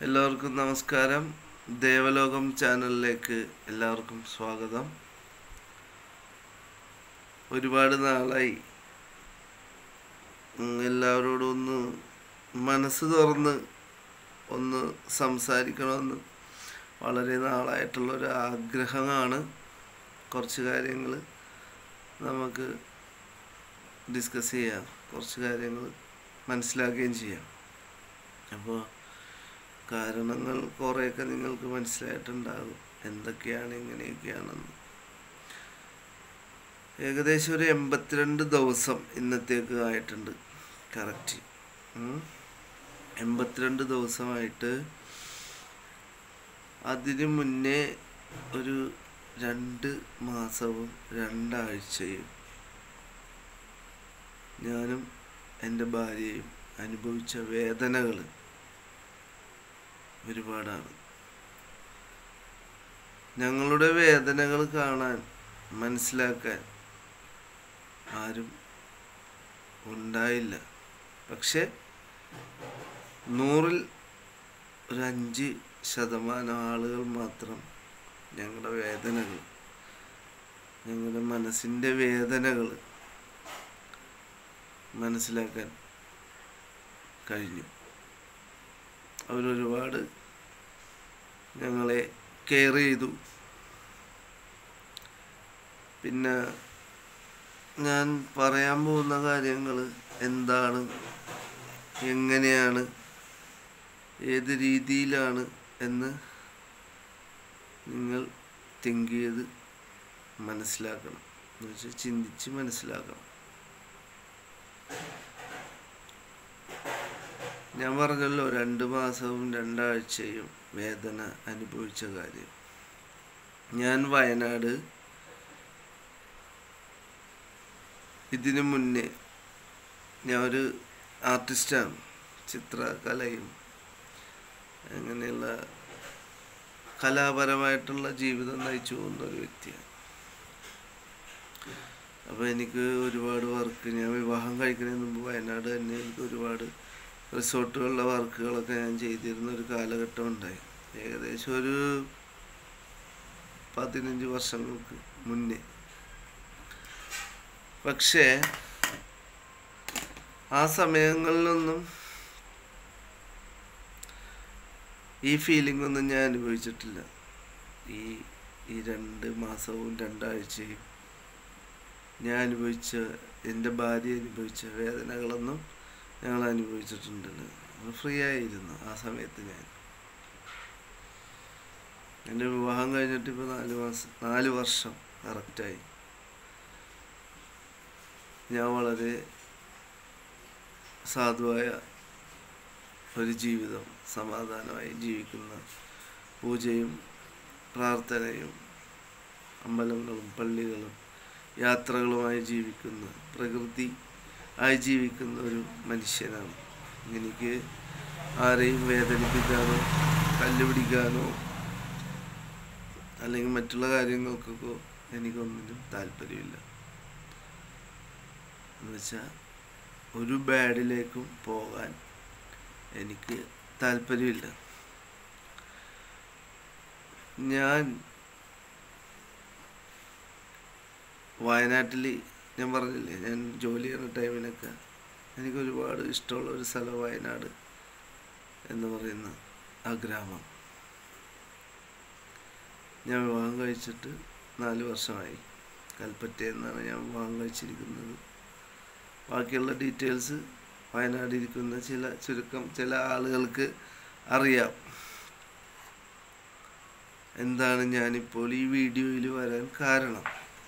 എല്ലാവർക്കും നമസ്കാരം. ദേവലോകം ചാനലിലേക്ക് എല്ലാവർക്കും സ്വാഗതം. ഒരുപാട് നാളായി എല്ലാവരോടും ഒന്ന് മനസ്സ് തുറന്ന് ഒന്ന് സംസാരിക്കണമെന്ന് വളരെ നാളായിട്ടുള്ളൊരു ആഗ്രഹമാണ്. കുറച്ച് കാര്യങ്ങൾ നമുക്ക് ഡിസ്കസ് ചെയ്യാം, കുറച്ച് കാര്യങ്ങൾ മനസ്സിലാക്കുകയും ചെയ്യാം. അപ്പോൾ കാരണങ്ങൾ കുറേയൊക്കെ നിങ്ങൾക്ക് മനസ്സിലായിട്ടുണ്ടാകും, എന്തൊക്കെയാണ് ഇങ്ങനെയൊക്കെയാണെന്ന്. ഏകദേശം ഒരു 82 ദിവസം ഇന്നത്തേക്ക് ആയിട്ടുണ്ട്. കറക്റ്റ് 82 ദിവസമായിട്ട്. അതിനു മുന്നേ ഒരു 2 മാസവും 2 ആഴ്ചയും ഞാനും എൻ്റെ ഭാര്യയും അനുഭവിച്ച വേദനകൾ ഒരുപാടാണ്. ഞങ്ങളുടെ വേദനകൾ കാണാൻ, മനസ്സിലാക്കാൻ ആരും ഉണ്ടായില്ല. പക്ഷെ 100-ൽ ഒരു 5% ആളുകൾ മാത്രം ഞങ്ങളുടെ വേദനകൾ, ഞങ്ങളുടെ മനസ്സിൻ്റെ വേദനകൾ മനസ്സിലാക്കാൻ കഴിഞ്ഞു. അവരൊരുപാട് ഞങ്ങളെ കെയർ ചെയ്തു. പിന്നെ ഞാൻ പറയാൻ പോകുന്ന കാര്യങ്ങൾ എന്താണ്, എങ്ങനെയാണ്, ഏത് രീതിയിലാണ് എന്ന് നിങ്ങൾ തിങ്ക് ചെയ്ത് മനസ്സിലാക്കണം, എന്ന് വെച്ചാൽ ചിന്തിച്ച് മനസ്സിലാക്കണം. ഞാൻ പറഞ്ഞല്ലോ 2 മാസവും 2 ആഴ്ചയും വേദന അനുഭവിച്ച കാര്യം. ഞാൻ വയനാട് ഇതിനു മുന്നേ, ഞാൻ ഒരു ആർട്ടിസ്റ്റാണ്, ചിത്രകലയും അങ്ങനെയുള്ള കലാപരമായിട്ടുള്ള ജീവിതം നയിച്ചു പോകുന്ന ഒരു വ്യക്തിയാണ്. അപ്പോൾ എനിക്ക് ഒരുപാട് വർക്ക്, ഞാൻ വിവാഹം കഴിക്കുന്നതിന് മുമ്പ് വയനാട് തന്നെ എനിക്ക് ഒരുപാട് റിസോർട്ടുകളിലെ വർക്കുകളൊക്കെ ഞാൻ ചെയ്തിരുന്ന ഒരു കാലഘട്ടം ഉണ്ടായി. ഏകദേശം ഒരു 15 വർഷങ്ങൾക്ക് മുന്നേ. പക്ഷേ ആ സമയങ്ങളിലൊന്നും ഈ ഫീലിംഗ് ഒന്നും ഞാൻ അനുഭവിച്ചിട്ടില്ല. ഈ 2 മാസവും 2 ആഴ്ചയും ഞാൻ അനുഭവിച്ച, എൻ്റെ ഭാര്യ അനുഭവിച്ച വേദനകളൊന്നും ഞങ്ങൾ അനുഭവിച്ചിട്ടുണ്ടല്ലോ. ഫ്രീ ആയിരുന്നു ആ സമയത്ത്. എൻ്റെ വിവാഹം കഴിഞ്ഞിട്ട് ഇപ്പോൾ 4 വർഷം കറക്റ്റായി. ഞാൻ വളരെ സാധുവായ ഒരു ജീവിതം, സമാധാനമായി ജീവിക്കുന്ന, പൂജയും പ്രാർത്ഥനയും അമ്പലങ്ങളും പള്ളികളും യാത്രകളുമായി ജീവിക്കുന്ന, പ്രകൃതി ആയി ജീവിക്കുന്ന ഒരു മനുഷ്യനാണ്. എനിക്ക് ആരെയും വേദനിപ്പിക്കാനോ കല്ലുപിടിക്കാനോ അല്ലെങ്കിൽ മറ്റുള്ള കാര്യങ്ങൾക്കൊക്കെ എനിക്കൊന്നിനും താല്പര്യമില്ല. എന്നുവെച്ചാൽ ഒരു ബാഡിലേക്കും പോകാൻ എനിക്ക് താല്പര്യമില്ല. ഞാൻ വയനാട്ടിൽ, ഞാൻ പറഞ്ഞില്ലേ, ഞാൻ ജോലി ചെയ്യുന്ന ടൈമിനൊക്കെ എനിക്ക് ഒരുപാട് ഇഷ്ടമുള്ള ഒരു സ്ഥലം വയനാട് എന്ന് പറയുന്ന ആ ഗ്രാമം. ഞാൻ വിവാഹം കഴിച്ചിട്ട് 4 വർഷമായി. കൽപ്പറ്റയിൽ നിന്നാണ് ഞാൻ വിവാഹം കഴിച്ചിരിക്കുന്നത്. ബാക്കിയുള്ള ഡീറ്റെയിൽസ് വയനാടിരിക്കുന്ന ചില ആളുകൾക്ക് അറിയാം. എന്താണ് ഞാനിപ്പോൾ ഈ വീഡിയോയിൽ വരാൻ കാരണം?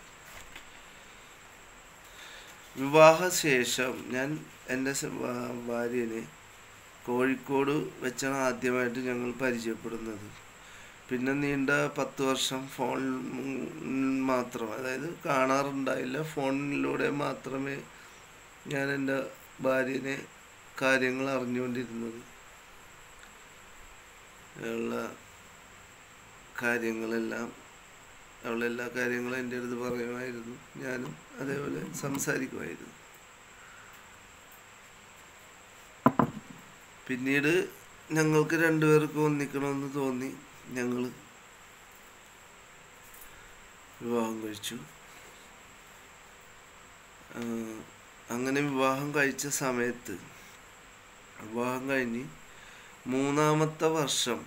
വിവാഹശേഷം ഞാൻ എൻ്റെ ഭാര്യനെ കോഴിക്കോട് വെച്ചാണ് ആദ്യമായിട്ട് ഞങ്ങൾ പരിചയപ്പെടുന്നത്. പിന്നെ നീണ്ട 10 വർഷം ഫോൺ മാത്രം, അതായത് കാണാറുണ്ടായില്ല, ഫോണിലൂടെ മാത്രമേ ഞാൻ എൻ്റെ ഭാര്യനെ കാര്യങ്ങൾ അറിഞ്ഞുകൊണ്ടിരുന്നത്. ഉള്ള കാര്യങ്ങളെല്ലാം, അവളെല്ലാ കാര്യങ്ങളും എൻ്റെ അടുത്ത് പറയുമായിരുന്നു, ഞാനും അതേപോലെ സംസാരിക്കുമായിരുന്നു. പിന്നീട് ഞങ്ങൾക്ക് രണ്ടുപേർക്കും ഒന്നിക്കണമെന്ന് തോന്നി. ഞങ്ങൾ വിവാഹം കഴിച്ചു. അങ്ങനെ വിവാഹം കഴിച്ച സമയത്ത്, വിവാഹം കഴിഞ്ഞ് 3-ാമത്തെ വർഷം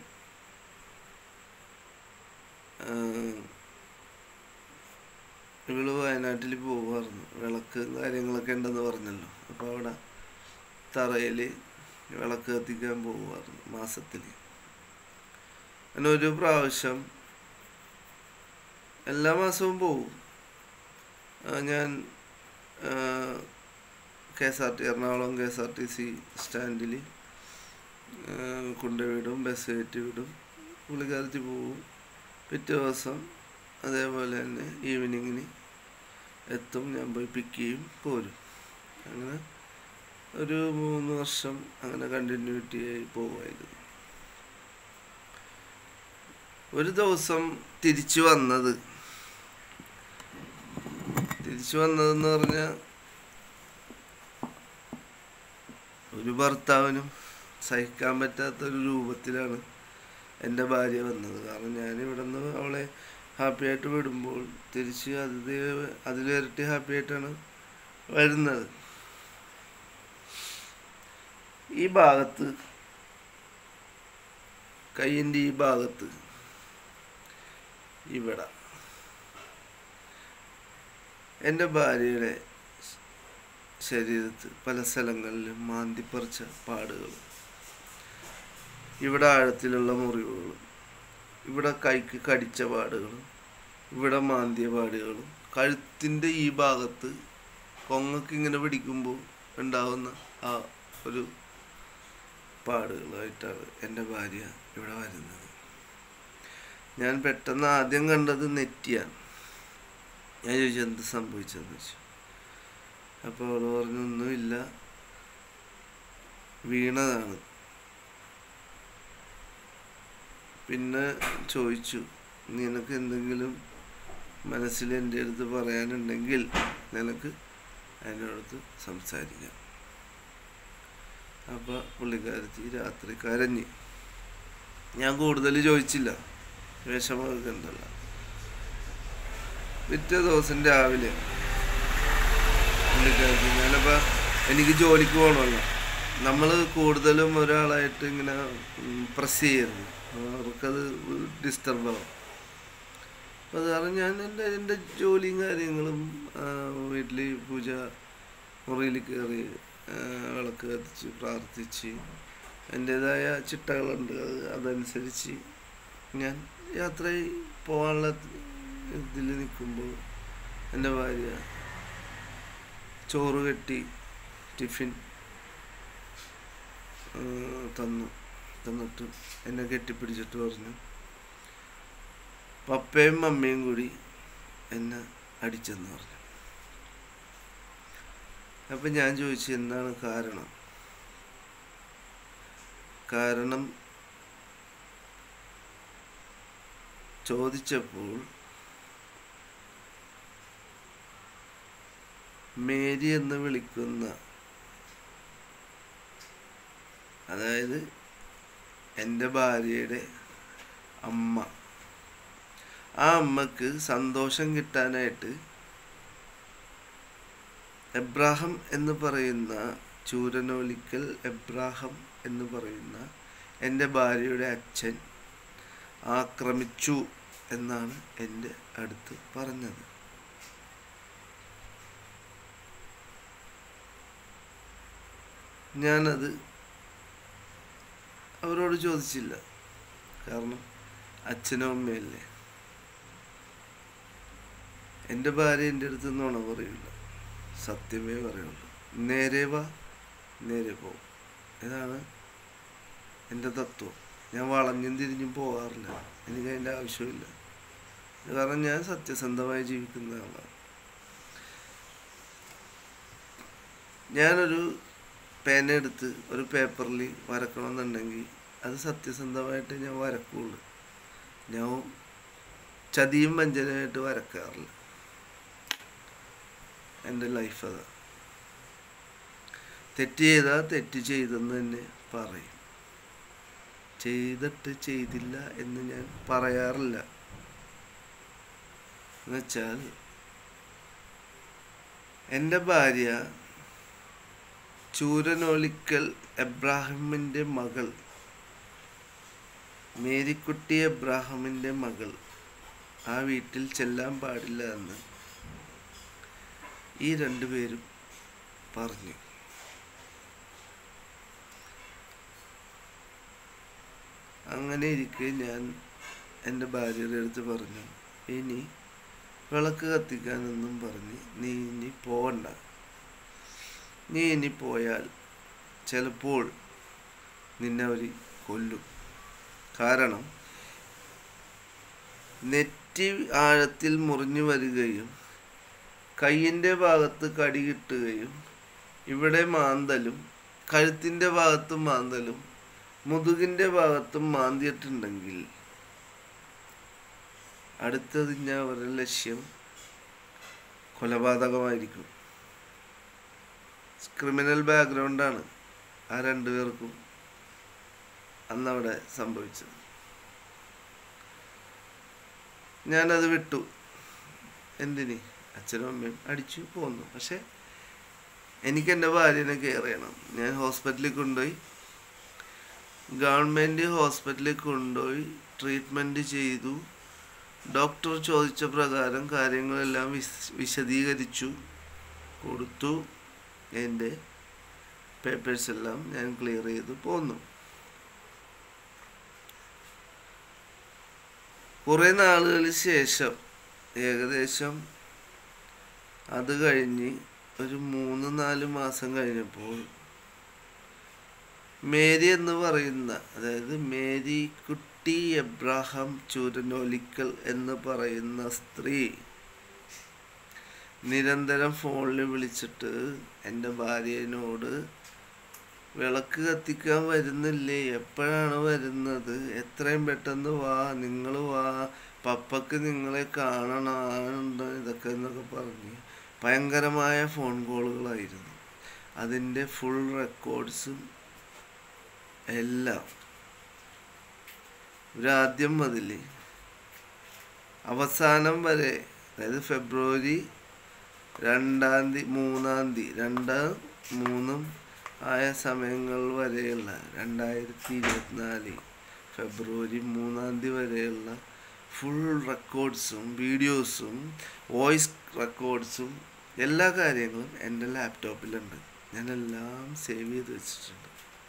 ഇവള് വയനാട്ടിൽ പോകുമായിരുന്നു. വിളക്ക് കാര്യങ്ങളൊക്കെ ഉണ്ടെന്ന് പറഞ്ഞല്ലോ. അപ്പോൾ അവിടെ തറയിൽ വിളക്ക് കത്തിക്കാൻ പോകുമായിരുന്നു മാസത്തിൽ. അങ്ങനെ ഒരു പ്രാവശ്യം, എല്ലാ മാസവും പോകും. ഞാൻ എറണാകുളം KSRTC സ്റ്റാൻഡിൽ കൊണ്ടുവിടും, ബസ് കയറ്റി വിടും, പുള്ളിക്കാരത്തി പോവും. പിറ്റേ ദിവസം അതേപോലെ തന്നെ ഈവനിങ്ങിന് എത്തും, ഞാൻ പോയി പിക്ക് ചെയ്യും, പോരും. അങ്ങനെ ഒരു 3 വർഷം അങ്ങനെ കണ്ടിന്യൂറ്റി ആയി പോകുമായിരുന്നു. ഒരു ദിവസം തിരിച്ചു വന്നതെന്ന് പറഞ്ഞാൽ ഒരു ഭർത്താവിനും സഹിക്കാൻ പറ്റാത്തൊരു രൂപത്തിലാണ് എൻ്റെ ഭാര്യ വന്നത്. കാരണം ഞാനിവിടെ നിന്ന് അവളെ ഹാപ്പിയായിട്ട് വിടുമ്പോൾ തിരിച്ച് അതിലിരട്ടി ഹാപ്പിയായിട്ടാണ് വരുന്നത്. ഈ ഭാഗത്ത്, കയ്യിൻ്റെ ഈ ഭാഗത്ത്, ഇവിടെ എൻ്റെ ഭാര്യയുടെ ശരീരത്ത് പല സ്ഥലങ്ങളിലും മാന്തിപ്പറിച്ച പാടുകൾ, ഇവിടെ ആഴത്തിലുള്ള മുറിവുകളും, ഇവിടെ കൈക്ക് കടിച്ച പാടുകളും, ഇവിടെ മാന്തിയ പാടുകളും, കഴുത്തിൻ്റെ ഈ ഭാഗത്ത് കൊങ്ങക്ക് ഇങ്ങനെ പിടിക്കുമ്പോൾ ഉണ്ടാവുന്ന ആ ഒരു പാടുകളായിട്ടാണ് എൻ്റെ ഭാര്യ ഇവിടെ വരുന്നത്. ഞാൻ പെട്ടെന്ന് ആദ്യം കണ്ടത് നെറ്റിയാണ്. ഞാൻ ചോദിച്ചു എന്ത് സംഭവിച്ചെന്ന് വെച്ചു. അപ്പോൾ അവൾ പറഞ്ഞു ഒന്നുമില്ല, വീണതാണ്. പിന്നെ ചോദിച്ചു നിനക്ക് എന്തെങ്കിലും മനസ്സിൽ എൻ്റെ അടുത്ത് പറയാനുണ്ടെങ്കിൽ നിനക്ക് എൻ്റെ അടുത്ത് സംസാരിക്കാം. അപ്പോൾ പുള്ളിക്കാരത്തി രാത്രി കരഞ്ഞ്. ഞാൻ കൂടുതൽ ചോദിച്ചില്ല, വിഷമമൊക്കെ ഉണ്ടല്ല. പിറ്റേ ദിവസം രാവിലെ പുള്ളിക്കാരത്തി, ഞാനപ്പോൾ എനിക്ക് ജോലിക്ക് പോകണമല്ലോ, നമ്മൾ കൂടുതലും ഒരാളായിട്ട് ഇങ്ങനെ പ്രസ് ചെയ്യരുത്, അവർക്കത് ഡിസ്റ്റർബാവും. അപ്പോൾ അത് കാരണം ഞാൻ എൻ്റെ ജോലിയും കാര്യങ്ങളും, വീട്ടിൽ പൂജ മുറിയിൽ കയറി വിളക്ക് കത്തിച്ച് പ്രാർത്ഥിച്ച് എൻ്റേതായ ചിട്ടകളുണ്ട്, അതനുസരിച്ച് ഞാൻ യാത്ര പോകാനുള്ള ഇതിൽ നിൽക്കുമ്പോൾ എൻ്റെ ഭാര്യ ചോറ് കെട്ടി ടിഫിൻ തന്നിട്ട് എന്നെ കെട്ടിപ്പിടിച്ചിട്ട് പറഞ്ഞു പപ്പയും മമ്മിയും കൂടി എന്നെ അടിച്ചെന്ന് പറഞ്ഞു. അപ്പം ഞാൻ ചോദിച്ചു എന്താണ് കാരണം ചോദിച്ചപ്പോൾ മേരി എന്ന് വിളിക്കുന്ന, അതായത് എൻ്റെ ഭാര്യയുടെ അമ്മ, ആ അമ്മക്ക് സന്തോഷം കിട്ടാനായിട്ട് എബ്രാഹം എന്ന് പറയുന്ന, ചൂരനോലിക്കൽ എബ്രാഹം എന്ന് പറയുന്ന എൻ്റെ ഭാര്യയുടെ അച്ഛൻ ആക്രമിച്ചു എന്നാണ് എൻ്റെ അടുത്ത് പറഞ്ഞത്. ഞാനത് അവരോട് ചോദിച്ചില്ല, കാരണം അച്ഛനും അമ്മയല്ലേ. എൻ്റെ ഭാര്യ എൻ്റെ അടുത്ത് നുണ പറയില്ല, സത്യമേ പറയുള്ളൂ. നേരെ വാ നേരെ പോകും, ഇതാണ് എൻ്റെ തത്വം. ഞാൻ വളഞ്ഞും തിരിഞ്ഞും പോകാറില്ല, എനിക്കതിൻ്റെ ആവശ്യമില്ല. കാരണം ഞാൻ സത്യസന്ധമായി ജീവിക്കുന്ന ആളാണ്. ഞാനൊരു പേനെടുത്ത് ഒരു പേപ്പറിൽ വരക്കണമെന്നുണ്ടെങ്കിൽ അത് സത്യസന്ധമായിട്ട് ഞാൻ വരക്കുള്ളൂ. ഞാൻ ചതിയും വഞ്ചനയായിട്ട് വരക്കാറില്ല. എൻ്റെ ലൈഫ് അതാ. തെറ്റ് ചെയ്താൽ തെറ്റ് ചെയ്തെന്ന് തന്നെ പറയും. ചെയ്തിട്ട് ചെയ്തില്ല എന്ന് ഞാൻ പറയാറില്ല. എന്നുവെച്ചാൽ എൻ്റെ ഭാര്യ ചൂരനോലിക്കൽ എബ്രാഹിമിൻ്റെ മകൾ, മേരിക്കുട്ടി എബ്രാഹിമിൻ്റെ മകൾ ആ വീട്ടിൽ ചെല്ലാൻ പാടില്ല എന്ന് ഈ രണ്ടുപേരും പറഞ്ഞു. അങ്ങനെ ഇരിക്കെ ഞാൻ എൻ്റെ ഭാര്യയുടെ അടുത്ത് പറഞ്ഞു, ഇനി വിളക്ക് കത്തിക്കാനെന്നും പറഞ്ഞ് നീ ഇനി പോകണ്ട. നീ ഇനി പോയാൽ ചിലപ്പോൾ നിന്നെ അവർ കൊല്ലും. കാരണം നെറ്റി ആഴത്തിൽ മുറിഞ്ഞു വരികയും കയ്യിൻ്റെ ഭാഗത്ത് കടി കിട്ടുകയും ഇവിടെ മാന്തലും കഴുത്തിൻ്റെ ഭാഗത്തും മാന്തലും മുതുകിൻ്റെ ഭാഗത്തും മാന്തിയിട്ടുണ്ടെങ്കിൽ അടുത്തത് ഞാൻ അവരുടെ ലക്ഷ്യം കൊലപാതകമായിരിക്കും. ക്രിമിനൽ ബാക്ക്ഗ്രൗണ്ടാണ് ആ രണ്ടുപേർക്കും അന്നവിടെ സംഭവിച്ചത്. ഞാനത് വിട്ടു. എന്തിന്? അച്ഛനും അമ്മയും അടിച്ചു പോന്നു. പക്ഷെ എനിക്ക് എൻ്റെ ഭാര്യനെ കെയർ ചെയ്യണം. ഞാൻ ഹോസ്പിറ്റലിൽ കൊണ്ടുപോയി, ഗവൺമെൻറ് ഹോസ്പിറ്റലിൽ കൊണ്ടുപോയി ട്രീറ്റ്മെൻറ്റ് ചെയ്തു. ഡോക്ടർ ചോദിച്ച പ്രകാരം കാര്യങ്ങളെല്ലാം വിശദീകരിച്ചു കൊടുത്തു. എൻ്റെ പേപ്പേഴ്സെല്ലാം ഞാൻ ക്ലിയർ ചെയ്ത് പോന്നു. കുറേ നാളുകൾക്ക് ശേഷം, ഏകദേശം അത് കഴിഞ്ഞ് ഒരു 3-4 മാസം കഴിഞ്ഞപ്പോൾ മേരി എന്ന് പറയുന്ന, അതായത് മേരിക്കുട്ടി എബ്രാഹിം ചൂരനോലിക്കൽ എന്ന് പറയുന്ന സ്ത്രീ നിരന്തരം ഫോണിൽ വിളിച്ചിട്ട് എൻ്റെ ഭാര്യനോട് വിളക്ക് കത്തിക്കാൻ വരുന്നില്ലേ, എപ്പോഴാണ് വരുന്നത്, എത്രയും പെട്ടെന്ന് വാ, നിങ്ങൾ വാ, പപ്പക്ക് നിങ്ങളെ കാണണം, ഇതൊക്കെ എന്നൊക്കെ പറഞ്ഞ് ഭയങ്കരമായ ഫോൺ കോളുകളായിരുന്നു. അതിൻ്റെ ഫുൾ റെക്കോർഡ്സും എല്ലാം ആദ്യം മുതൽ അവസാനം വരെ, അതായത് ഫെബ്രുവരി 2-ാം തീയതി 3-ാം തീയതി 2-3 ആയ സമയങ്ങൾ വരെയുള്ള 2024 ഫെബ്രുവരി 3-ാം തീയതി വരെയുള്ള ഫുൾ റെക്കോർഡ്സും വീഡിയോസും വോയിസ് റെക്കോർഡ്സും എല്ലാ കാര്യങ്ങളും എൻ്റെ ലാപ്ടോപ്പിലുണ്ട്. ഞാനെല്ലാം സേവ് ചെയ്ത് വെച്ചിട്ടുണ്ട്.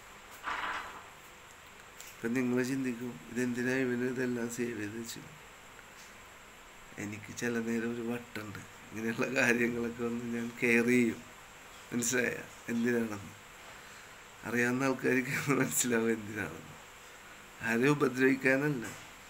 ഇപ്പം നിങ്ങൾ ചിന്തിക്കും, ഇതെന്തിനാ ഇവന് ഇതെല്ലാം സേവ് ചെയ്ത് വെച്ചു? എനിക്ക് ചില നേരം ഒരു വട്ടുണ്ട്, ഇങ്ങനെയുള്ള കാര്യങ്ങളൊക്കെ ഒന്ന് ഞാൻ കെയർ ചെയ്യും. മനസ്സിലായ എന്തിനാണെന്ന്? അറിയാവുന്ന ആൾക്കാർക്ക് മനസ്സിലാവും എന്തിനാണെന്ന്. ആരെയും ഉപദ്രവിക്കാനല്ല,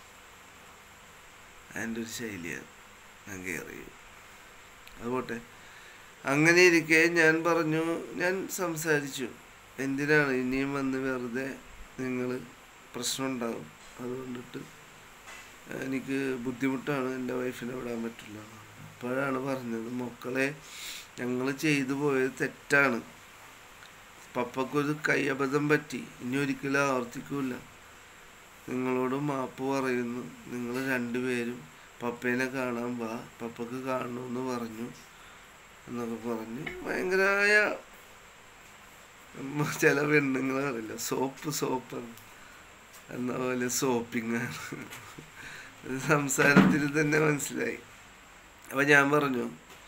അതിൻ്റെ ഒരു ശൈലിയാണ്. ഞാൻ കെയർ ചെയ്യും. അതുപോട്ടെ. അങ്ങനെ ഇരിക്കെ ഞാൻ പറഞ്ഞു, ഞാൻ സംസാരിച്ചു, എന്തിനാണ് ഇനിയും വന്ന് വെറുതെ നിങ്ങൾ പ്രശ്നം ഉണ്ടാകും, അതുകൊണ്ടിട്ട് എനിക്ക് ബുദ്ധിമുട്ടാണ്, എൻ്റെ വൈഫിനെ വിടാൻ പറ്റില്ല. അപ്പോഴാണ് പറഞ്ഞത്, മക്കളെ ഞങ്ങൾ ചെയ്തു പോയത് തെറ്റാണ്, പപ്പക്കൊരു കൈയബദ്ധം പറ്റി, ഇനി ഒരിക്കലും ആവർത്തിക്കൂല, നിങ്ങളോട് മാപ്പ് പറയുന്നു, നിങ്ങൾ രണ്ടുപേരും പപ്പേനെ കാണാൻ വാ, പപ്പക്ക് കാണണമെന്ന് പറഞ്ഞു എന്നൊക്കെ പറഞ്ഞ് ഭയങ്കരമായ ചില പെണ്ണുങ്ങൾ പറയില്ല, സോപ്പ് എന്ന പോലെ സോപ്പിങ്ങാണ്. സംസാരത്തിൽ തന്നെ മനസ്സിലായി. അപ്പം ഞാൻ പറഞ്ഞു,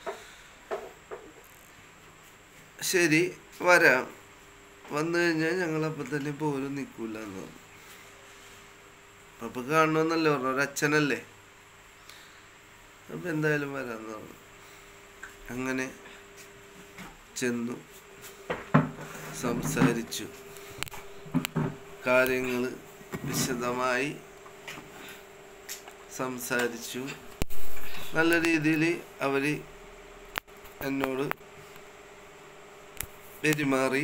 ശരി വരാം, വന്നു കഴിഞ്ഞാൽ ഞങ്ങളപ്പം തന്നെ പോരും, നിൽക്കൂല എന്ന് പറഞ്ഞു. അപ്പം കാണണമെന്നല്ലേ പറഞ്ഞു, ഒരച്ഛനല്ലേ, അപ്പം എന്തായാലും വരാമെന്ന് പറഞ്ഞു. അങ്ങനെ ചെന്നു, സംസാരിച്ചു, കാര്യങ്ങൾ വിശദമായി സംസാരിച്ചു. നല്ല രീതിയിൽ അവർ എന്നോട് പെരുമാറി.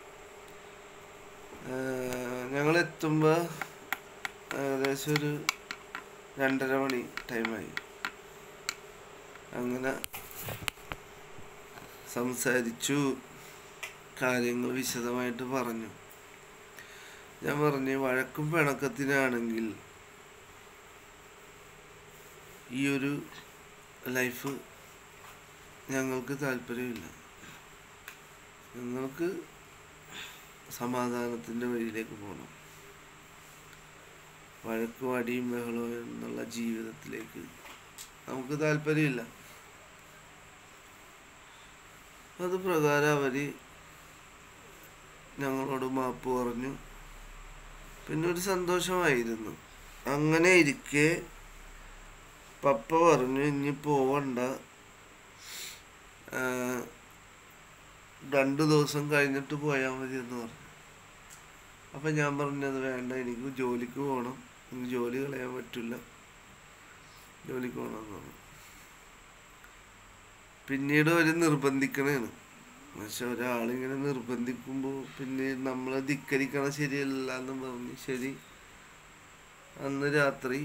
ഞങ്ങളെത്തുമ്പോൾ ഏകദേശം ഒരു 2:30 മണി ടൈമായി. അങ്ങനെ സംസാരിച്ചു, കാര്യങ്ങൾ വിശദമായിട്ട് പറഞ്ഞു. ഞാൻ പറഞ്ഞു വഴക്കും പിണക്കത്തിനാണെങ്കിൽ ഈ ഒരു ലൈഫ് ഞങ്ങൾക്ക് താല്പര്യമില്ല. ഞങ്ങൾക്ക് സമാധാനത്തിൻ്റെ വഴിയിലേക്ക് പോകണം. വഴക്കും അടിയും ബഹളവും എന്നുള്ള ജീവിതത്തിലേക്ക് നമുക്ക് താല്പര്യമില്ല. അത് പ്രകാരം അവർ ഞങ്ങളോട് മാപ്പ് പറഞ്ഞു. പിന്നെ ഒരു സന്തോഷമായിരുന്നു. അങ്ങനെ ഇരിക്കെ പപ്പ പറഞ്ഞു ഇനി പോവണ്ട, 2 ദിവസം കഴിഞ്ഞിട്ട് പോയാൽ മതി എന്ന് പറഞ്ഞു. അപ്പം ഞാൻ പറഞ്ഞത് വേണ്ട, എനിക്ക് ജോലിക്ക് പോകണം, എനിക്ക് ജോലി കളയാൻ പറ്റില്ല, ജോലിക്ക് പോകണമെന്ന് പറഞ്ഞു. പിന്നീട് അവർ നിർബന്ധിക്കണേണ്. പക്ഷെ ഒരാളിങ്ങനെ നിർബന്ധിക്കുമ്പോൾ പിന്നെ നമ്മളെ ധിക്കരിക്കണം ശരിയല്ല എന്ന് പറഞ്ഞ് ശരി. അന്ന് രാത്രി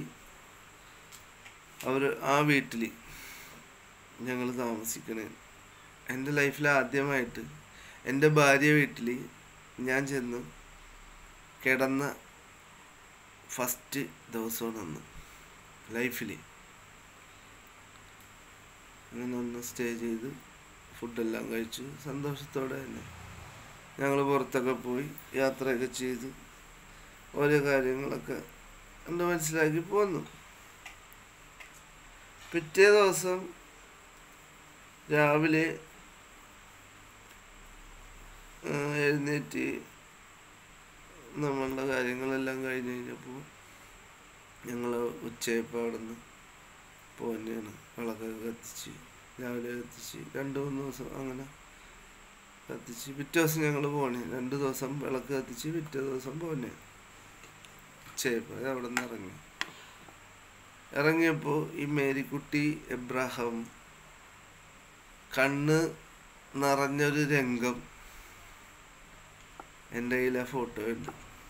അവർ ആ വീട്ടിൽ ഞങ്ങൾ താമസിക്കണേ. എൻ്റെ ലൈഫിൽ ആദ്യമായിട്ട് എൻ്റെ ഭാര്യ വീട്ടിൽ ഞാൻ ചെന്ന് കിടന്ന ഫസ്റ്റ് ദിവസമാണ് അന്ന് ലൈഫിൽ. അങ്ങനെ ഒന്ന് സ്റ്റേ ചെയ്ത് ഫുഡെല്ലാം കഴിച്ചു സന്തോഷത്തോടെ തന്നെ ഞങ്ങൾ പുറത്തൊക്കെ പോയി യാത്രയൊക്കെ ചെയ്ത് ഓരോ കാര്യങ്ങളൊക്കെ കണ്ട് മനസ്സിലാക്കി പോന്നു. പിറ്റേ ദിവസം രാവിലെ എഴുന്നേറ്റ് നമ്മളുടെ കാര്യങ്ങളെല്ലാം കഴിഞ്ഞ് കഴിഞ്ഞപ്പോൾ ഞങ്ങൾ ഉച്ചയപ്പോൾ അവിടെ നിന്ന് പോന്നെയാണ്. വിളക്കൊക്കെ കത്തിച്ച് രാവിലെ കത്തിച്ച് 2-3 ദിവസം അങ്ങനെ കത്തിച്ച് പിറ്റേ ദിവസം ഞങ്ങൾ പോണേ. 2 ദിവസം വിളക്ക് കത്തിച്ച് പിറ്റേ ദിവസം പോന്നെ. ഉച്ചയപ്പോൾ അവിടെ നിന്ന് ഇറങ്ങിയപ്പോൾ ഈ മേരിക്കുട്ടി എബ്രഹാം കണ്ണ് നിറഞ്ഞൊരു രംഗം എൻ്റെ കയ്യിലെ ഫോട്ടോ ഉണ്ട്.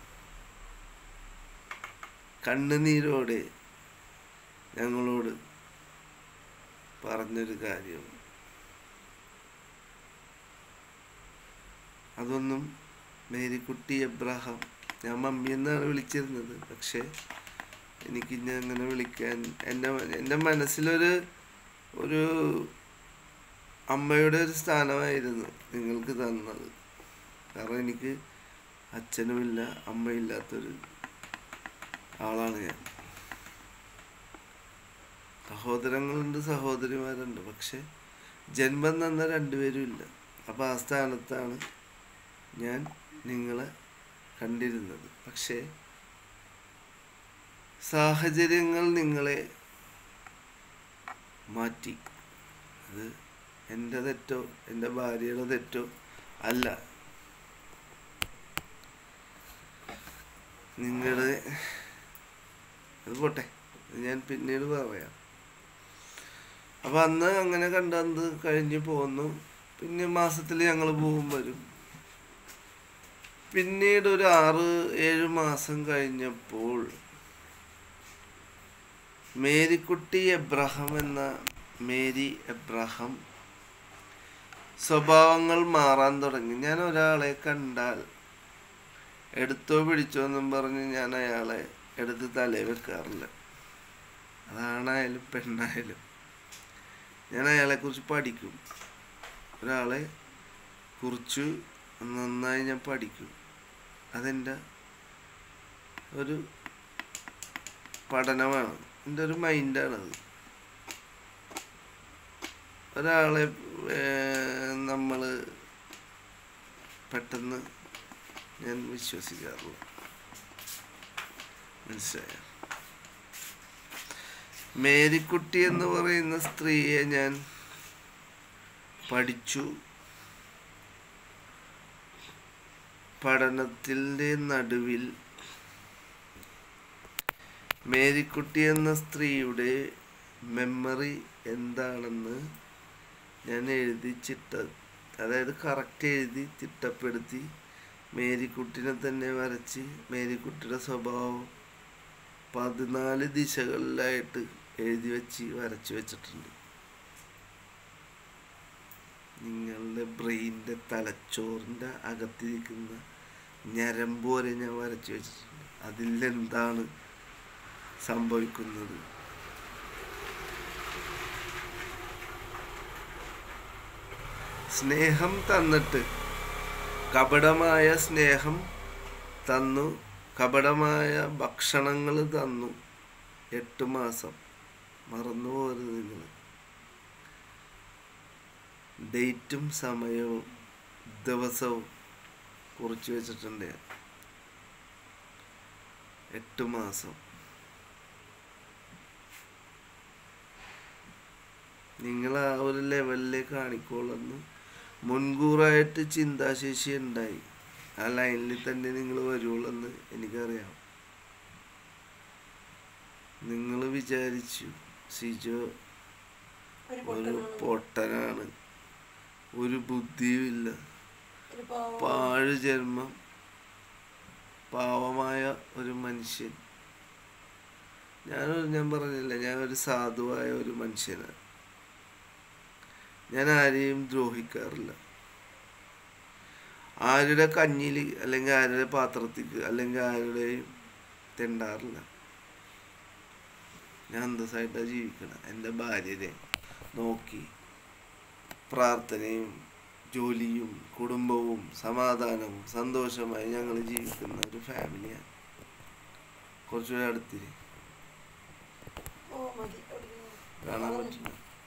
കണ്ണുനീരോടെ ഞങ്ങളോട് പറഞ്ഞൊരു കാര്യം. അതൊന്നും മേരിക്കുട്ടി എബ്രഹാം, ഞാൻ മമ്മി എന്നാണ് വിളിച്ചിരുന്നത്. പക്ഷേ എനിക്കിന്നെ അങ്ങനെ വിളിക്കാൻ എൻ്റെ മനസ്സിലൊരു അമ്മയുടെ ഒരു സ്ഥാനമായിരുന്നു നിങ്ങൾക്ക് തന്നത്. കാരണം എനിക്ക് അച്ഛനുമില്ല അമ്മയില്ലാത്തൊരു ആളാണ് ഞാൻ. സഹോദരങ്ങളുണ്ട്, സഹോദരിമാരുണ്ട്, പക്ഷെ ജന്മം തന്ന 2 പേരും ഇല്ല. അപ്പോൾ ആ സ്ഥാനത്താണ് ഞാൻ നിങ്ങളെ കണ്ടിരുന്നത്. പക്ഷേ സാഹചര്യങ്ങൾ നിങ്ങളെ മാറ്റി. അത് എൻ്റെ തെറ്റോ എൻ്റെ ഭാര്യയുടെ തെറ്റോ അല്ല. നിങ്ങളുടെ അത് പോട്ടെ, ഞാൻ പിന്നീട് പറയാം. അപ്പം അന്ന് അങ്ങനെ കണ്ടത് കഴിഞ്ഞ് പോന്നു. പിന്നെ മാസത്തിൽ ഞങ്ങൾ പോകും വരും. പിന്നീട് ഒരു 6-7 മാസം കഴിഞ്ഞപ്പോൾ മേരിക്കുട്ടി എബ്രഹാം എന്ന മേരി എബ്രഹാം സ്വഭാവങ്ങൾ മാറാൻ തുടങ്ങി. ഞാൻ ഒരാളെ കണ്ടാൽ എടുത്തോ പിടിച്ചോ എന്നും പറഞ്ഞ് ഞാൻ അയാളെ എടുത്ത് തലയിൽ വെക്കാറില്ല. അതാണായാലും പെണ്ണായാലും ഞാൻ അയാളെക്കുറിച്ച് പഠിക്കും. ഒരാളെ കുറിച്ച് നന്നായി ഞാൻ പഠിക്കും. അതെൻ്റെ ഒരു പഠനമാണ്, എൻ്റെ ഒരു മൈൻഡാണത്. ഒരാളെ നമ്മൾ പെട്ടെന്ന് ഞാൻ വിശ്വസിക്കാറില്ല. മനസ്സിലായോ? മേരിക്കുട്ടി എന്ന് പറയുന്ന സ്ത്രീയെ ഞാൻ പഠിച്ചു. പഠനത്തിൻ്റെ നടുവിൽ മേരിക്കുട്ടി എന്ന സ്ത്രീയുടെ മെമ്മറി എന്താണെന്ന് ഞാൻ അതായത് കറക്റ്റ് എഴുതി ചിട്ടപ്പെടുത്തി മേരിക്കുട്ടിനെ തന്നെ വരച്ച് മേരിക്കുട്ടിയുടെ സ്വഭാവം 14 ദിശകളിലായിട്ട് വരച്ചു വെച്ചിട്ടുണ്ട്. നിങ്ങളുടെ ബ്രെയിനിൻ്റെ തലച്ചോറിൻ്റെ അകത്തിരിക്കുന്ന ഞരമ്പ് വരെ ഞാൻ വരച്ചു വെച്ചിട്ടുണ്ട്. അതിലെന്താണ് സംഭവിക്കുന്നത്? സ്നേഹം തന്നിട്ട് കപടമായ സ്നേഹം തന്നു, കപടമായ ഭക്ഷണങ്ങൾ തന്നു. 8 മാസം മറന്നു പോകരുത് നിങ്ങൾ. ഡേറ്റും സമയവും ദിവസവും കുറിച്ച് വെച്ചിട്ടുണ്ട്. 8 മാസം. നിങ്ങൾ ആ ഒരു ലെവലിലേക്ക് കാണിക്കോളെന്ന് മുൻകൂറായിട്ട് ചിന്താശേഷി ഉണ്ടായി. ആ ലൈനിൽ തന്നെ നിങ്ങൾ വരുള്ളെന്ന് എനിക്കറിയാം. നിങ്ങൾ വിചാരിച്ചു സിജോ ഒരു പൊട്ടനാണ്, ഒരു ബുദ്ധിയുമില്ല, പാഴ് ജന്മം, പാവമായ ഒരു മനുഷ്യൻ. ഞാൻ പറഞ്ഞില്ല, ഞാനൊരു സാധുവായ ഒരു മനുഷ്യനാണ്. ഞാൻ ആരെയും ദ്രോഹിക്കാറില്ല. ആരുടെ കഞ്ഞിൽ അല്ലെങ്കിൽ ആരുടെ പാത്രത്തിക്ക് അല്ലെങ്കിൽ ആരുടെയും തെണ്ടാറില്ല. ഞാൻ അന്തസ്സായിട്ടാണ് ജീവിക്കണം. എൻ്റെ ഭാര്യനെ നോക്കി പ്രാർത്ഥനയും ജോലിയും കുടുംബവും സമാധാനവും സന്തോഷമായി ഞങ്ങൾ ജീവിക്കുന്ന ഒരു ഫാമിലിയാണ്. കുറച്ചുകൂടെ അടുത്തിരി കാണാൻ പറ്റില്ല.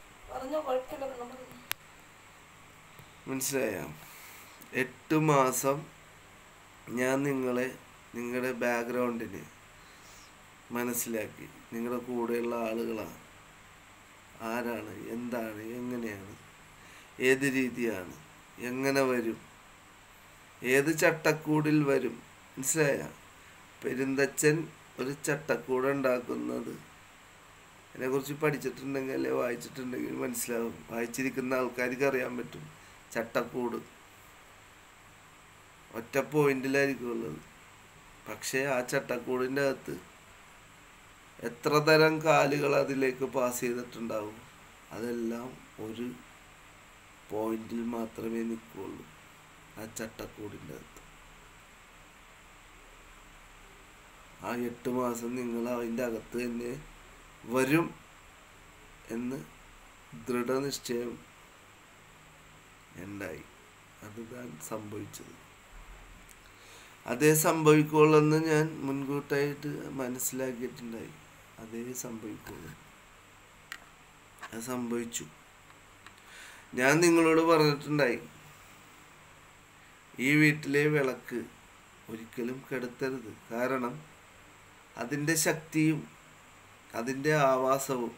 മനസ്സിലായ? 8 മാസം ഞാൻ നിങ്ങളുടെ ബാക്ക്ഗ്രൗണ്ടിന് മനസ്സിലാക്കി. നിങ്ങളുടെ കൂടെയുള്ള ആളുകളാണ്, ആരാണ്, എന്താണ്, എങ്ങനെയാണ്, ഏത് രീതിയാണ്, എങ്ങനെ വരും, ഏത് ചട്ടക്കൂടിൽ വരും. മനസ്സിലായ? പെരുന്തച്ഛൻ ഒരു ചട്ടക്കൂട് ഉണ്ടാക്കുന്നത് അതിനെക്കുറിച്ച് പഠിച്ചിട്ടുണ്ടെങ്കിൽ അല്ലെ വായിച്ചിട്ടുണ്ടെങ്കിൽ മനസ്സിലാവും. വായിച്ചിരിക്കുന്ന ആൾക്കാർക്ക് അറിയാൻ പറ്റും. ചട്ടക്കൂട് ഒറ്റ പോയിന്റിലായിരിക്കും ഉള്ളത്. പക്ഷേ ആ ചട്ടക്കൂടിൻ്റെ അകത്ത് എത്ര തരം കാലുകൾ അതിലേക്ക് പാസ് ചെയ്തിട്ടുണ്ടാവും. അതെല്ലാം ഒരു പോയിന്റിൽ മാത്രമേ നിൽക്കുകയുള്ളൂ, ആ ചട്ടക്കൂടിൻ്റെ അകത്ത്. ആ 8 മാസം നിങ്ങൾ അതിൻ്റെ അകത്ത് തന്നെ വരും എന്ന് ദൃഢനിശ്ചയം ഉണ്ടായി. അതുതാണ് സംഭവിച്ചത്. അതേ സംഭവിക്കുള്ളെന്ന് ഞാൻ മുൻകൂട്ടായിട്ട് മനസ്സിലാക്കിയിട്ടുണ്ടായി. അതേ സംഭവിക്കുള്ളൂ. അത് സംഭവിച്ചു. ഞാൻ നിങ്ങളോട് പറഞ്ഞിട്ടുണ്ടായി, ഈ വീട്ടിലെ വിളക്ക് ഒരിക്കലും കെടുത്തരുത്. കാരണം അതിൻ്റെ ശക്തിയും അതിൻ്റെ ആവാസവും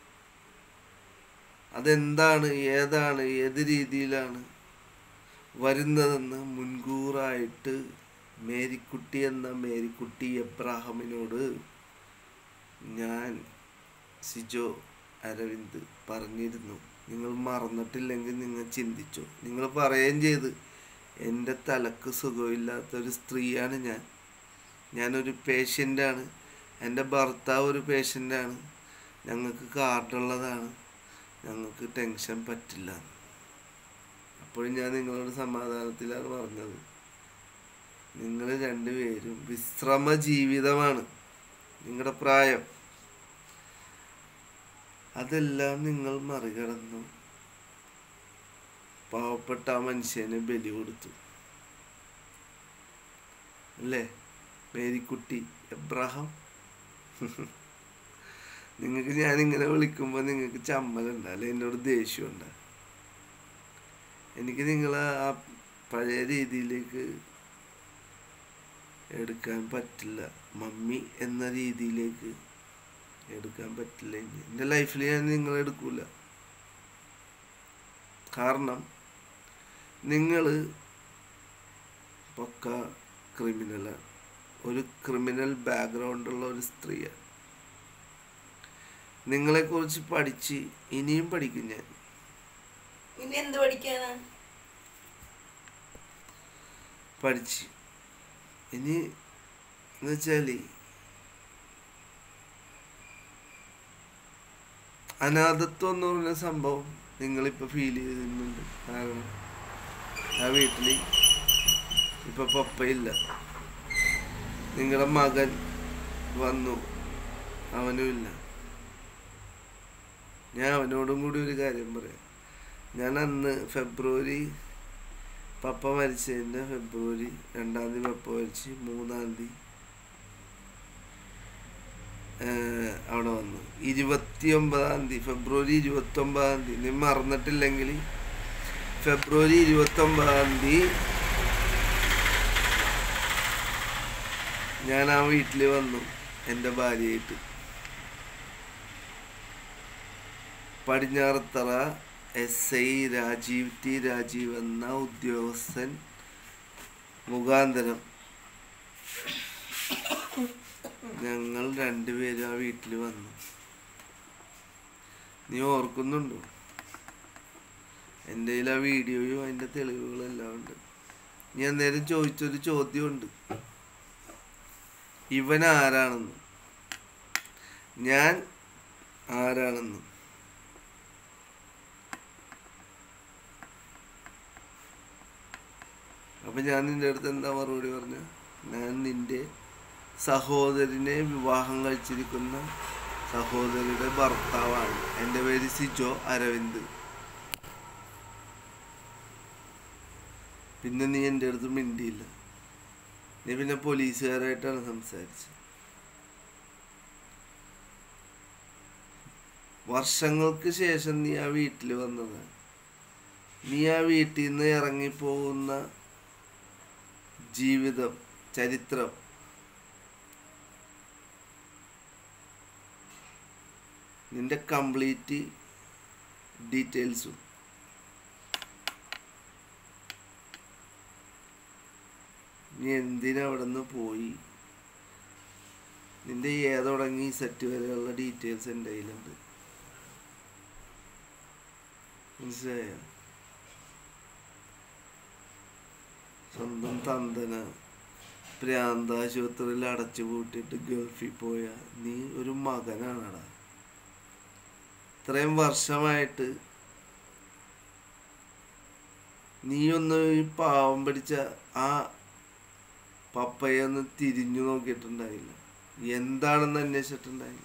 അതെന്താണ്, ഏതാണ്, ഏത് രീതിയിലാണ് വരുന്നതെന്ന് മുൻകൂറായിട്ട് മേരിക്കുട്ടി എബ്രാഹിമിനോട് ഞാൻ സിജോ അരവിന്ദ് പറഞ്ഞിരുന്നു. നിങ്ങൾ മറന്നിട്ടില്ലെങ്കിൽ നിങ്ങൾ ചിന്തിച്ചോ. നിങ്ങൾ പറയുകയും ചെയ്ത്, എൻ്റെ തലക്ക് സുഖമില്ലാത്തൊരു സ്ത്രീയാണ് ഞാനൊരു പേഷ്യൻ്റാണ്, എൻ്റെ ഭർത്താവ് ഒരു പേഷ്യൻ്റാണ്, ഞങ്ങൾക്ക് കാർഡുള്ളതാണ്, ഞങ്ങൾക്ക് ടെൻഷൻ പറ്റില്ല. അപ്പോഴും ഞാൻ നിങ്ങളോട് സമാധാനത്തിലാണ് പറഞ്ഞത്. നിങ്ങൾ രണ്ടുപേരും വിശ്രമ ജീവിതമാണ് നിങ്ങളുടെ പ്രായം. അതെല്ലാം നിങ്ങൾ മറികടന്നു പാവപ്പെട്ട ആ മനുഷ്യന് ബലി കൊടുത്തു അല്ലേ? മേരിക്കുട്ടി എബ്രാഹിം. നിങ്ങൾക്ക് ഞാനിങ്ങനെ വിളിക്കുമ്പോൾ നിങ്ങൾക്ക് ചമ്മലുണ്ട്, അല്ലെ എന്നോട് ദേഷ്യമുണ്ട്. എനിക്ക് നിങ്ങളെ ആ പഴയ രീതിയിലേക്ക് എടുക്കാൻ പറ്റില്ല. മമ്മി എന്ന രീതിയിലേക്ക് എടുക്കാൻ പറ്റില്ല. എൻ്റെ ലൈഫിൽ ഞാൻ നിങ്ങളെ എടുക്കൂല. കാരണം നിങ്ങൾ പക്ക ക്രിമിനലാണ്, ഒരു ക്രിമിനൽ ബാക്ക്ഗ്രൗണ്ടുള്ള ഒരു സ്ത്രീയാണ്. നിങ്ങളെക്കുറിച്ച് പഠിച്ച് ഇനിയും പഠിക്കും ഞാൻ. ഇനി എന്ത് പഠിക്കാനാ? പഠിച്ച് ഇനി എന്ന് വെച്ചാൽ അനാഥത്വം എന്ന് പറഞ്ഞ സംഭവം നിങ്ങളിപ്പോൾ ഫീൽ ചെയ്യുന്നുണ്ട്. കാരണം ആ വീട്ടിൽ ഇപ്പൊ പപ്പയില്ല. നിങ്ങളുടെ മകൻ വന്നു, അവനും ഇല്ല. ഞാൻ അവനോടും കൂടി ഒരു കാര്യം പറയാം. ഞാൻ അന്ന് ഫെബ്രുവരി പപ്പ മരിച്ചതിൻ്റെ ഫെബ്രുവരി 2-ാം തീയതി പപ്പ മരിച്ച് 3-ാം തീയതി അവിടെ വന്നു. 29-ാം തീയതി ഫെബ്രുവരി 29-ാം തീയതി, നീ മറന്നിട്ടില്ലെങ്കിൽ ഫെബ്രുവരി 29-ാം തീയതി ഞാൻ ആ വീട്ടിൽ വന്നു എൻ്റെ ഭാര്യയായിട്ട്. പടിഞ്ഞാറത്തറ SI രാജീവ് എന്ന ഉദ്യോഗസ്ഥൻ മുഖാന്തരം ഞങ്ങൾ രണ്ടുപേരും ആ വീട്ടിൽ വന്നു. നീ ഓർക്കുന്നുണ്ടോ? എൻ്റെ കയ്യിൽ ആ വീഡിയോയും അതിൻ്റെ തെളിവുകളും എല്ലാം ഉണ്ട്. ഞാൻ നേരം ചോദിച്ചൊരു ചോദ്യമുണ്ട്, ഇവൻ ആരാണെന്ന്, ഞാൻ ആരാണെന്ന്. അപ്പം ഞാൻ നിൻ്റെ അടുത്ത് എന്താ മറുപടി പറഞ്ഞ? ഞാൻ നിൻ്റെ സഹോദരനെ വിവാഹം കഴിച്ചിരിക്കുന്ന സഹോദരിയുടെ ഭർത്താവാണ്. എൻ്റെ പേര് സിജോ അരവിന്ദ്. പിന്നെ നീ എൻ്റെ അടുത്ത് മിണ്ടിയില്ല. നീ പിന്നെ പോലീസുകാരായിട്ടാണ് സംസാരിച്ചത്. വർഷങ്ങൾക്ക് ശേഷം നീ ആ വീട്ടിൽ വന്നത്. നീ ആ വീട്ടിൽ നിന്ന് ഇറങ്ങിപ്പോകുന്ന ജീവിതം, ചരിത്രം നിന്റെ കംപ്ലീറ്റ് ഡീറ്റെയിൽസും നീ എന്തിനാ അവിടെ നിന്ന് പോയി, നിന്റെ തുടങ്ങി സെറ്റ് വരെയുള്ള ഡീറ്റെയിൽസ് എൻ്റെ കയ്യിലുണ്ട്. മനസ്സിലായ? സ്വന്തം തന്തന പ്രാന്താശുപത്രിയിൽ അടച്ചു പൂട്ടിയിട്ട് ഗൾഫിൽ പോയ നീ ഒരു മകനാണടാ. ഇത്രയും വർഷമായിട്ട് നീ ഒന്ന് ഈ പാവം പിടിച്ച ആ പപ്പയൊന്ന് തിരിഞ്ഞു നോക്കിയിട്ടുണ്ടായില്ല, എന്താണെന്ന് അന്വേഷിച്ചിട്ടുണ്ടായില്ല.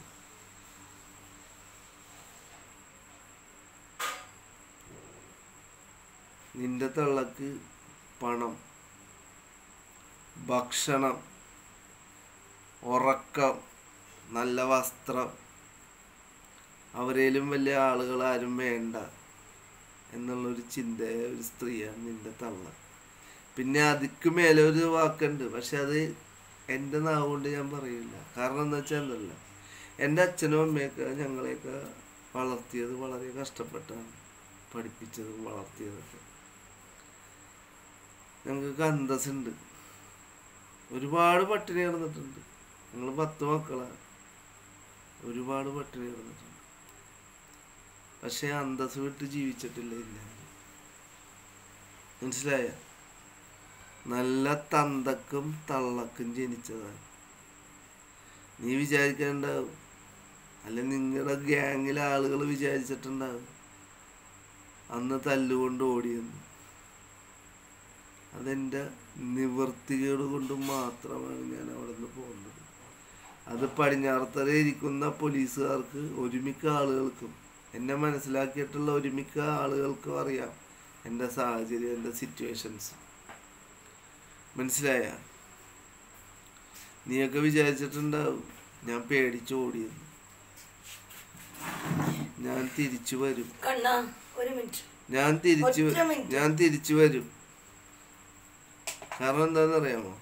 നിന്റെ തള്ളക്ക് പണം, ഭക്ഷണം, ഉറക്കം, നല്ല വസ്ത്രം, അവരേലും വലിയ ആളുകൾ ആരും വേണ്ട എന്നുള്ളൊരു ചിന്തയ ഒരു സ്ത്രീയാണ് നിന്റെ തള്ള. പിന്നെ അതിക്ക് മേലെ ഒരു വാക്കുണ്ട്, പക്ഷെ അത് എൻ്റെ നാവുകൊണ്ട് ഞാൻ പറയില്ല. കാരണം എന്താ വെച്ചാൽ എന്തല്ല, എൻ്റെ അച്ഛനും അമ്മയൊക്കെ ഞങ്ങളെയൊക്കെ വളർത്തിയത് വളരെ കഷ്ടപ്പെട്ടാണ്, പഠിപ്പിച്ചതും വളർത്തിയതൊക്കെ. ഞങ്ങൾക്ക് അന്തസ്സുണ്ട്. ഒരുപാട് പട്ടിണി കിടന്നിട്ടുണ്ട്. ഞങ്ങൾ 10 മക്കളാണ്. ഒരുപാട് പട്ടിണി കിടന്നിട്ടുണ്ട്. പക്ഷെ അന്തസ്സ് വിട്ട് ജീവിച്ചിട്ടില്ല. ഇല്ല, മനസ്സിലായ? നല്ല തന്തക്കും തള്ളക്കും ജനിച്ചതാണ്. നീ വിചാരിക്കണ്ടാവും, അല്ല നിങ്ങളുടെ ഗ്യാങ്ങിലെ ആളുകൾ വിചാരിച്ചിട്ടുണ്ടാവും അന്ന് തല്ലുകൊണ്ട് ഓടിയെന്ന്. അതെൻ്റെ നിവൃത്തികേട് കൊണ്ട് മാത്രമാണ് ഞാൻ അവിടെ നിന്ന് പോകുന്നത്. അത് പടിഞ്ഞാറത്തറ ഇരിക്കുന്ന പോലീസുകാർക്ക്, ഒരുമിക്ക ആളുകൾക്കും, എന്നെ മനസ്സിലാക്കിയിട്ടുള്ള ഒരുമിക്ക ആളുകൾക്കും അറിയാം എൻ്റെ സാഹചര്യം, എൻ്റെ സിറ്റുവേഷൻസ്. മനസ്സിലായ? നീയൊക്കെ വിചാരിച്ചിട്ടുണ്ടാവും ഞാൻ പേടിച്ച് ഓടിയെന്ന്. ഞാൻ തിരിച്ചു വരും. ഞാൻ തിരിച്ചു വരും. കാരണം എന്താണെന്നറിയാമോ?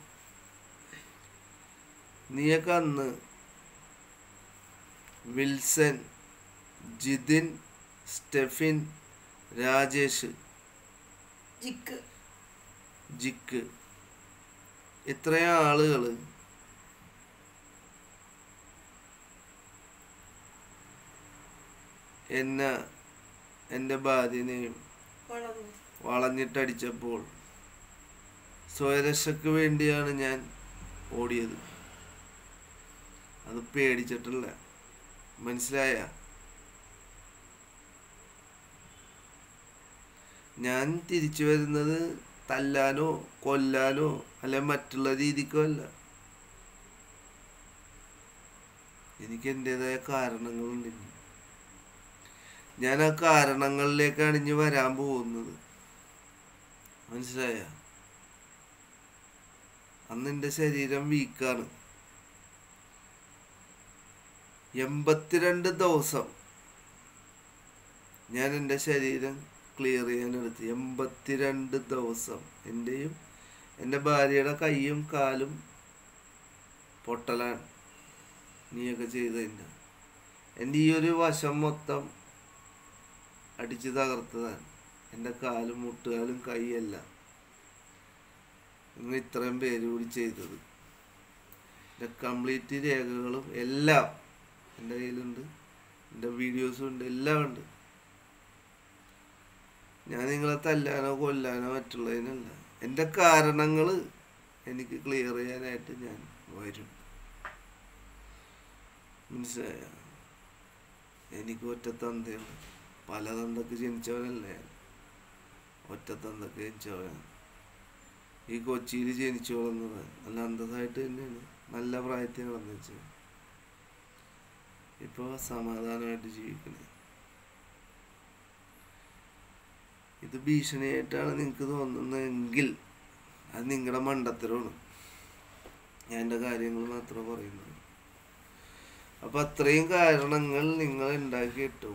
നീയൊക്കെ അന്ന് വിൽസൺ, ജിതിൻ, സ്റ്റെഫിൻ, രാജേഷ്, ജിക്ക് ഇത്രയും ആളുകൾ എന്നെ, എൻ്റെ ഭാര്യനെയും വളഞ്ഞിട്ടടിച്ചപ്പോൾ സ്വയരക്ഷയ്ക്ക് വേണ്ടിയാണ് ഞാൻ ഓടിയത്. അത് പേടിച്ചിട്ടില്ല. മനസ്സിലായ? ഞാൻ തിരിച്ചു വരുന്നത് തല്ലാനോ കൊല്ലാനോ അല്ലെ മറ്റുള്ള രീതിക്കോ അല്ല. എനിക്ക് എൻ്റെതായ കാരണങ്ങളുണ്ട്. ഞാൻ ആ കാരണങ്ങളിലേക്കാണ് ഇനി വരാൻ പോകുന്നത്. മനസ്സിലായ? അന്ന് എൻ്റെ ശരീരം വീക്കാണ്. 82 ദിവസം ഞാൻ എൻ്റെ ശരീരം ക്ലിയർ ചെയ്യാനെടുത്ത്. 82 ദിവസം. എൻ്റെയും എൻ്റെ ഭാര്യയുടെ കൈയും കാലും പൊട്ടലാണ് നീയൊക്കെ ചെയ്തതിൻ്റെ. എൻ്റെ ഈ ഒരു വശം മൊത്തം അടിച്ച് തകർത്തതാണ്. എൻ്റെ കാലും മുട്ടുകാലും കൈയെല്ലാം നിങ്ങൾ ഇത്രയും പേര് കൂടി ചെയ്തത്. എൻ്റെ കംപ്ലീറ്റ് രേഖകളും എല്ലാം എൻ്റെ കയ്യിലുണ്ട്. എൻ്റെ വീഡിയോസും ഉണ്ട്, എല്ലാം ഉണ്ട്. ഞാൻ നിങ്ങളെ തല്ലാനോ കൊല്ലാനോ മറ്റുള്ളതിനല്ല. എൻ്റെ കാരണങ്ങൾ എനിക്ക് ക്ലിയർ ചെയ്യാനായിട്ട് ഞാൻ വരും. മനസ്സിലായ? എനിക്ക് ഒറ്റ തന്തയാണ്. പല തന്തക്ക് ജനിച്ചവനല്ല ഞാൻ. ഒറ്റ തന്തക്ക് ജനിച്ചവനാണ്. ഈ കൊച്ചിയിൽ ജനിച്ചു വളർന്നത്. നല്ല അന്തസ്സായിട്ട് തന്നെയാണ് നല്ല പ്രായത്തിൽ നടന്നു വെച്ചത്. ഇപ്പോൾ സമാധാനമായിട്ട് ജീവിക്കണേ. ഇത് ഭീഷണിയായിട്ടാണ് നിങ്ങൾക്ക് തോന്നുന്നതെങ്കിൽ അത് നിങ്ങളുടെ മണ്ടത്തരമാണ്. ഞാൻ എൻ്റെ കാര്യങ്ങൾ മാത്രമേ പറയുന്നത്. അപ്പം അത്രയും കാരണങ്ങൾ നിങ്ങൾ ഉണ്ടാക്കിയിട്ടും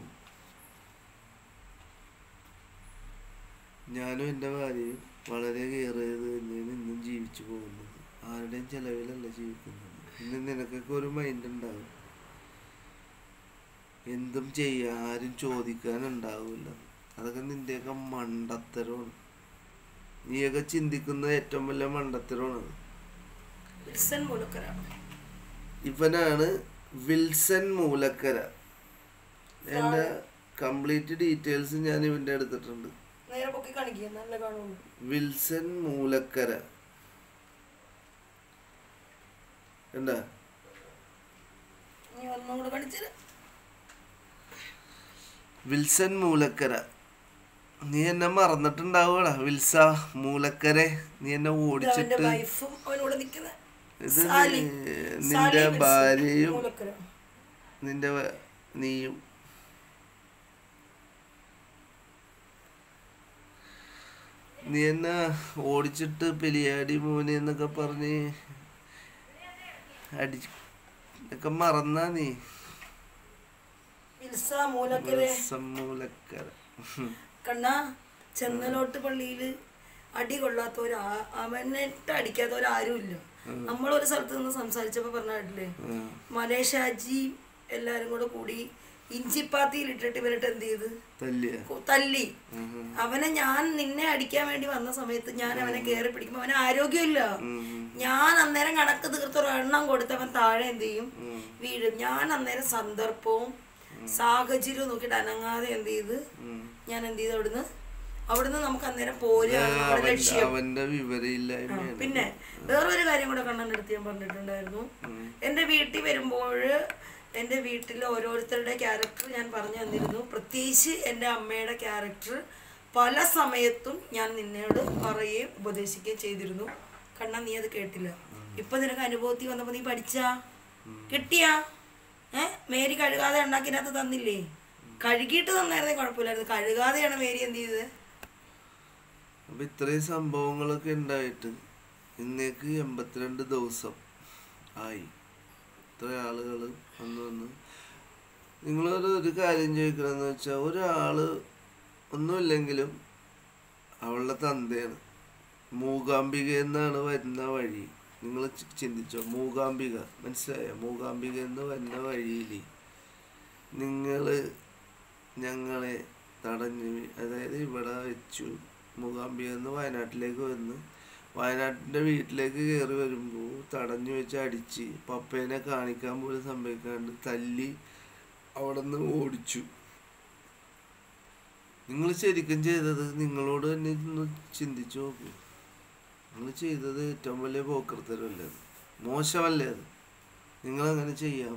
ഞാനും എൻ്റെ ഭാര്യയും വളരെ കെയർ ചെയ്ത് തന്നെയാണ് ഇന്നും ജീവിച്ചു പോകുന്നത്. ആരുടെയും ചിലവിലല്ല ജീവിക്കുന്നത്. ഇന്ന് നിനക്കൊക്കെ ഒരു മൈൻഡ് ഉണ്ടാവും. എന്തും ചെയ്യാൻ ആരും ചോദിക്കാനുണ്ടാവില്ല. അതൊക്കെ നിൻ്റെയൊക്കെ മണ്ടത്തരമാണ്. നീയൊക്കെ ചിന്തിക്കുന്ന ഏറ്റവും വലിയ മണ്ടത്തരമാണ്. ഇവനാണ് വിൽസൺ മൂലക്കര. എൻ്റെ കംപ്ലീറ്റ് ഡീറ്റെയിൽസ് ഞാൻ ഇവൻ്റെ എടുത്തിട്ടുണ്ട്. വിൽസൺ മൂലക്കര എന്താ വിൽസൺ മൂലക്കര. നീ എന്നെ മറന്നിട്ടുണ്ടാവൂടാ വിൽസ മൂലക്കരെ. നീ എന്നെ ഓടിച്ചിട്ട് ഇത് നിന്റെ ഭാര്യയും നിന്റെ നീയും നീ എന്നെ ഓടിച്ചിട്ട് പെലിയാടി മോനെ എന്നൊക്കെ പറഞ്ഞ് അടിക്കെ മറന്നാ നീ. മൂലക്കര കണ്ണാ ചെന്നലോട്ട് പള്ളിയില് അടി കൊള്ളാത്തവര് അവനിട്ട് അടിക്കാത്തവരാരും ഇല്ല. നമ്മളൊരു സ്ഥലത്ത് നിന്ന് സംസാരിച്ചപ്പോ പറഞ്ഞിട്ടില്ലേ, മലേഷാജി എല്ലാരും കൂടെ കൂടി ഇഞ്ചിപ്പാത്തിയിൽ ഇട്ടിട്ട് ഇവനിട്ട് എന്ത് ചെയ്ത് തല്ലി. അവനെ ഞാൻ നിന്നെ അടിക്കാൻ വേണ്ടി വന്ന സമയത്ത് ഞാൻ അവനെ കയറി പിടിക്കുമ്പോ അവന് ആരോഗ്യമില്ല. ഞാൻ അന്നേരം കണക്ക് തീർത്തൊരെണ്ണം കൊടുത്തവൻ താഴെ എന്ത് ചെയ്യും, വീഴും. ഞാൻ അന്നേരം സന്ദർഭവും സാഹചര്യവും നോക്കിയിട്ട് അനങ്ങാതെ എന്ത് ചെയ്ത് ഞാൻ എന്ത് ചെയ്ത് അവിടുന്ന് നമുക്ക് അന്നേരം പോരാ ലക്ഷ്യം. പിന്നെ വേറൊരു കാര്യം കൂടെ കണ്ണൻ്റെ അടുത്ത് ഞാൻ പറഞ്ഞിട്ടുണ്ടായിരുന്നു. എൻ്റെ വീട്ടിൽ വരുമ്പോൾ എൻ്റെ വീട്ടിൽ ഓരോരുത്തരുടെ ക്യാരക്ടർ ഞാൻ പറഞ്ഞു തന്നിരുന്നു. പ്രത്യേകിച്ച് എൻ്റെ അമ്മയുടെ ക്യാരക്ടർ പല സമയത്തും ഞാൻ നിന്നോട് പറയുകയും ഉപദേശിക്കുകയും ചെയ്തിരുന്നു. കണ്ണ നീ അത് കേട്ടില്ല. ഇപ്പൊ നിനക്ക് അനുഭവത്തിൽ വന്നപ്പോ നീ പഠിച്ചാ കിട്ടിയാ? മേരി കഴുകാതെ ഉണ്ടാക്കിനകത്ത് തന്നില്ലേ? കഴുകിയിട്ട് തന്നായിരുന്നേ കുഴപ്പമില്ലായിരുന്നു. കഴുകാതെയാണ് മേരി എന്ത് ചെയ്തത്? അപ്പൊ ഇത്രയും സംഭവങ്ങളൊക്കെ ഉണ്ടായിട്ട് ഇന്നേക്ക് 82 ദിവസം ആയി. ഇത്ര ആളുകൾ വന്ന് നിങ്ങളൊരു കാര്യം ചോദിക്കണമെന്ന് വെച്ചാൽ, ഒരാള് ഒന്നുമില്ലെങ്കിലും അവളുടെ തന്തയാണ്. മൂകാംബിക എന്നാണ് വരുന്ന വഴി. നിങ്ങൾ ചിന്തിച്ചോ, മൂകാംബിക മനസ്സിലായ? മൂകാംബിക എന്ന് വരുന്ന വഴിയിൽ നിങ്ങൾ ഞങ്ങളെ തടഞ്ഞു, അതായത് ഇവിടെ വെച്ചു. മൂകാംബിക എന്ന് വയനാട്ടിലേക്ക് വന്ന് വയനാട്ടിൻ്റെ വീട്ടിലേക്ക് കയറി വരുമ്പോൾ തടഞ്ഞു വെച്ച് അടിച്ച് പപ്പേനെ കാണിക്കാൻ പോലും സംഭവിക്കാണ്ട് തല്ലി അവിടെ നിന്ന് ഓടിച്ചു. നിങ്ങൾ ശരിക്കും ചെയ്തത് നിങ്ങളോട് തന്നെ ഒന്ന് ചിന്തിച്ചു നോക്കൂ. നിങ്ങൾ ചെയ്തത് ഏറ്റവും വലിയ പോക്കർത്തരമല്ലേ? മോശമല്ലേ അത്? നിങ്ങളങ്ങനെ ചെയ്യാമോ?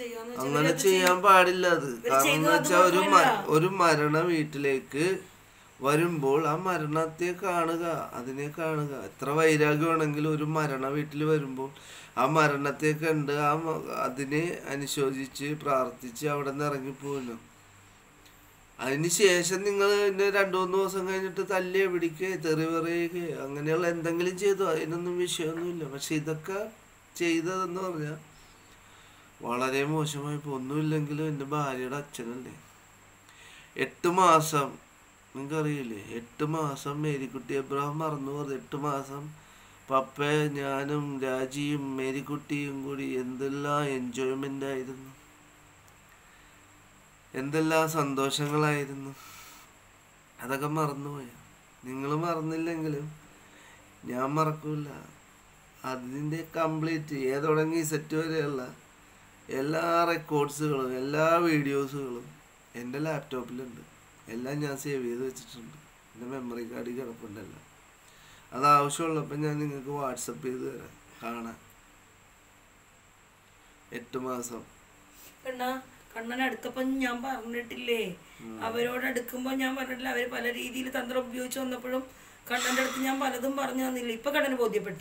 അങ്ങനെ ചെയ്യാൻ പാടില്ല അത്. കാരണം എന്ന് വെച്ചാൽ ഒരു മരണ വീട്ടിലേക്ക് വരുമ്പോൾ ആ മരണത്തെ കാണുക, അതിനെ കാണുക. എത്ര വൈരാഗ്യമാണെങ്കിലും ഒരു മരണ വീട്ടിൽ വരുമ്പോൾ ആ മരണത്തെ കണ്ട് അതിനെ അനുശോചിച്ച് പ്രാർത്ഥിച്ച് അവിടെ നിന്ന് ഇറങ്ങിപ്പോകുന്നു. അതിന് ശേഷം നിങ്ങൾ പിന്നെ 2-3 ദിവസം കഴിഞ്ഞിട്ട് തല്ലി പിടിക്കുക, തെറി പറയുക, അങ്ങനെയുള്ള എന്തെങ്കിലും ചെയ്തു, അതിനൊന്നും വിഷയമൊന്നുമില്ല. പക്ഷെ ഇതൊക്കെ ചെയ്തതെന്ന് പറഞ്ഞാൽ വളരെ മോശമായി. ഇപ്പോൾ ഒന്നുമില്ലെങ്കിലും എൻ്റെ ഭാര്യയുടെ അച്ഛനല്ലേ, 8 മാസം, നിങ്ങൾക്കറിയില്ലേ, 8 മാസം മേരിക്കുട്ടി എബ്രഹാം മറന്നു പറഞ്ഞത്. 8 മാസം പപ്പ, ഞാനും രാജിയും മേരിക്കുട്ടിയും കൂടി എന്തെല്ലാം എൻജോയ്മെൻ്റ് ആയിരുന്നു, എന്തെല്ലാം സന്തോഷങ്ങളായിരുന്നു. അതൊക്കെ മറന്നുപോയ. നിങ്ങൾ മറന്നില്ലെങ്കിലും ഞാൻ മറക്കൂല. അതിൻ്റെ കംപ്ലീറ്റ് തുടങ്ങി സെറ്റ് വരെയുള്ള എല്ലാ റെക്കോർഡ്സുകളും എല്ലാ വീഡിയോസുകളും എൻ്റെ ലാപ്ടോപ്പിലുണ്ട്. എല്ലാം ഞാൻ സേവ് ചെയ്ത് വെച്ചിട്ടുണ്ട്. എൻ്റെ മെമ്മറി കാർഡിൽ കിടപ്പുണ്ടല്ലോ. അത് ആവശ്യമുള്ളപ്പോൾ ഞാൻ നിങ്ങൾക്ക് വാട്സപ്പ് ചെയ്ത് തരാം, കാണാൻ. 8 മാസം കണ്ണൻ അടുത്തപ്പം ഞാൻ പറഞ്ഞിട്ടില്ലേ, അവരോട് അടുക്കുമ്പോൾ ഞാൻ പറഞ്ഞിട്ടില്ല, അവര് പല രീതിയിൽ തന്ത്രം ഉപയോഗിച്ച് വന്നപ്പോഴും കണ്ണന്റെ അടുത്ത് ഞാൻ പലതും പറഞ്ഞു തന്നില്ല. ഇപ്പൊ കണ്ണന് ബോധ്യപ്പെട്ട.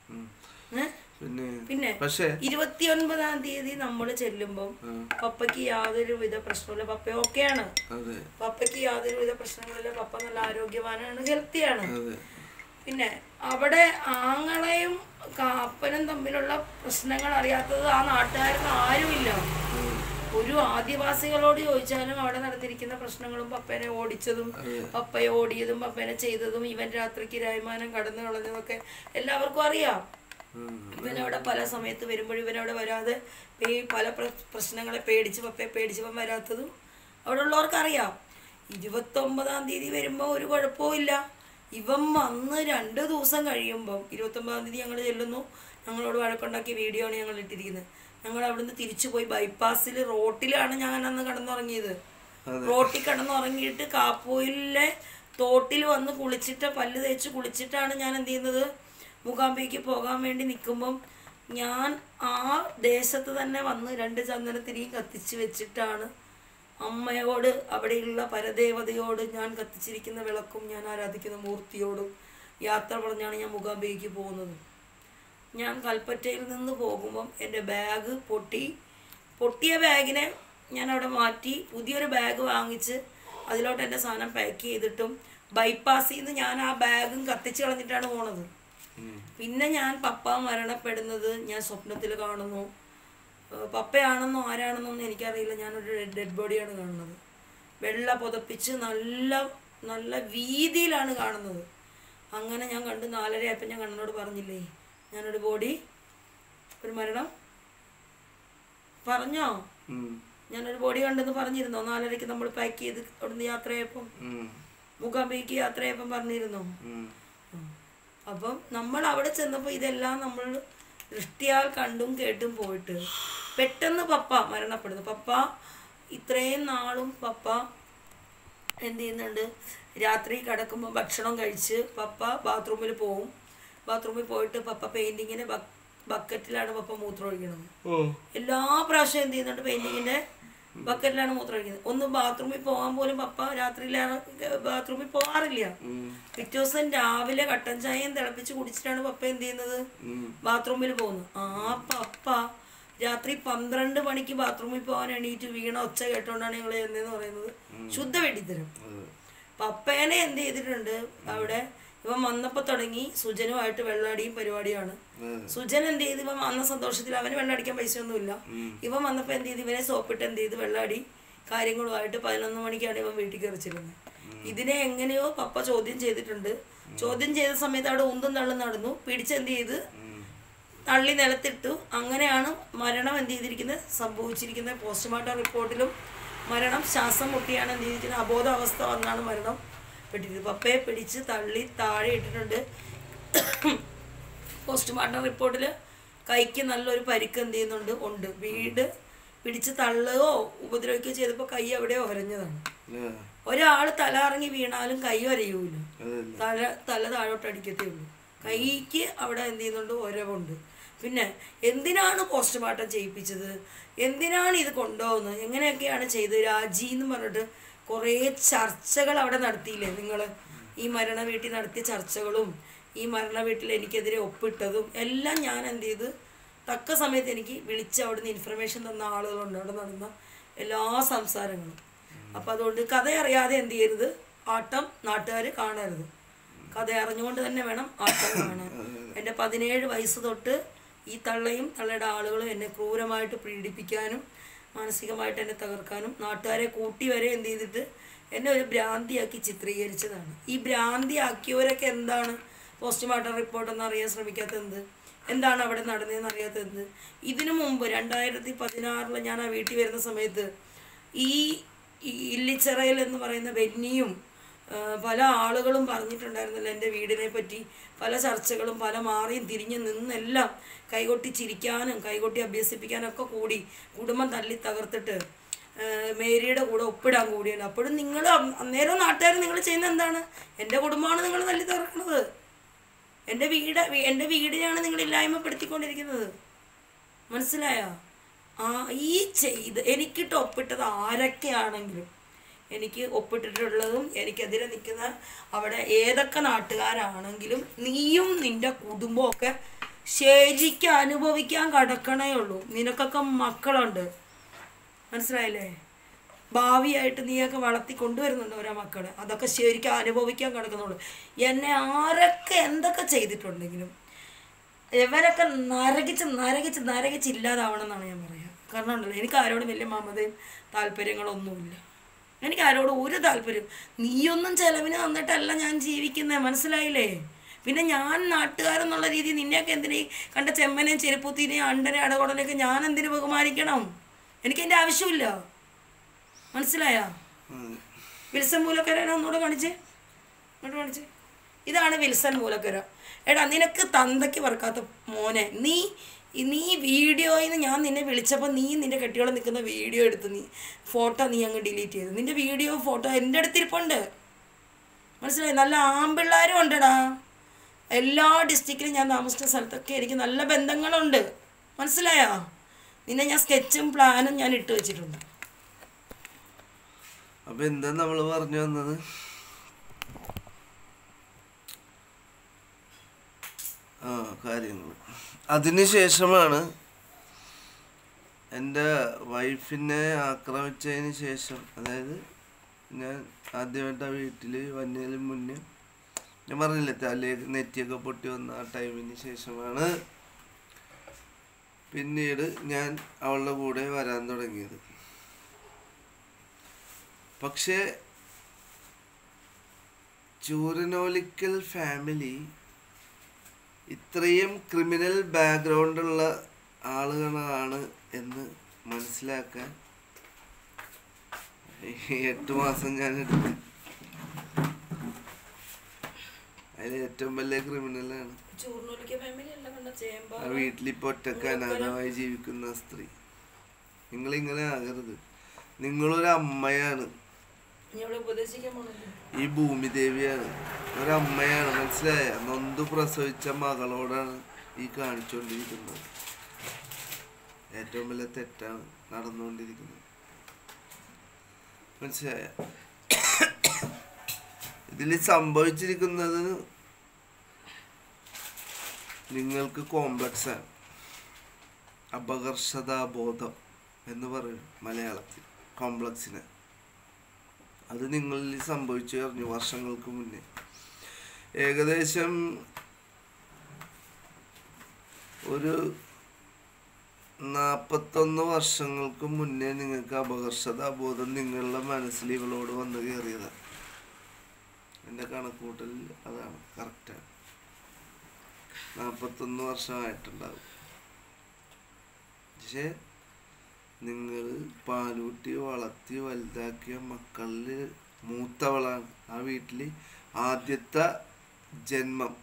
പിന്നെ 29-ാം തീയതി നമ്മള് ചെല്ലുമ്പോ പപ്പയ്ക്ക് യാതൊരു വിധ പ്രശ്നമില്ല, പപ്പ ഓക്കെയാണ്, പപ്പയ്ക്ക് യാതൊരു വിധ പ്രശ്നങ്ങളില്ല, പപ്പ നല്ല ആരോഗ്യവാനാണ്, ഹെൽത്തിയാണ്. പിന്നെ അവിടെ ആങ്ങളെയും അപ്പനും തമ്മിലുള്ള പ്രശ്നങ്ങൾ അറിയാത്തത് ആ നാട്ടുകാർക്ക് ആരുമില്ല. ഒരു ആദിവാസികളോട് ചോദിച്ചാലും അവിടെ നടന്നിരിക്കുന്ന പ്രശ്നങ്ങളും പപ്പേനെ ഓടിച്ചതും പപ്പയെ ഓടിയതും പപ്പേനെ ചെയ്തതും ഇവൻ രാത്രിക്ക് രായ്മാനം കടന്നു കളഞ്ഞതൊക്കെ എല്ലാവർക്കും അറിയാം. ഇവനവിടെ പല സമയത്ത് വരുമ്പോഴും ഇവനവിടെ വരാതെ പല പ്രശ്നങ്ങളെ പേടിച്ച് പപ്പയെ പേടിച്ചവൻ വരാത്തതും അവിടെ ഉള്ളവർക്ക് അറിയാം. 29-ാം തീയതി വരുമ്പോൾ ഒരു കുഴപ്പവും ഇല്ല. ഇവൻ വന്ന് 2 ദിവസം കഴിയുമ്പം 29-ാം തീയതി ഞങ്ങൾ ചെല്ലുന്നു. ഞങ്ങളോട് വഴക്കുണ്ടാക്കിയ വീഡിയോ ആണ് ഞങ്ങൾ ഇട്ടിരിക്കുന്നത്. ഞങ്ങൾ അവിടുന്ന് തിരിച്ചു പോയി ബൈപ്പാസിൽ റോട്ടിലാണ് ഞാൻ അന്ന് കിടന്നുറങ്ങിയത്. റോട്ടിൽ കിടന്നുറങ്ങിയിട്ട് കാപ്പോയിലെ തോട്ടിൽ വന്ന് കുളിച്ചിട്ട് പല്ല് തേച്ച് കുളിച്ചിട്ടാണ് ഞാൻ എന്ത് ചെയ്യുന്നത്, മൂകാംബികയ്ക്ക് പോകാൻ വേണ്ടി നിൽക്കുമ്പം ഞാൻ ആ ദേശത്ത് തന്നെ വന്ന് 2 ചന്ദനത്തിരിയും കത്തിച്ച് വെച്ചിട്ടാണ് അമ്മയോട്, അവിടെയുള്ള പരദേവതയോട്, ഞാൻ കത്തിച്ചിരിക്കുന്ന വിളക്കും ഞാൻ ആരാധിക്കുന്ന മൂർത്തിയോടും യാത്ര പറഞ്ഞാണ് ഞാൻ മൂകാംബികയ്ക്ക് പോകുന്നത്. ഞാൻ കൽപ്പറ്റയിൽ നിന്ന് പോകുമ്പം എൻ്റെ ബാഗ് പൊട്ടിയ ബാഗിനെ ഞാൻ അവിടെ മാറ്റി പുതിയൊരു ബാഗ് വാങ്ങിച്ച് അതിലോട്ട് എൻ്റെ സാധനം പാക്ക് ചെയ്തിട്ടും ബൈപ്പാസിൽ നിന്ന് ഞാൻ ആ ബാഗും കത്തിച്ച് കളഞ്ഞിട്ടാണ് പോണത്. പിന്നെ ഞാൻ പപ്പ മരണപ്പെടുന്നത് ഞാൻ സ്വപ്നത്തിൽ കാണുന്നു. പപ്പയാണെന്നോ ആരാണെന്നൊന്നും എനിക്കറിയില്ല. ഞാനൊരു ഡെഡ് ബോഡിയാണ് കാണുന്നത്. വെള്ള പുതപ്പിച്ച് നല്ല നല്ല വീതിയിലാണ് കാണുന്നത്. അങ്ങനെ ഞാൻ കണ്ട് 4:30 ആയപ്പോൾ ഞാൻ കണ്ണനോട് പറഞ്ഞില്ലേ, ഞാനൊരു ബോഡി, ഒരു മരണം പറഞ്ഞോ, ഞാനൊരു ബോഡി കണ്ടെന്ന് പറഞ്ഞിരുന്നോ? 4:30 നമ്മൾ പാക്ക് ചെയ്ത് അവിടുന്ന് യാത്രയായപ്പം, മൂകാംബികയ്ക്ക് യാത്രയായപ്പം പറഞ്ഞിരുന്നോ? അപ്പം നമ്മൾ അവിടെ ചെന്നപ്പോൾ ഇതെല്ലാം നമ്മൾ ദൃഷ്ടിയാൽ കണ്ടും കേട്ടും പോയിട്ട് പെട്ടെന്ന് പപ്പ മരണപ്പെടുന്നു. പപ്പ ഇത്രയും നാളും പപ്പ എന്ത് ചെയ്യുന്നുണ്ട്, രാത്രി കിടക്കുമ്പോൾ ഭക്ഷണം കഴിച്ച് പപ്പ ബാത്റൂമിൽ പോവും. ബാത്റൂമിൽ പോയിട്ട് പപ്പ പെയിൻറ്റിങ്ങിന് ബക്കറ്റിലാണ് പപ്പ മൂത്രം ഒഴിക്കുന്നത്. എല്ലാ പ്രാവശ്യം എന്ത് ചെയ്യുന്നുണ്ട്, പെയിൻറ്റിങ്ങിൻ്റെ ബക്കറ്റിലാണ് മൂത്രം ഒഴിക്കുന്നത്. ഒന്ന് ബാത്റൂമിൽ പോകാൻ പോലും പപ്പ രാത്രിയിലാണ് ബാത്റൂമിൽ പോകാറില്ല. പിറ്റേ ദിവസം രാവിലെ കട്ടൻ ചായയും തിളപ്പിച്ച് കുടിച്ചിട്ടാണ് പപ്പ എന്ത് ചെയ്യുന്നത്, ബാത്റൂമിൽ പോകുന്നത്. ആ പപ്പ രാത്രി 12 മണിക്ക് ബാത്റൂമിൽ പോകാൻ എണീറ്റ് വീണ ഒച്ച കേട്ടോണ്ടാണ് ഞങ്ങൾ ചെന്നതെന്ന് പറയുന്നത് ശുദ്ധ വെട്ടിത്തരം. പപ്പേനെ എന്ത് ചെയ്തിട്ടുണ്ട്, അവിടെ ഇവൻ വന്നപ്പോൾ തുടങ്ങി സുജനുമായിട്ട് വെള്ളാടിയും പരിപാടിയാണ്. സുജൻ എന്ത് ചെയ്ത്, ഇവൻ വന്ന സന്തോഷത്തിൽ, അവന് വെള്ളടിക്കാൻ പൈസ ഒന്നുമില്ല. ഇവൻ വന്നപ്പോൾ എന്ത് ചെയ്ത്, ഇവനെ സോപ്പിട്ട് എന്ത് ചെയ്ത് വെള്ളാടി കാര്യങ്ങളുമായിട്ട് 11 മണിക്കാണ് ഇവൻ വീട്ടിൽ കയറിച്ചിരുന്നത്. ഇതിനെ എങ്ങനെയോ പപ്പ ചോദ്യം ചെയ്തിട്ടുണ്ട്. ചോദ്യം ചെയ്ത സമയത്ത് അവിടെ ഉന്തും തള്ളും നടന്നു. പിടിച്ചെന്ത് ചെയ്ത് തള്ളി നിലത്തിട്ടു. അങ്ങനെയാണ് മരണം എന്ത് ചെയ്തിരിക്കുന്നത്, സംഭവിച്ചിരിക്കുന്നത്. പോസ്റ്റ്മോർട്ടം റിപ്പോർട്ടിലും മരണം ശ്വാസം മുട്ടിയാണ് എന്ത് ചെയ്തിരിക്കുന്നത്, അബോധാവസ്ഥ വന്നാണ് മരണം പെട്ടിരിക്കുന്നത്. പപ്പയെ പിടിച്ച് തള്ളി താഴെ ഇട്ടിട്ടുണ്ട്. പോസ്റ്റ്മോർട്ടം റിപ്പോർട്ടിൽ കൈക്ക് നല്ലൊരു പരിക്ക് എന്ത് ചെയ്യുന്നുണ്ട്, ഉണ്ട്. വീട് പിടിച്ച് തള്ളുകയോ ഉപദ്രവിക്കുകയോ ചെയ്തപ്പോൾ കൈ എവിടെയോ ഒരഞ്ഞതാണ്. ഒരാൾ തല ഇറങ്ങി വീണാലും കൈ ഒരയൂല, തല താഴോട്ട് അടിക്കത്തേ ഉള്ളൂ. കൈക്ക് അവിടെ എന്ത് ചെയ്യുന്നുണ്ട്, ഒരവുണ്ട്. പിന്നെ എന്തിനാണ് പോസ്റ്റ്മോർട്ടം ചെയ്യിപ്പിച്ചത്, എന്തിനാണ് ഇത് കൊണ്ടുപോകുന്നത്, എങ്ങനെയൊക്കെയാണ് ചെയ്തത്, രാജി എന്ന് പറഞ്ഞിട്ട് കുറേ ചർച്ചകൾ അവിടെ നടത്തിയില്ലേ നിങ്ങൾ? ഈ മരണ വീട്ടിൽ നടത്തിയ ചർച്ചകളും ഈ മരണ വീട്ടിൽ എനിക്കെതിരെ ഒപ്പിട്ടതും എല്ലാം ഞാൻ എന്ത് ചെയ്ത് തക്ക സമയത്ത് എനിക്ക് വിളിച്ച് അവിടുന്ന് ഇൻഫർമേഷൻ തന്ന ആളുകളുണ്ട്, അവിടെ നടന്ന എല്ലാ സംസാരങ്ങളും. അപ്പം അതുകൊണ്ട് കഥ അറിയാതെ എന്ത് ചെയ്യരുത്, ആട്ടം നാട്ടുകാർ കാണരുത്. കഥ അറിഞ്ഞുകൊണ്ട് തന്നെ വേണം ആട്ടം കാണാൻ. എൻ്റെ 17 വയസ്സ് തൊട്ട് ഈ തള്ളയും തള്ളയുടെ ആളുകളും എന്നെ ക്രൂരമായിട്ട് പീഡിപ്പിക്കാനും മാനസികമായിട്ട് എന്നെ തകർക്കാനും നാട്ടുകാരെ കൂട്ടി വരെ എന്ത് ചെയ്തിട്ട് എന്നെ ഒരു ഭ്രാന്തിയാക്കി ചിത്രീകരിച്ചതാണ്. ഈ ഭ്രാന്തിയാക്കിയവരൊക്കെ എന്താണ് പോസ്റ്റ്മോർട്ടം റിപ്പോർട്ടെന്ന് അറിയാൻ ശ്രമിക്കാത്തത്? എന്താണ് അവിടെ നടന്നതെന്ന് അറിയാത്തത്? ഇതിനു മുമ്പ് 2016 ഞാൻ ആ വീട്ടിൽ വരുന്ന സമയത്ത് ഈ ഇല്ലിച്ചിറയിൽ എന്ന് പറയുന്ന ബെന്നിയും പല ആളുകളും പറഞ്ഞിട്ടുണ്ടായിരുന്നില്ല എൻ്റെ വീടിനെ പറ്റി. പല ചർച്ചകളും പല മാറിയും തിരിഞ്ഞു നിന്നെല്ലാം കൈകൊട്ടി ചിരിക്കാനും കൈകൊട്ടി അഭ്യസിപ്പിക്കാനൊക്കെ കൂടി കുടുംബം തല്ലി തകർത്തിട്ട് മേരിയുടെ കൂടെ ഒപ്പിടാൻ കൂടിയാണ്. അപ്പോഴും നിങ്ങൾ അന്നേരം നാട്ടുകാർ നിങ്ങൾ ചെയ്യുന്നത് എന്താണ്? എൻ്റെ കുടുംബമാണ് നിങ്ങൾ തല്ലി തകർക്കുന്നത്. എൻ്റെ വീടിനെയാണ് നിങ്ങൾ ഇല്ലായ്മപ്പെടുത്തിക്കൊണ്ടിരിക്കുന്നത്. മനസ്സിലായോ? ഈ എനിക്കിട്ട് ഒപ്പിട്ടത് ആരൊക്കെയാണെങ്കിലും, എനിക്ക് ഒപ്പിട്ടിട്ടുള്ളതും എനിക്കെതിരെ നിൽക്കുന്ന അവിടെ ഏതൊക്കെ നാട്ടുകാരാണെങ്കിലും നീയും നിൻ്റെ കുടുംബമൊക്കെ ശരിക്കും അനുഭവിക്കാൻ കിടക്കണേ ഉള്ളൂ. നിനക്കൊക്കെ മക്കളുണ്ട്, മനസ്സിലായില്ലേ? ഭാവിയായിട്ട് നീയൊക്കെ വളർത്തി കൊണ്ടുവരുന്നുണ്ട് ഓരോ മക്കളെ. അതൊക്കെ ശരിക്കും അനുഭവിക്കാൻ കിടക്കുന്നുള്ളൂ. എന്നെ ആരൊക്കെ എന്തൊക്കെ ചെയ്തിട്ടുണ്ടെങ്കിലും ഇവരൊക്കെ നരകിച്ച് ഇല്ലാതാവണം എന്നാണ് ഞാൻ പറയുക. കാരണം ഉണ്ടല്ലോ, എനിക്ക് ആരോടും വലിയ മമതയും താല്പര്യങ്ങളൊന്നുമില്ല. എനിക്ക് ആരോടും ഒരു താല്പര്യം. നീയൊന്നും ചിലവിന് തന്നിട്ടല്ല ഞാൻ ജീവിക്കുന്നത്, മനസ്സിലായില്ലേ? പിന്നെ ഞാൻ നാട്ടുകാരെന്നുള്ള രീതി നിന്നെയൊക്കെ എന്തിനീ കണ്ട ചെമ്മനെയും ചെരുപ്പൂത്തിനെയും അണ്ടനെ അടകൊടനെയൊക്കെ ഞാൻ എന്തിനു ബഹുമാനിക്കണം? എനിക്കതിൻ്റെ ആവശ്യമില്ല. മനസ്സിലായോ? വിൽസൺ മൂലക്കരനെ ഒന്നുകൂടെ കാണിച്ചേ. ഇതാണ് വിൽസൺ മൂലക്കര. എടാ, നിനക്ക് തന്തയ്ക്ക് പറക്കാത്ത മോനെ, നീ വീഡിയോയിൽ നിന്ന് ഞാൻ നിന്നെ വിളിച്ചപ്പോൾ നീ നിൻ്റെ കെട്ടിയോളം നിൽക്കുന്ന വീഡിയോ എടുത്ത് ഫോട്ടോ അങ്ങ് ഡിലീറ്റ് ചെയ്തു. നിൻ്റെ വീഡിയോ ഫോട്ടോ എൻ്റെ അടുത്തിരിപ്പുണ്ട്, മനസ്സിലായി? നല്ല ആമ്പിള്ളേരും ഉണ്ടടാ. എല്ലാ ഡിസ്ട്രിക്റ്റിലും ഞാൻ താമസിച്ച സ്ഥലത്തൊക്കെ എനിക്ക് നല്ല ബന്ധങ്ങളുണ്ട്, മനസ്സിലായോ? നിന്നെ ഞാൻ സ്കെച്ചും പ്ലാനും ഞാൻ ഇട്ട് വെച്ചിട്ടുണ്ട്. അപ്പം എന്താ നമ്മൾ പറഞ്ഞു വന്നത്? കാര്യങ്ങൾ അതിനുശേഷമാണ് എൻ്റെ വൈഫിനെ ആക്രമിച്ചതിന് ശേഷം, അതായത് ഞാൻ ആദ്യമായിട്ട് ആ വീട്ടിൽ വന്നതിന് മുന്നേ ഞാൻ പറഞ്ഞില്ലേ തലയൊക്കെ നെറ്റിയൊക്കെ പൊട്ടി വന്ന ആ ടൈമിന് ശേഷമാണ് പിന്നീട് ഞാൻ അവളുടെ കൂടെ വരാൻ തുടങ്ങിയത്. പക്ഷേ ചൂരനോലിക്കൽ ഫാമിലി ഇത്രയും ക്രിമിനൽ ബാക്ക്ഗ്രൗണ്ടുള്ള ആളുകളാണ് എന്ന് മനസ്സിലാക്കാൻ 8 മാസം ഞാൻ എടുത്തു. അതിൽ ഏറ്റവും വലിയ ക്രിമിനലാണ് ആ വീട്ടിലിപ്പോൾ ഒറ്റക്ക് അനാഥമായി ജീവിക്കുന്ന സ്ത്രീ. നിങ്ങളിങ്ങനെ ആകരുത്. നിങ്ങളൊരു അമ്മയാണ്, ഈ ഭൂമിദേവിയാണ്, ഒരമ്മയാണ്, മനസ്സിലായ? നൊന്ത് പ്രസവിച്ച മകളോടാണ് ഈ കാണിച്ചുകൊണ്ടിരിക്കുന്നത്. ഏറ്റവും വലിയ തെറ്റാണ് നടന്നുകൊണ്ടിരിക്കുന്നത്, മനസ്സിലായ? ഇതിൽ സംഭവിച്ചിരിക്കുന്നത് നിങ്ങൾക്ക് കോംപ്ലക്സാണ്, അപകർഷതാബോധം എന്ന് പറയും മലയാളത്തിൽ കോംപ്ലക്സിന്. അത് നിങ്ങളിൽ സംഭവിച്ചു കഴിഞ്ഞു വർഷങ്ങൾക്ക് മുന്നേ. ഏകദേശം ഒരു 41 വർഷങ്ങൾക്ക് മുന്നേ നിങ്ങൾക്ക് അപകർഷതാബോധം നിങ്ങളുടെ മനസ്സിൽ ഇവളോട് വന്നു കയറിയതാണ്. എൻ്റെ കണക്കൂട്ടൽ അതാണ്, കറക്റ്റാണ്. 41 വർഷമായിട്ടുണ്ടാവും. പക്ഷേ നിങ്ങൾ പാലൂട്ടി വളർത്തി വലുതാക്കിയ മക്കളിൽ മൂത്തവളാണ്. ആ വീട്ടിൽ ആദ്യത്തെ ജന്മം.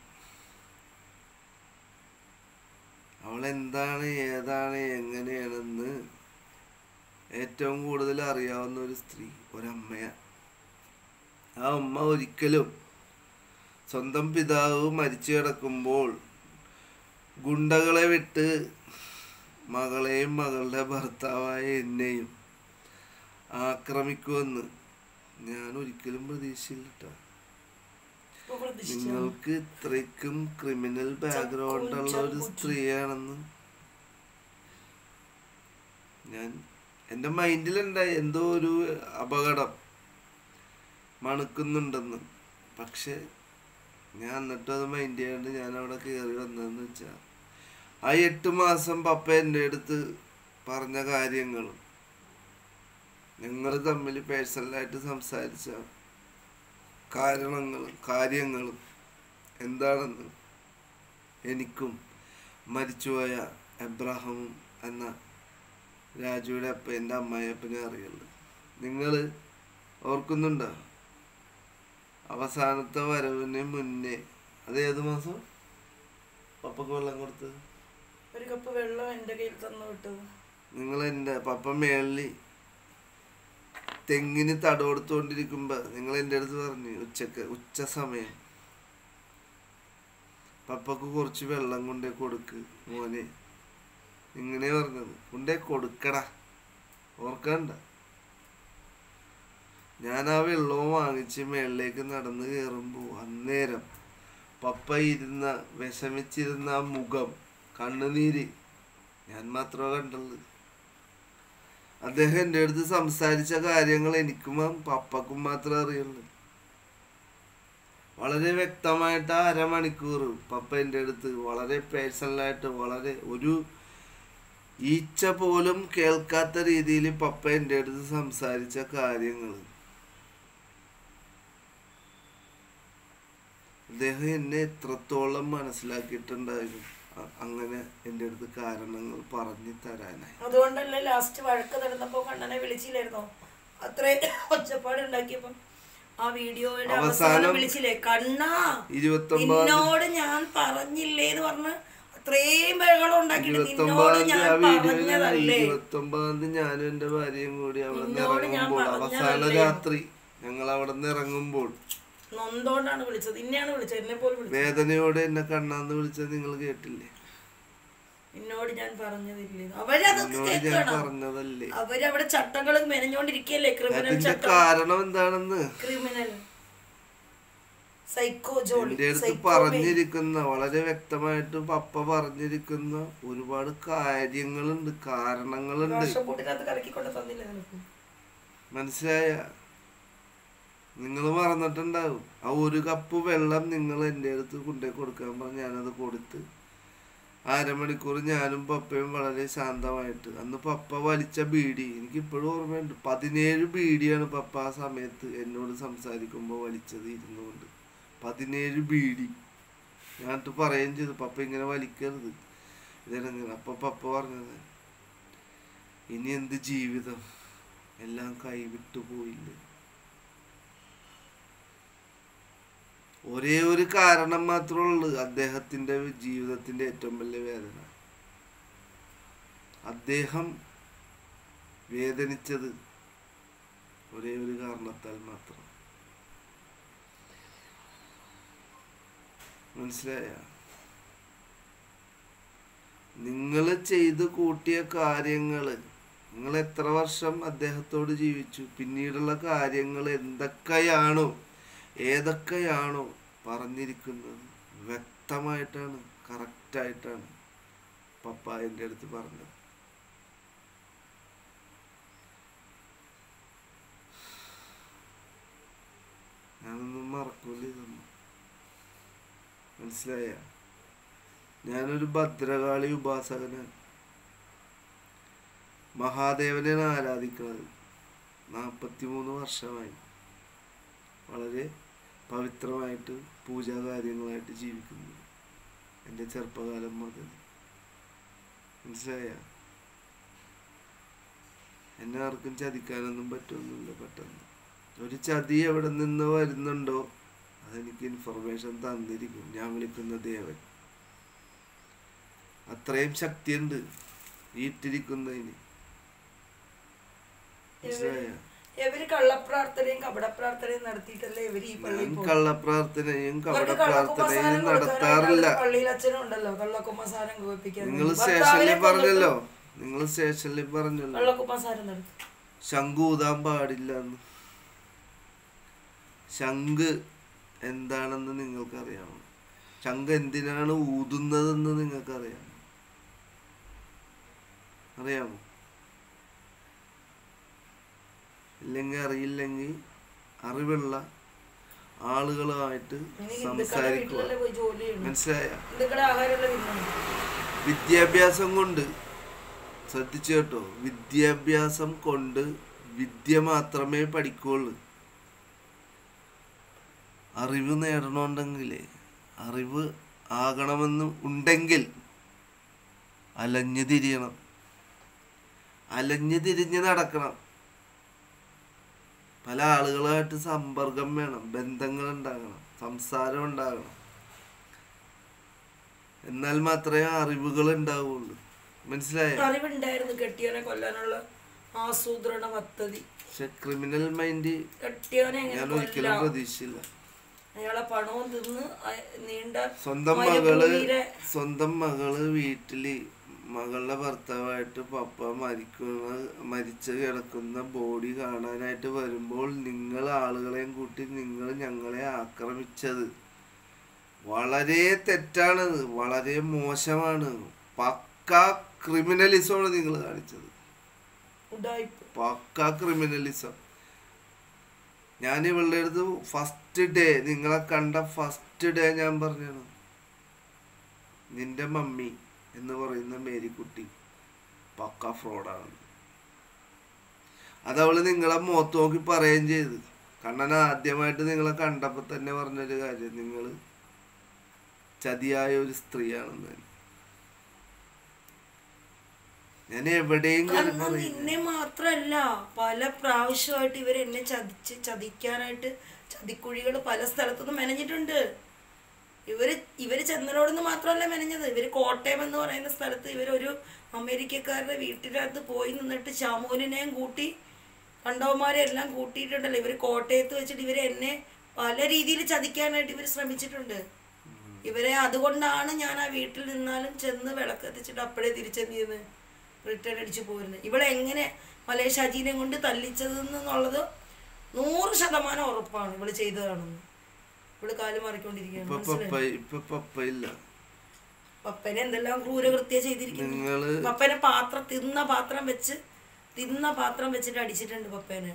അവളെന്താണ്, ഏതാണ്, എങ്ങനെയാണെന്ന് ഏറ്റവും കൂടുതൽ അറിയാവുന്ന ഒരു സ്ത്രീ ഒരമ്മയാണ്. ആ അമ്മ ഒരിക്കലും സ്വന്തം പിതാവ് മരിച്ചു കിടക്കുമ്പോൾ ഗുണ്ടകളെ വിട്ട് മകളെയും മകളുടെ ഭർത്താവായ എന്നെയും ആക്രമിക്കുമെന്ന് ഞാൻ ഒരിക്കലും പ്രതീക്ഷയില്ല. ഇപ്പൊ പ്രതീക്ഷിച്ചോ? നിങ്ങൾക്ക് ഇത്രയ്ക്കും ക്രിമിനൽ ബാക്ക്ഗ്രൗണ്ട് ഉള്ള ഒരു സ്ത്രീയാണെന്ന് ഞാൻ എൻ്റെ മൈൻഡിലുണ്ടായി. എന്തോ ഒരു അപകടം മണക്കുന്നുണ്ടെന്ന്. പക്ഷെ ഞാൻ എന്നിട്ടും അത് മൈൻഡ് ചെയ്യാണ്ട് ഞാൻ അവിടെ കയറി വന്നതെന്ന് വെച്ചാൽ ആ 8 മാസം പപ്പ എൻ്റെ അടുത്ത് പറഞ്ഞ കാര്യങ്ങളും ഞങ്ങൾ തമ്മിൽ പേഴ്സണലായിട്ട് സംസാരിച്ച കാര്യങ്ങളും എന്താണെന്ന് എനിക്കും മരിച്ചുപോയ എബ്രഹാമും എന്ന രാജുവിടെ അപ്പ എൻ്റെ അമ്മായിയപ്പനെ അറിയുള്ളൂ. നിങ്ങൾ ഓർക്കുന്നുണ്ടോ? അവസാനത്തെ വരവിന് മുന്നേ, അത് ഏത് മാസം പപ്പക്ക് വെള്ളം കൊടുത്തത്? ഒരു കപ്പ് വെള്ളം എൻ്റെ കയ്യിൽ തന്നു വിട്ടത്. നിങ്ങൾ എൻ്റെ പപ്പ മേളിൽ തെങ്ങിന് തട കൊടുത്തുകൊണ്ടിരിക്കുമ്പോ നിങ്ങൾ എൻ്റെ അടുത്ത് പറഞ്ഞു ഉച്ച സമയം പപ്പക്ക് കുറച്ച് വെള്ളം കൊണ്ടേ കൊടുക്ക് മോനെ, ഇങ്ങനെ പറഞ്ഞത്. കൊണ്ടേ കൊടുക്കടാ, ഓർക്കണ്ട. ഞാൻ ആ വെള്ളവും വാങ്ങിച്ച് മേളിലേക്ക് നടന്നു കയറുമ്പോ അന്നേരം പപ്പ വിഷമിച്ചിരുന്ന ആ മുഖം, കണ്ണുനീര് ഞാൻ മാത്രമേ കണ്ടുള്ളൂ. അദ്ദേഹം എൻ്റെ അടുത്ത് സംസാരിച്ച കാര്യങ്ങൾ എനിക്കും പപ്പക്കും മാത്രമേ അറിയുള്ളൂ. വളരെ വ്യക്തമായിട്ട് 1/2 മണിക്കൂർ പപ്പ എൻ്റെ അടുത്ത് വളരെ പേഴ്സണലായിട്ട്, വളരെ ഒരു ഈച്ച പോലും കേൾക്കാത്ത രീതിയിൽ പപ്പ എൻ്റെ അടുത്ത് സംസാരിച്ച കാര്യങ്ങൾ അദ്ദേഹം എന്നെ എത്രത്തോളം മനസ്സിലാക്കിയിട്ടുണ്ടായിരുന്നു. അങ്ങനെ എൻ്റെ അടുത്ത് കാരണങ്ങൾ പറഞ്ഞു തരാനായി. അതുകൊണ്ടല്ലേ ലാസ്റ്റ് വഴക്ക് നടന്നപ്പോ കണ്ണനെ വിളിച്ചില്ലായിരുന്നോ? അത്രയും ഒച്ചപ്പാട് ഉണ്ടാക്കിയപ്പോ ആ വീഡിയോയുടെ അവസാനം വിളിച്ചില്ലേ, കണ്ണാ നിന്നോട് ഞാൻ പറഞ്ഞില്ലേ എന്ന് പറഞ്ഞ് അത്രയും ബഹളം ഉണ്ടാക്കിയിട്ട് നിന്നോട് ഞാൻ പറഞ്ഞതല്ലേ. 29 ഞാനും എൻ്റെ ഭാര്യയും കൂടി അവിടെ നിന്ന് ഇറങ്ങുമ്പോൾ, അവസാന രാത്രി ഞങ്ങൾ അവിടെ നിന്ന് ഇറങ്ങുമ്പോൾ നൊന്തോണ്ടാണ് വിളിച്ചത്. ഇന്നെയാണ് വിളിച്ചത്, എന്നെ പോലും വിളിച്ചത്. വേദനയോടെ എന്നെ കണ്ണാന്ന് വിളിച്ചത് നിങ്ങൾ കേട്ടില്ലേ? എന്നോട് ഞാൻ പറഞ്ഞതില്ലേ? അവരതൊക്കെ പറഞ്ഞതല്ലേ? അവരവിടെ ചട്ടങ്ങൾ മെനഞ്ഞോണ്ടിരിക്കല്ലേ, ക്രിമിനൽ ചട്ടം. കാരണം എന്താണെന്ന് ക്രിമിനൽ സൈക്കോ ജോളി എൻ്റെ അടുത്ത് പറഞ്ഞിരിക്കുന്ന, വളരെ വ്യക്തമായിട്ട് പപ്പ പറഞ്ഞിരിക്കുന്ന ഒരുപാട് കാര്യങ്ങളുണ്ട്, കാരണങ്ങളുണ്ട്. മനസ്സിലായ? നിങ്ങൾ മറന്നിട്ടുണ്ടാവും. ആ 1 കപ്പ് വെള്ളം നിങ്ങൾ എൻ്റെ അടുത്ത് കൊണ്ടുപോയി കൊടുക്കാൻ പറഞ്ഞ് ഞാനത് കൊടുത്ത് 1/2 മണിക്കൂർ ഞാനും പപ്പയും വളരെ ശാന്തമായിട്ട്, അന്ന് പപ്പ വലിച്ച ബീഡി എനിക്കിപ്പോഴും ഓർമ്മയുണ്ട്. 17 ബീഡിയാണ് പപ്പ ആ സമയത്ത് എന്നോട് സംസാരിക്കുമ്പോൾ വലിച്ചത് ഇരുന്നുകൊണ്ട്. 17 ബീഡി. ഞാനിട്ട് പറയുകയും ചെയ്തു, പപ്പ ഇങ്ങനെ വലിക്കരുത്, ഇതെങ്ങനെ. അപ്പൊ പപ്പ പറഞ്ഞത്, ഇനി എന്ത് ജീവിതം, എല്ലാം കൈവിട്ടു പോയില്ലേ. ഒരേ ഒരു കാരണം മാത്രമേ ഉള്ളൂ അദ്ദേഹത്തിന്റെ ജീവിതത്തിന്റെ ഏറ്റവും വലിയ വേദന. അദ്ദേഹം വേദനിച്ചത് ഒരേ ഒരു കാരണത്താൽ മാത്രം. മനസ്സിലായ? നിങ്ങൾ ചെയ്തു കൂട്ടിയ കാര്യങ്ങള്, നിങ്ങൾ എത്ര വർഷം അദ്ദേഹത്തോട് ജീവിച്ചു, പിന്നീടുള്ള കാര്യങ്ങൾ എന്തൊക്കെയാണോ ഏതൊക്കെയാണോ പറഞ്ഞിരിക്കുന്നത് വ്യക്തമായിട്ടാണ്, കറക്റ്റായിട്ടാണ് പപ്പ എൻ്റെ അടുത്ത് പറഞ്ഞത്. ഞാനൊന്നും മറക്കൂല ഇതൊന്നും. മനസ്സിലായ? ഞാനൊരു ഭദ്രകാളി ഉപാസകനാണ്. മഹാദേവനെയാണ് ആരാധിക്കുന്നത്. 43 വർഷമായി വളരെ പവിത്രമായിട്ട് പൂജാകാര്യങ്ങളായിട്ട് ജീവിക്കുന്നു എൻ്റെ ചെറുപ്പകാലം മുതൽ. മനസ്സിലായ? എന്നെ ആർക്കും ചതിക്കാനൊന്നും പറ്റുമൊന്നുമില്ല. പെട്ടെന്ന് ഒരു ചതി എവിടെ നിന്ന് വരുന്നുണ്ടോ അതെനിക്ക് ഇൻഫർമേഷൻ തന്നിരിക്കും ഞാൻ വിളിക്കുന്ന ദേവൻ. അത്രയും ശക്തിയുണ്ട് ഈ ഇട്ടിരിക്കുന്നതിന്. മനസ്സിലായ? കള്ളപ്രാർത്ഥനയും കപടപ്രാർത്ഥനയും നടത്തിയിട്ടല്ലേ ഇവര് ഈ പള്ളിയിൽ കള്ളപ്രാർത്ഥനയും കപടപ്രാർത്ഥനയും നടത്താറില്ല. പള്ളിയിൽ അച്ഛനും ഉണ്ടല്ലോ കള്ളക്കുമ്പസാരം കുപ്പിക്കാൻ. നിങ്ങൾ സ്റ്റേഷനിൽ പറഞ്ഞല്ലോ, നിങ്ങൾ സ്റ്റേഷനിൽ പറഞ്ഞല്ലോ കള്ളക്കുമ്പസാരം നടത്തി ശംഖു ഊതാൻ പാടില്ല എന്ന്. ശംഖ് എന്താണെന്ന് നിങ്ങൾക്കറിയാമോ? ശംഖ് എന്തിനാണ് ഊതുന്നതെന്ന് നിങ്ങൾക്കറിയാമോ? അറിയാമോ? ഇല്ലെങ്കിൽ അറിയില്ലെങ്കിൽ അറിവുള്ള ആളുകളുമായിട്ട് സംസാരിക്കുക. മനസ്സിലായ? വിദ്യാഭ്യാസം കൊണ്ട്, ശ്രദ്ധിച്ചു കേട്ടോ, വിദ്യാഭ്യാസം കൊണ്ട് വിദ്യ മാത്രമേ പഠിക്കുള്ളൂ. അറിവ് നേടണമെന്നുണ്ടെങ്കിലേ, അറിവ് ആകണമെന്ന് ഉണ്ടെങ്കിൽ അലഞ്ഞു തിരിയണം, അലഞ്ഞു തിരിഞ്ഞ് നടക്കണം. പല ആളുകളുമായിട്ട് സമ്പർക്കം വേണം, ബന്ധങ്ങൾ ഉണ്ടാകണം, സംസാരം ഉണ്ടാകണം. എന്നാൽ മാത്രമേ അറിവുകൾ ഉണ്ടാവുള്ളൂ. മനസ്സിലായോ? അറിവുണ്ടായിരുന്നു കെട്ടിയവനെ കൊല്ലാനുള്ള ആസൂത്രണ പദ്ധതി. പക്ഷെ ക്രിമിനൽ മൈൻഡ് ഞാൻ ഒരിക്കലും പ്രതീക്ഷിച്ചില്ല. അയാളെ പണവും തിന്ന് നീണ്ട സ്വന്തം മകള് വീട്ടില് മകളുടെ ഭർത്താവായിട്ട് പപ്പ മരിച്ചു കിടക്കുന്ന ബോഡി കാണാനായിട്ട് വരുമ്പോൾ നിങ്ങൾ ആളുകളെയും കൂട്ടി നിങ്ങൾ ഞങ്ങളെ ആക്രമിച്ചത് വളരെ തെറ്റാണത്, വളരെ മോശമാണ്. പക്കാ ക്രിമിനലിസമാണ് നിങ്ങൾ കാണിച്ചത്, പക്കാ ക്രിമിനലിസം. ഞാൻ ഇവളുടെ അടുത്ത് ഫസ്റ്റ് ഡേ, നിങ്ങളെ കണ്ട ഫസ്റ്റ് ഡേ ഞാൻ പറഞ്ഞു, നിന്റെ മമ്മി എന്ന് പറയുന്ന മേരിക്കുട്ടി പക്ക ഫ്രോഡാണ്. അതവള് നിങ്ങളെ മുഖത്ത് നോക്കി പറയുകയും ചെയ്ത്. കണ്ണൻ ആദ്യമായിട്ട് നിങ്ങളെ കണ്ടപ്പോൾ തന്നെ പറഞ്ഞൊരു കാര്യം, നിങ്ങൾ ചതിയായ ഒരു സ്ത്രീയാണെന്ന്. ഞാൻ എവിടെയും നിന്നെ മാത്രല്ല, പല പ്രാവശ്യമായിട്ട് ഇവർ എന്നെ ചതിക്കാനായിട്ട് ചതിക്കുഴികൾ പല സ്ഥലത്തുനിന്ന് മെനഞ്ഞിട്ടുണ്ട്. ഇവര് ചെന്നലോടെന്ന് മാത്രമല്ല മെനഞ്ഞത്, ഇവര് കോട്ടയം എന്ന് പറയുന്ന സ്ഥലത്ത് ഇവരൊരു അമേരിക്കക്കാരുടെ വീട്ടിനകത്ത് പോയി നിന്നിട്ട് ഷാമൂലിനെയും കൂട്ടി കണ്ടവന്മാരെ എല്ലാം കൂട്ടിയിട്ടുണ്ടല്ലോ. ഇവര് കോട്ടയത്ത് വെച്ചിട്ട് ഇവരെ എന്നെ പല രീതിയിൽ ചതിക്കാനായിട്ട് ഇവർ ശ്രമിച്ചിട്ടുണ്ട്. ഇവരെ അതുകൊണ്ടാണ് ഞാൻ ആ വീട്ടിൽ നിന്നാലും ചെന്ന് വിളക്കെത്തിച്ചിട്ട് അപ്പോഴേ തിരിച്ചെന്തിയെന്ന് റിട്ടേൺ അടിച്ച് പോരുന്നത്. ഇവിടെ എങ്ങനെ മലേഷ്യാജീനെ കൊണ്ട് തല്ലിച്ചതെന്നുള്ളത് 100% ഉറപ്പാണ് ഇവള് ചെയ്തതാണെന്ന്. ഇവള് കാല് മാറിക്കൊണ്ടിരിക്കുകയാണ്. പപ്പനെ എന്തെല്ലാം ക്രൂരകൃത്യം ചെയ്തിരിക്കുന്നു. പപ്പനെ തിന്ന പാത്രം വെച്ചിട്ട് അടിച്ചിട്ടുണ്ട് പപ്പേനെ.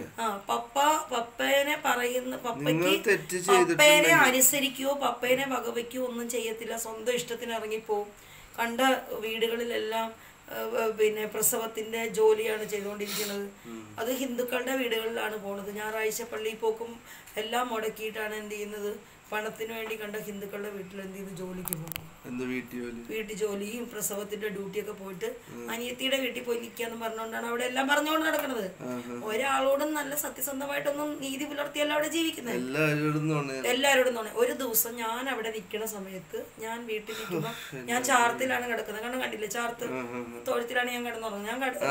പപ്പേനെ പറയുന്ന പപ്പേനെ അനുസരിക്കുകയോ പപ്പേനെ വകവയ്ക്കുകയോ ഒന്നും ചെയ്യത്തില്ല. സ്വന്തം ഇഷ്ടത്തിന് ഇറങ്ങിപ്പോവും. കണ്ട വീടുകളിലെല്ലാം പിന്നെ പ്രസവത്തിന്റെ ജോലിയാണ് ചെയ്തുകൊണ്ടിരിക്കുന്നത്. അത് ഹിന്ദുക്കളുടെ വീടുകളിലാണ് പോണത്. ഞായറാഴ്ച പള്ളിയിൽ പോക്കും എല്ലാം മുടക്കിയിട്ടാണ് എന്ത് ചെയ്യുന്നത്, പണത്തിന് വേണ്ടി കണ്ട ഹിന്ദുക്കളുടെ വീട്ടിൽ എന്ത് ചെയ്ത് ജോലിക്ക് പോകും. വീട്ടു ജോലിയും പ്രസവത്തിന്റെ ഡ്യൂട്ടിയൊക്കെ പോയിട്ട് അനിയത്തിയുടെ വീട്ടിൽ പോയി നിൽക്കാന്ന് പറഞ്ഞുകൊണ്ടാണ് അവിടെ എല്ലാം പറഞ്ഞുകൊണ്ട് നടക്കുന്നത്. ഒരാളോടും നല്ല സത്യസന്ധമായിട്ടൊന്നും നീതി പുലർത്തിയല്ല അവിടെ ജീവിക്കുന്നത്. എല്ലാവരോടും തോന്നേ. ഒരു ദിവസം ഞാൻ അവിടെ നിൽക്കുന്ന സമയത്ത്, ഞാൻ വീട്ടിൽ നിൽക്കുമ്പോ ഞാൻ ചാർത്തിലാണ് കിടക്കുന്നത്. കണ്ടില്ലേ, ചാർത്ത് തൊഴുത്തിലാണ് ഞാൻ കിടന്നുറങ്ങുന്നത്.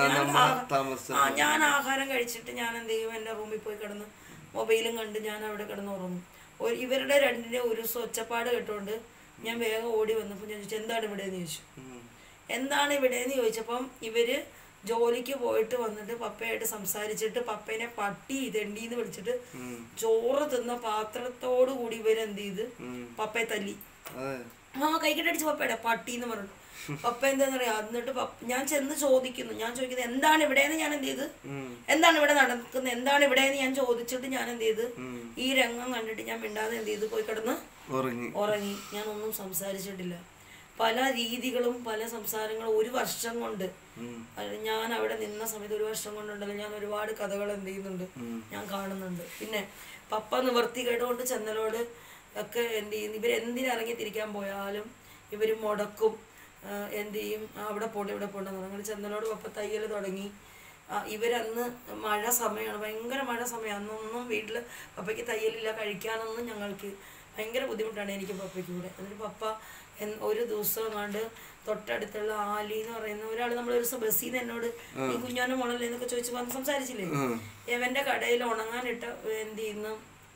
ഞാൻ ആഹാരം കഴിച്ചിട്ട് ഞാൻ എന്ത് ചെയ്യും, എന്റെ റൂമിൽ പോയി കിടന്ന് മൊബൈലും കണ്ട് ഞാൻ അവിടെ കിടന്നുറങ്ങും. ഇവരുടെ രണ്ടിനെ ഒരു ഒച്ചപ്പാട് കേട്ടോണ്ട് ഞാൻ വേഗം ഓടി വന്നപ്പോൾ ഞാൻ ചോദിച്ചു, എന്താണ് ഇവിടെ എന്ന് ചോദിച്ചു. എന്താണ് ഇവിടെ എന്ന് ചോദിച്ചപ്പം ഇവര് ജോലിക്ക് പോയിട്ട് വന്നിട്ട് പപ്പയായിട്ട് സംസാരിച്ചിട്ട് പപ്പേനെ പട്ടി തെണ്ടിന്ന് വിളിച്ചിട്ട് ചോറ് തിന്ന പാത്രത്തോടു കൂടി ഇവരെന്ത് ചെയ്ത് പപ്പയെ തല്ലി. കൈക്കിട്ടടിച്ച് പപ്പയുടെ പട്ടി എന്ന് പറഞ്ഞു. പപ്പ എന്താന്ന് പറയാ. എന്നിട്ട് ഞാൻ ചെന്ന് ചോദിക്കുന്നു, ഞാൻ ചോദിക്കുന്നത് എന്താണ് ഇവിടെന്ന്. ഞാൻ എന്ത് ചെയ്ത്, എന്താണ് ഇവിടെ നടക്കുന്നത്, എന്താണ് ഇവിടെന്ന് ഞാൻ ചോദിച്ചിട്ട് ഞാൻ എന്ത് ചെയ്ത്, ഈ രംഗം കണ്ടിട്ട് ഞാൻ മിണ്ടാതെ എന്ത് ചെയ്ത് പോയി കിടന്ന് ഉറങ്ങി. ഞാൻ ഒന്നും സംസാരിച്ചിട്ടില്ല. പല രീതികളും പല സംസാരങ്ങളും 1 വർഷം കൊണ്ട്, ഞാൻ അവിടെ നിന്ന സമയത്ത് 1 വർഷം കൊണ്ടുണ്ടല്ലോ ഞാൻ ഒരുപാട് കഥകൾ എന്ത് ചെയ്യുന്നുണ്ട്, ഞാൻ കാണുന്നുണ്ട്. പിന്നെ പപ്പ നിവർത്തി കേട്ടുകൊണ്ട് ചെന്നലോട് ഒക്കെ എന്ത് ചെയ്യും, ഇവരെന്തിനിറങ്ങി തിരിക്കാൻ പോയാലും ഇവർ മുടക്കും. എന്ത് ചെയ്യും, അവിടെ പോകണ്ട ഇവിടെ പോകണ്ടെന്ന് ഞങ്ങൾ ചെന്നലോട് പപ്പ തയ്യൽ തുടങ്ങി. ഇവരന്ന് മഴ സമയമാണ്, ഭയങ്കര മഴ സമയം. അന്നൊന്നും വീട്ടിൽ പപ്പയ്ക്ക് തയ്യലില്ല, കഴിക്കാനൊന്നും ഞങ്ങൾക്ക് ഭയങ്കര ബുദ്ധിമുട്ടാണ് എനിക്ക് പപ്പയ്ക്ക് കൂടെ. എന്നിട്ട് പപ്പ ഒരു ദിവസം കണ്ട് തൊട്ടടുത്തുള്ള ആലി എന്ന് പറയുന്ന ഒരാൾ നമ്മളൊരു ദിവസം ബസ്സിൽ നിന്ന് എന്നോട് ഈ കുഞ്ഞോന്റെ മുളല്ലേ എന്നൊക്കെ ചോദിച്ചു വന്ന് സംസാരിച്ചില്ലേ. എവന്റെ കടയിൽ ഉണങ്ങാനിട്ട എന്ത് ചെയ്യുന്നു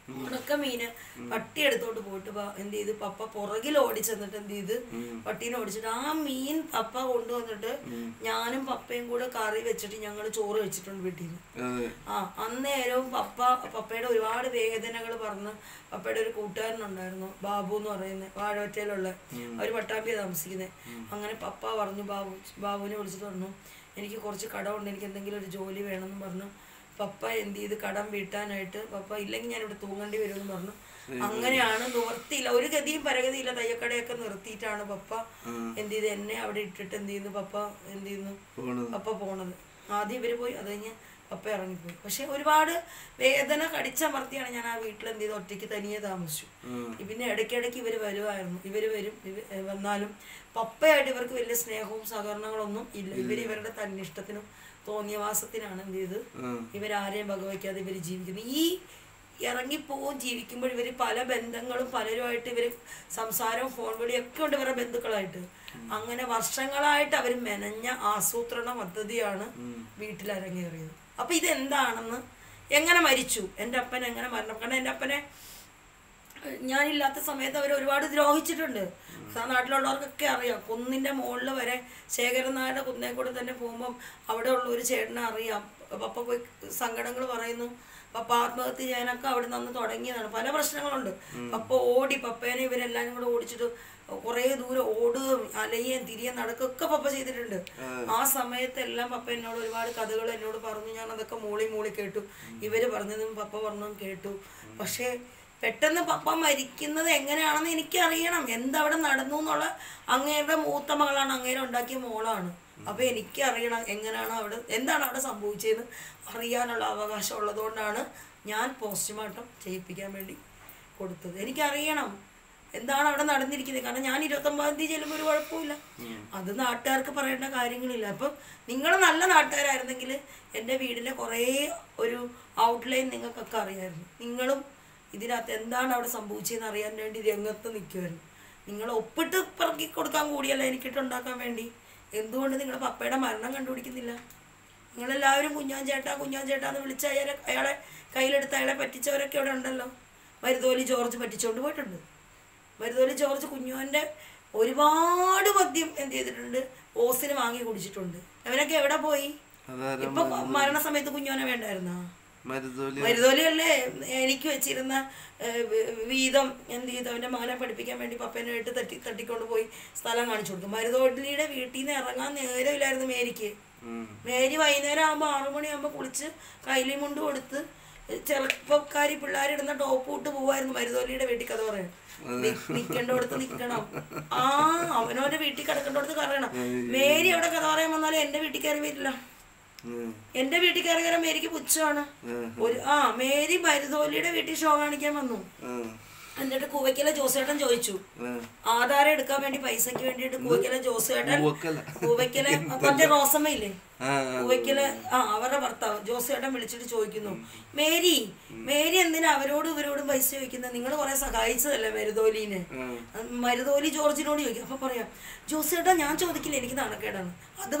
ഉണക്കമീന് പട്ടി എടുത്തോട്ട് പോയിട്ട് എന്ത് ചെയ്ത് പപ്പ പുറകിൽ ഓടിച്ചെന്നിട്ട് എന്ത് ചെയ്ത് പട്ടീനെ ഓടിച്ചിട്ട് ആ മീൻ പപ്പ കൊണ്ടുവന്നിട്ട് ഞാനും പപ്പയും കൂടെ കറി വെച്ചിട്ട് ഞങ്ങൾ ചോറ് വെച്ചിട്ടുണ്ട് വീട്ടിൽ നിന്ന്. അന്നേരവും പപ്പയുടെ ഒരുപാട് വേദനകൾ പറഞ്ഞ് പപ്പയുടെ ഒരു കൂട്ടുകാരനുണ്ടായിരുന്നു ബാബു എന്ന് പറയുന്നത്, വാഴവറ്റയിലുള്ള, അവർ പട്ടാമ്പിയാണ് താമസിക്കുന്നത്. അങ്ങനെ പപ്പ പറഞ്ഞു ബാബുവിനെ വിളിച്ചിട്ട് പറഞ്ഞു എനിക്ക് കുറച്ച് കടമുണ്ട്, എനിക്ക് എന്തെങ്കിലും ഒരു ജോലി വേണമെന്ന് പറഞ്ഞു. പപ്പ എന്ത് ചെയ്ത് കടം വീട്ടാനായിട്ട് പപ്പ ഇല്ലെങ്കിൽ ഞാൻ ഇവിടെ തൂങ്ങേണ്ടി വരുമെന്ന് പറഞ്ഞു. അങ്ങനെയാണ് നിവർത്തിയില്ല, ഒരു ഗതിയും പരഗതിയില്ല, തയ്യക്കടയൊക്കെ നിർത്തിയിട്ടാണ് പപ്പ എന്ത് ചെയ്ത് എന്നെ അവിടെ ഇട്ടിട്ട് എന്ത് ചെയ്യുന്നു പപ്പ എന്ത് ചെയ്യുന്നു പപ്പ പോണത്. ആദ്യം ഇവര് പോയി, അത് കഴിഞ്ഞ് പപ്പ ഇറങ്ങിപ്പോയി. പക്ഷെ ഒരുപാട് വേദന കടിച്ചമർത്തിയാണ് ഞാൻ ആ വീട്ടിൽ എന്ത് ചെയ്ത് ഒറ്റയ്ക്ക് തനിയെ താമസിച്ചു. പിന്നെ ഇടയ്ക്കിടയ്ക്ക് ഇവര് വരുമായിരുന്നു. ഇവര് വന്നാലും പപ്പയായിട്ട് ഇവർക്ക് വലിയ സ്നേഹവും സഹകരണങ്ങളൊന്നും ഇല്ല. ഇവരുടെ തന്നിഷ്ടത്തിനും തോന്നിയവാസത്തിനാണ് എന്ത് ചെയ്ത് ഇവരാരെയും വകവയ്ക്കാതെ ഇവര് ജീവിക്കുന്നത്. ഈ ഇറങ്ങിപ്പോവും ജീവിക്കുമ്പോൾ ഇവര് പല ബന്ധങ്ങളും പലരുമായിട്ട് ഇവര് സംസാരവും ഫോൺ വിളിയും ഒക്കെ ഉണ്ട് ഇവരുടെ ബന്ധുക്കളായിട്ട്. അങ്ങനെ വർഷങ്ങളായിട്ട് അവർ മെനഞ്ഞ ആസൂത്രണ പദ്ധതിയാണ് വീട്ടിൽ അരങ്ങേറിയത്. അപ്പൊ ഇതെന്താണെന്ന്, എങ്ങനെ മരിച്ചു, എൻ്റെ അപ്പൻ എങ്ങനെ മരണം, കാരണം എൻ്റെ അപ്പനെ ഞാനില്ലാത്ത സമയത്ത് അവർ ഒരുപാട് ദ്രോഹിച്ചിട്ടുണ്ട്. നാട്ടിലുള്ളവർക്കൊക്കെ അറിയാം. കുന്നിൻ്റെ മുകളിൽ വരെ ശേഖരൻ നായരുടെ കുന്നേ കൂടെ തന്നെ പോകുമ്പം അവിടെ ഉള്ള ഒരു ചേട്ടനെ അറിയാം. പപ്പ പോയി സങ്കടങ്ങൾ പറയുന്നു. പപ്പ ആത്മഹത്യ ചെയ്യാനൊക്കെ അവിടെ നിന്ന് തുടങ്ങിയതാണ്. പല പ്രശ്നങ്ങളുണ്ട്. പപ്പ ഓടി, പപ്പേനെ ഇവരെല്ലാവരും കൂടെ ഓടിച്ചിട്ട് കുറേ ദൂരം ഓടുകയും അലയുകയും തിരികെ നടക്കുകയൊക്കെ പപ്പ ചെയ്തിട്ടുണ്ട്. ആ സമയത്തെല്ലാം പപ്പ എന്നോട് ഒരുപാട് കഥകൾ എന്നോട് പറഞ്ഞു. ഞാൻ അതൊക്കെ മൂളി കേട്ടു. ഇവര് പറഞ്ഞതും പപ്പ പറഞ്ഞതും കേട്ടു. പക്ഷേ പെട്ടെന്ന് പപ്പ മരിക്കുന്നത് എങ്ങനെയാണെന്ന് എനിക്കറിയണം. എന്തവിടെ നടന്നു എന്നുള്ള, അങ്ങേരുടെ മൂത്ത മകളാണ്, അങ്ങേരെ ഉണ്ടാക്കിയ മോളാണ്. അപ്പൊ എനിക്കറിയണം എങ്ങനെയാണ് അവിടെ, എന്താണ് അവിടെ സംഭവിച്ചതെന്ന് അറിയാനുള്ള അവകാശം ഉള്ളതുകൊണ്ടാണ് ഞാൻ പോസ്റ്റ്മോർട്ടം ചെയ്യിപ്പിക്കാൻ വേണ്ടി കൊടുത്തത്. എനിക്കറിയണം എന്താണ് അവിടെ നടന്നിരിക്കുന്നത്. കാരണം ഞാൻ 29-ാം തീയതി ചെല്ലുമ്പോൾ ഒരു കുഴപ്പമില്ല. അത് നാട്ടുകാർക്ക് പറയേണ്ട കാര്യങ്ങളില്ല. അപ്പം നിങ്ങൾ നല്ല നാട്ടുകാരായിരുന്നെങ്കിൽ എൻ്റെ വീടിൻ്റെ കുറേ ഒരു ഔട്ട്ലൈൻ നിങ്ങൾക്കൊക്കെ അറിയാമായിരുന്നു. നിങ്ങളും ഇതിനകത്ത് എന്താണ് അവിടെ സംഭവിച്ചതെന്ന് അറിയാൻ വേണ്ടി രംഗത്ത് നിൽക്കുമായിരുന്നു. നിങ്ങൾ ഒപ്പിട്ട് പറക്കി കൊടുക്കാൻ കൂടിയല്ല എനിക്കിട്ടുണ്ടാക്കാൻ വേണ്ടി. എന്തുകൊണ്ട് നിങ്ങളുടെ പപ്പയുടെ മരണം കണ്ടുപിടിക്കുന്നില്ല? നിങ്ങളെല്ലാവരും കുഞ്ഞാൻ ചേട്ടാ എന്ന് വിളിച്ച് അയാളെ കയ്യിലെടുത്ത് അയാളെ പറ്റിച്ചവരൊക്കെ ഇവിടെ ഉണ്ടല്ലോ. മരുതോലി ജോർജ് പറ്റിച്ചുകൊണ്ട് പോയിട്ടുണ്ട്. മരുതോലി ജോർജ് കുഞ്ഞോൻ്റെ ഒരുപാട് മദ്യം എന്ത് ചെയ്തിട്ടുണ്ട്, ഓസിന് വാങ്ങി കുടിച്ചിട്ടുണ്ട്. അവനൊക്കെ എവിടെ പോയി? ഇപ്പൊ മരണസമയത്ത് കുഞ്ഞോനെ വേണ്ടായിരുന്നോ? മരുതോലി അല്ലേ എനിക്ക് വെച്ചിരുന്ന വീതം എന്ത് ചെയ്തു, അവൻ്റെ മകനെ പഠിപ്പിക്കാൻ വേണ്ടി പപ്പേനായിട്ട് തട്ടിക്കൊണ്ട് പോയി സ്ഥലം കാണിച്ചു കൊടുക്കും. മരുതോലിയുടെ വീട്ടിൽ നിന്ന് ഇറങ്ങാൻ നേരമില്ലായിരുന്നു മേരിക്ക്. മേരി വൈകുന്നേരം ആകുമ്പോൾ 6 മണിയാകുമ്പോൾ കുളിച്ച് കൈലി മുണ്ട് കൊടുത്ത് ചെറുപ്പക്കാരി പിള്ളേരിടുന്ന ടോപ്പ് ഇട്ട് പോവായിരുന്നു മരുതോലിയുടെ വീട്ടിൽ. കഥ പറയാൻ നിൽക്കേണ്ടടുത്ത് നിൽക്കണം. അവനവൻ്റെ വീട്ടിൽ കിടക്കേണ്ടടുത്ത് കറയണം. മേരി അവിടെ കഥ പറയാൻ വന്നാലും എൻ്റെ വീട്ടിൽ കയറി വരില്ല. എന്റെ വീട്ടിൽ കയറി കയറാൻ മേരിക്ക് പുച്ഛമാണ്. മേരി മരുതോലിയുടെ വീട്ടിൽ ഷോ കാണിക്കാൻ വന്നു. എന്നിട്ട് കൂവയ്ക്കല ജോസേട്ടൻ ചോദിച്ചു, ആധാരം എടുക്കാൻ വേണ്ടി പൈസക്ക് വേണ്ടിയിട്ട് കൂവയ്ക്കല ജോസേട്ടൻ, കൂവയ്ക്കല മറ്റേ റോസമ്മയില്ലേ കൂവയ്ക്കല, അവരുടെ ഭർത്താവ് ജോസേട്ടൻ വിളിച്ചിട്ട് ചോദിക്കുന്നു, മേരി എന്തിനാ ഇവരോടും പൈസ ചോദിക്കുന്നത്? നിങ്ങൾ കുറെ സഹായിച്ചതല്ലേ മരുതോലിനെ? മരുതോലി ജോർജിനോട് ചോദിക്കും. അപ്പൊ പറയാം, ജോസേട്ടാ ഞാൻ ചോദിക്കില്ല, എനിക്ക് നാണക്കേടാണ്.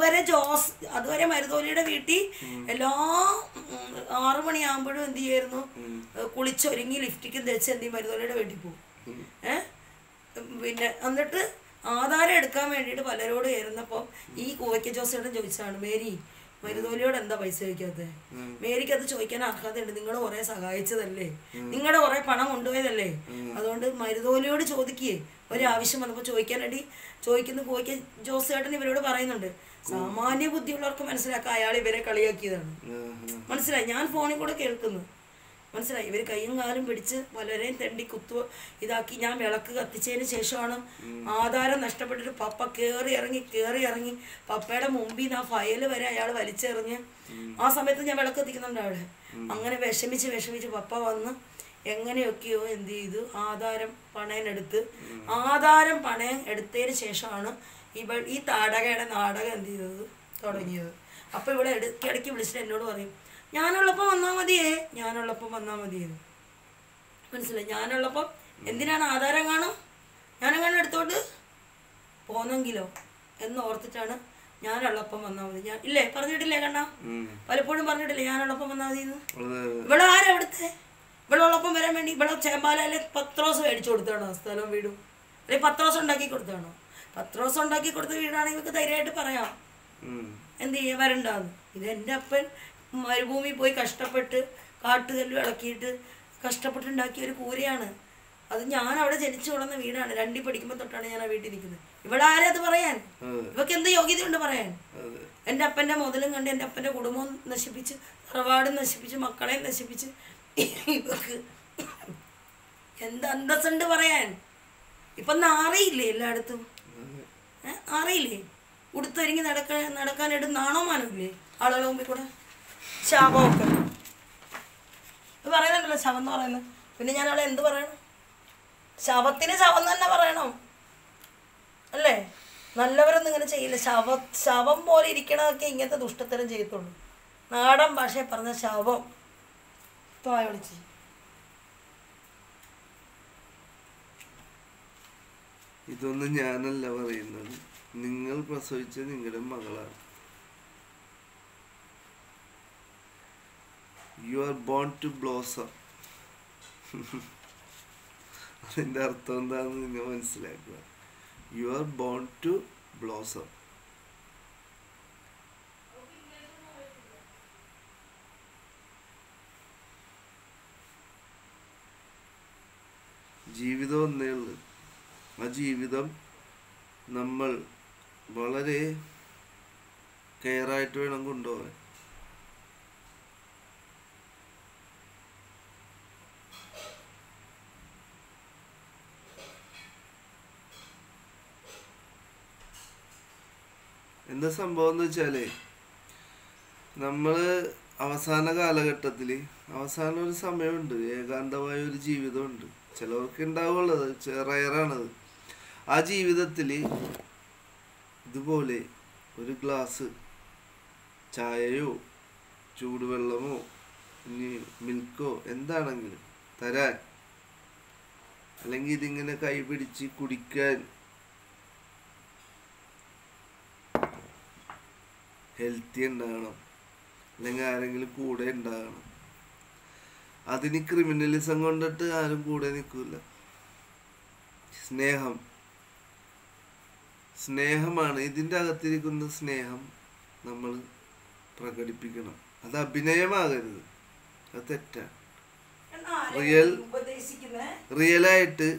അതുവരെ മരുതോലിയുടെ വീട്ടിൽ എല്ലാ 6 മണിയാകുമ്പോഴും എന്ത് ചെയ്യായിരുന്നു, കുളിച്ചൊരുങ്ങി ലിഫ്റ്റിക്കും തേച്ച് എന്ത് ചെയ്യും, മരുതോലിയുടെ വീട്ടിൽ പോകും. പിന്നെ എന്നിട്ട് ആധാരം എടുക്കാൻ വേണ്ടിയിട്ട് പലരോട് കയറുന്നപ്പോൾ ഈ കൂവയ്ക്ക ജോസേട്ടൻ ചോദിച്ചതാണ്, മരുതോലിയോട് എന്താ പൈസ ചോദിക്കാത്തത്? മേരിക്ക് അത് ചോദിക്കാൻ അർഹതയുണ്ട്. നിങ്ങൾ കുറെ സഹായിച്ചതല്ലേ, നിങ്ങളുടെ കുറെ പണം കൊണ്ടുപോയതല്ലേ, അതുകൊണ്ട് മരുതോലിയോട് ചോദിക്കേ. ഒരാവശ്യം വന്നപ്പോൾ ചോദിക്കാൻ വേണ്ടി ചോദിക്കുന്ന കൂവയ്ക്ക ജോസേട്ടൻ ഇവരോട് പറയുന്നുണ്ട്. സാമാന്യ ബുദ്ധിയുള്ളവർക്ക് മനസ്സിലാക്കാം അയാൾ ഇവരെ കളിയാക്കിയതാണ്. മനസ്സിലായി? ഞാൻ ഫോണിൽ കൂടെ കേൾക്കുന്നു. മനസ്സിലായി? ഇവർ കൈയും കാലും പിടിച്ച് പലരെയും തെണ്ടി ഇതാക്കി. ഞാൻ വിളക്ക് കത്തിച്ചതിന് ശേഷമാണ് ആധാരം നഷ്ടപ്പെട്ടിട്ട് പപ്പ കയറി ഇറങ്ങി പപ്പയുടെ മുമ്പിൽ നിന്ന് ആ ഫയൽ വരെ അയാൾ വലിച്ചെറിഞ്ഞ്. ആ സമയത്ത് ഞാൻ വിളക്ക് കത്തിക്കുന്നുണ്ട് അവിടെ. അങ്ങനെ വിഷമിച്ച് പപ്പ വന്ന് എങ്ങനെയൊക്കെയോ എന്ത് ചെയ്തു, ആധാരം പണയം എടുത്തതിന് ശേഷമാണ് ഈ താടകയുടെ നാടകം എന്ത് ചെയ്തത് തുടങ്ങിയത്. അപ്പോൾ ഇവിടെ ഇടയ്ക്ക് വിളിച്ചിട്ട് എന്നോട് പറയും, ഞാനുള്ളപ്പോൾ വന്നാൽ മതിയേ. മനസ്സിലായി? ഞാനുള്ളപ്പം എന്തിനാണ് ആധാരം കാണും, ഞാനെങ്ങാനും എടുത്തോട്ട് പോന്നെങ്കിലോ എന്ന് ഓർത്തിട്ടാണ് ഞാനുള്ളപ്പം വന്നാൽ മതി. ഞാൻ ഇല്ലേ പറഞ്ഞിട്ടില്ലേ കണ്ണാ? പലപ്പോഴും പറഞ്ഞിട്ടില്ലേ ഞാനുള്ളപ്പം വന്നാൽ മതി എന്ന്? ഇവിടെ ആരവിടുത്തെ ഇവളോടൊപ്പം വരാൻ വേണ്ടി ഇവിടെ ചേമ്പാലയിലെ പത്രോസ് മേടിച്ചു കൊടുത്താണോ സ്ഥലവും വീടും? അല്ലെങ്കിൽ പത്രോസ് ഉണ്ടാക്കി കൊടുത്താണോ? പത്രോസ് ഉണ്ടാക്കി കൊടുത്ത വീടാണെങ്കിൽ ഇവർക്ക് ധൈര്യമായിട്ട് പറയാം എന്ത് ചെയ്യാൻ വരണ്ടാന്ന്. ഇത് എൻ്റെ അപ്പൻ മരുഭൂമി പോയി കഷ്ടപ്പെട്ട് കാട്ടുകല്ല് ഇളക്കിയിട്ട് കഷ്ടപ്പെട്ടുണ്ടാക്കിയ ഒരു കൂരയാണ്. അത് ഞാൻ അവിടെ ജനിച്ചു വളർന്ന വീടാണ്. 2 പഠിക്കുമ്പോൾ തൊട്ടാണ് ഞാൻ ആ വീട്ടിൽ നിൽക്കുന്നത്. ഇവിടെ ആരാ അത് പറയാൻ? ഇവർക്ക് എന്ത് യോഗ്യതയുണ്ട് പറയാൻ? എൻ്റെ അപ്പൻ്റെ മുതലും കണ്ട് എൻ്റെ അപ്പൻ്റെ കുടുംബവും നശിപ്പിച്ച്, തറവാടും നശിപ്പിച്ച്, മക്കളെയും നശിപ്പിച്ച് ഇവർക്ക് എന്ത് അന്തസ്സുണ്ട് പറയാൻ? ഇപ്പം നാറിയില്ലേ എല്ലായിടത്തും? അറിയില്ലേ? ഉടുത്തൊരുങ്ങി നടക്കാനായിട്ട് നാണോ മാനമില്ലേ ആളുകളുടെ മുമ്പിൽ കൂടെ? ശാപമൊക്കെ ഇത് പറയുന്നുണ്ടല്ലോ, ശവം എന്ന് പറയുന്നത്. പിന്നെ ഞാൻ അവിടെ എന്ത് പറയണം? ശവത്തിന് ശവം തന്നെ പറയണം അല്ലേ? നല്ലവരൊന്നും ഇങ്ങനെ ചെയ്യില്ല. ശവം പോലെ ഇരിക്കണതൊക്കെ ഇങ്ങനത്തെ ദുഷ്ടത്തരം ചെയ്യത്തുള്ളൂ. നാടൻ ഭാഷയെ പറഞ്ഞ ശവം തോയ വിളിച്ച്. ഇതൊന്നും ഞാനല്ല പറയുന്നത്, നിങ്ങൾ പ്രസവിച്ച നിങ്ങളുടെ മകളാണ്. You are born to blossom. അതിൻ്റെ അർത്ഥം എന്താണെന്ന് നിങ്ങൾ മനസ്സിലാക്കുക. You are born to blossom. ജീവിതം ഒന്നേ ഉള്ളൂ. ആ ജീവിതം നമ്മൾ വളരെ കെയറായിട്ട് വേണം കൊണ്ടുപോകാൻ. എന്താ സംഭവം എന്ന് വെച്ചാല്, നമ്മള് അവസാന കാലഘട്ടത്തിൽ അവസാനം ഒരു സമയമുണ്ട്, ഏകാന്തമായ ഒരു ജീവിതമുണ്ട്. ചിലവർക്ക് ഉണ്ടാവുള്ളത്, റയറാണത്. ആ ജീവിതത്തിൽ ഇതുപോലെ ഒരു ഗ്ലാസ് ചായയോ ചൂടുവെള്ളമോ ഇനി മിൽക്കോ എന്താണെങ്കിലും തരാൻ, അല്ലെങ്കിൽ ഇതിങ്ങനെ കൈ പിടിച്ച് കുടിക്കാൻ ഹെൽത്തി ഉണ്ടാകണം, അല്ലെങ്കിൽ ആരെങ്കിലും കൂടെ ഉണ്ടാകണം. അതിന് ക്രിമിനലിസം കൊണ്ടിട്ട് ആരും കൂടെ നിൽക്കില്ല. സ്നേഹമാണ് ഇതിൻ്റെ അകത്തിരിക്കുന്ന സ്നേഹം നമ്മൾ പ്രകടിപ്പിക്കണം. അത് അഭിനയമാകരുത്, അത് തെറ്റാണ്. റിയലായിട്ട്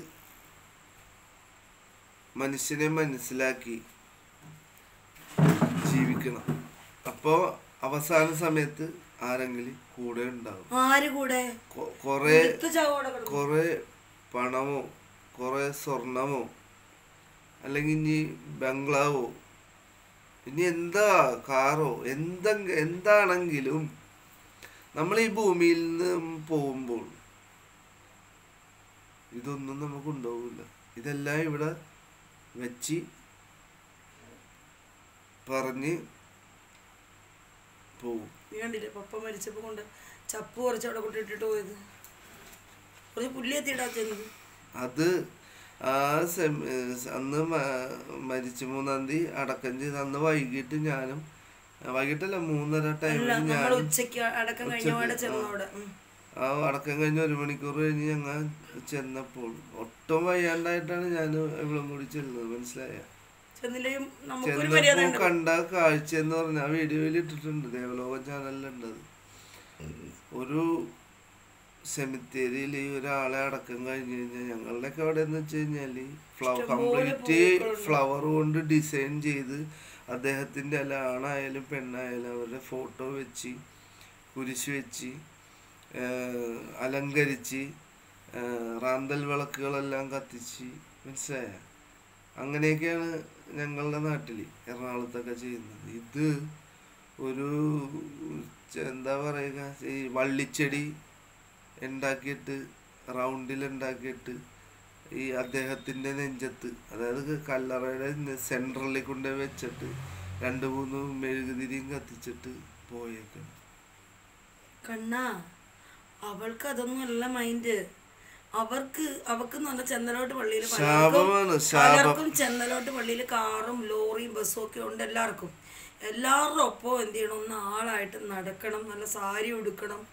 മനുഷ്യനെ മനസ്സിലാക്കി ജീവിക്കണം. അപ്പോൾ അവസാന സമയത്ത് ആരെങ്കിലും കൂടെ ഉണ്ടാവും. കൊറേ പണമോ കുറെ സ്വർണമോ അല്ലെങ്കിൽ ഇനി ബംഗ്ലാവോ ഇനി എന്താ കാറോ എന്താണെങ്കിലും നമ്മൾ ഈ ഭൂമിയിൽ നിന്ന് പോകുമ്പോൾ ഇതൊന്നും നമുക്ക് ഉണ്ടാവില്ല. ഇതെല്ലാം ഇവിടെ വെച്ച് പറഞ്ഞ് പോവും. നീ കണ്ടില്ലേ പപ്പ മരിച്ചപ്പോൾ കൊണ്ട് ചപ്പ് കുറച്ച് അവിടെ കൊണ്ടിട്ടിട്ട് പോയത്? കുറച്ച് പുല്ലി എത്തിയിടാ ചെന്നത്. അത് അന്ന് മരിച്ച 3-ാം തീയതി അടക്കം ചെയ്ത് അന്ന് വൈകിട്ട് ഞാനും വൈകിട്ടല്ല 3:30 ടൈമിൽ ഞാൻ അടക്കം കഴിഞ്ഞ് 1 മണിക്കൂർ കഴിഞ്ഞ് ഞങ്ങൾ ചെന്നപ്പോൾ ഒട്ടും വയ്യാണ്ടായിട്ടാണ് ഞാൻ ഇവിടെ കൂടി ചെല്ലുന്നത്. മനസ്സിലായ? ചെന്നപ്പോ കണ്ട കാഴ്ച എന്ന് പറഞ്ഞ ആ വീഡിയോയിൽ ഇട്ടിട്ടുണ്ട്, ദേവലോകം ചാനലിലുണ്ടത്. ഒരു സെമിത്തേരിയിൽ ഒരാളെ അടക്കം കഴിഞ്ഞ് കഴിഞ്ഞാൽ ഞങ്ങളുടെയൊക്കെ അവിടെ എന്ന് വെച്ച് കഴിഞ്ഞാല് കംപ്ലീറ്റ് ഫ്ലവർ കൊണ്ട് ഡിസൈൻ ചെയ്ത് അദ്ദേഹത്തിന്റെ അല്ല ആണായാലും പെണ്ണായാലും അവരുടെ ഫോട്ടോ വെച്ച് കുരിശ് വെച്ച് അലങ്കരിച്ച് റാന്തൽ വിളക്കുകളെല്ലാം കത്തിച്ച്, മനസ്സിലായ? അങ്ങനെയൊക്കെയാണ് ഞങ്ങളുടെ നാട്ടിൽ എറണാകുളത്തൊക്കെ ചെയ്യുന്നത്. ഇത് ഒരു എന്താ പറയുക, ഈ വള്ളിച്ചെടി ഉണ്ടാക്കിയിട്ട് റൗണ്ടിലുണ്ടാക്കിയിട്ട് ഈ അദ്ദേഹത്തിൻ്റെ നെഞ്ചത്ത്, അതായത് കല്ലറയുടെ സെൻട്രലിൽ കൊണ്ട് വെച്ചിട്ട് 2-3 മെഴുകുതിരിയും കത്തിച്ചിട്ട് പോയേക്കണം. കണ്ണാ, അവൾക്ക് അതൊന്നും അല്ല മൈൻഡ്. അവർക്ക് നല്ല ചെന്നലോട്ട് പള്ളിയിൽ പലർക്കും ചെന്നലോട്ട് പള്ളിയിൽ കാറും ലോറിയും ബസ്സും ഒക്കെ ഉണ്ട്. എല്ലാവരുടെ ഒപ്പം എന്ത് ചെയ്യണം, ഒന്ന് ആളായിട്ട് നടക്കണം, നല്ല സാരി ഉടുക്കണം,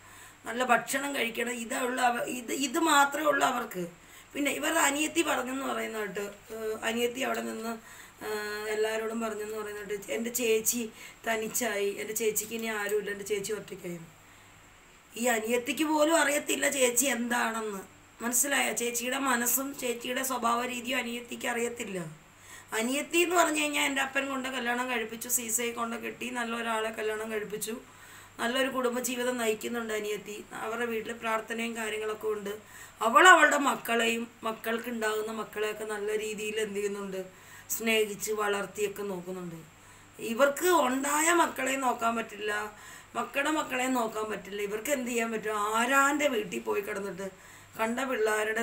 നല്ല ഭക്ഷണം കഴിക്കണം, ഇത് മാത്രമേ ഉള്ളൂ അവർക്ക്. പിന്നെ ഇവരുടെ അനിയത്തി പറഞ്ഞെന്ന് പറയുന്നതായിട്ട്, അനിയത്തി അവിടെ നിന്ന് എല്ലാവരോടും പറഞ്ഞെന്ന് പറയുന്നതായിട്ട്, എൻ്റെ ചേച്ചി തനിച്ചായി, എൻ്റെ ചേച്ചിക്ക് ഇനി ആരുമില്ല, എൻ്റെ ചേച്ചി ഒറ്റയ്ക്കായി. ഈ അനിയത്തിക്ക് പോലും അറിയത്തില്ല ചേച്ചി എന്താണെന്ന്. മനസ്സിലായ? ചേച്ചിയുടെ മനസ്സും ചേച്ചിയുടെ സ്വഭാവ രീതിയും അനിയത്തിക്ക് അറിയത്തില്ല. അനിയത്തി എന്ന് പറഞ്ഞു കഴിഞ്ഞാൽ എൻ്റെ അപ്പൻ കൊണ്ട് കല്യാണം കഴിപ്പിച്ചു, സീസയെ കൊണ്ട് കെട്ടി, നല്ലൊരാളെ കല്യാണം കഴിപ്പിച്ചു, നല്ലൊരു കുടുംബജീവിതം നയിക്കുന്നുണ്ട് അനിയത്തി. അവരുടെ വീട്ടിൽ പ്രാർത്ഥനയും കാര്യങ്ങളൊക്കെ ഉണ്ട്. അവളുടെ മക്കളെയും മക്കൾക്ക് ഉണ്ടാകുന്ന മക്കളെയൊക്കെ നല്ല രീതിയിൽ എന്ത് ചെയ്യുന്നുണ്ട്, സ്നേഹിച്ച് വളർത്തിയൊക്കെ നോക്കുന്നുണ്ട്. ഇവർക്ക് ഉണ്ടായ മക്കളെ നോക്കാൻ പറ്റില്ല, മക്കളെ നോക്കാൻ പറ്റില്ല. ഇവർക്ക് എന്ത് ചെയ്യാൻ പറ്റും? ആരാൻ്റെ വീട്ടിൽ പോയി കിടന്നിട്ട് കണ്ട പിള്ളേരുടെ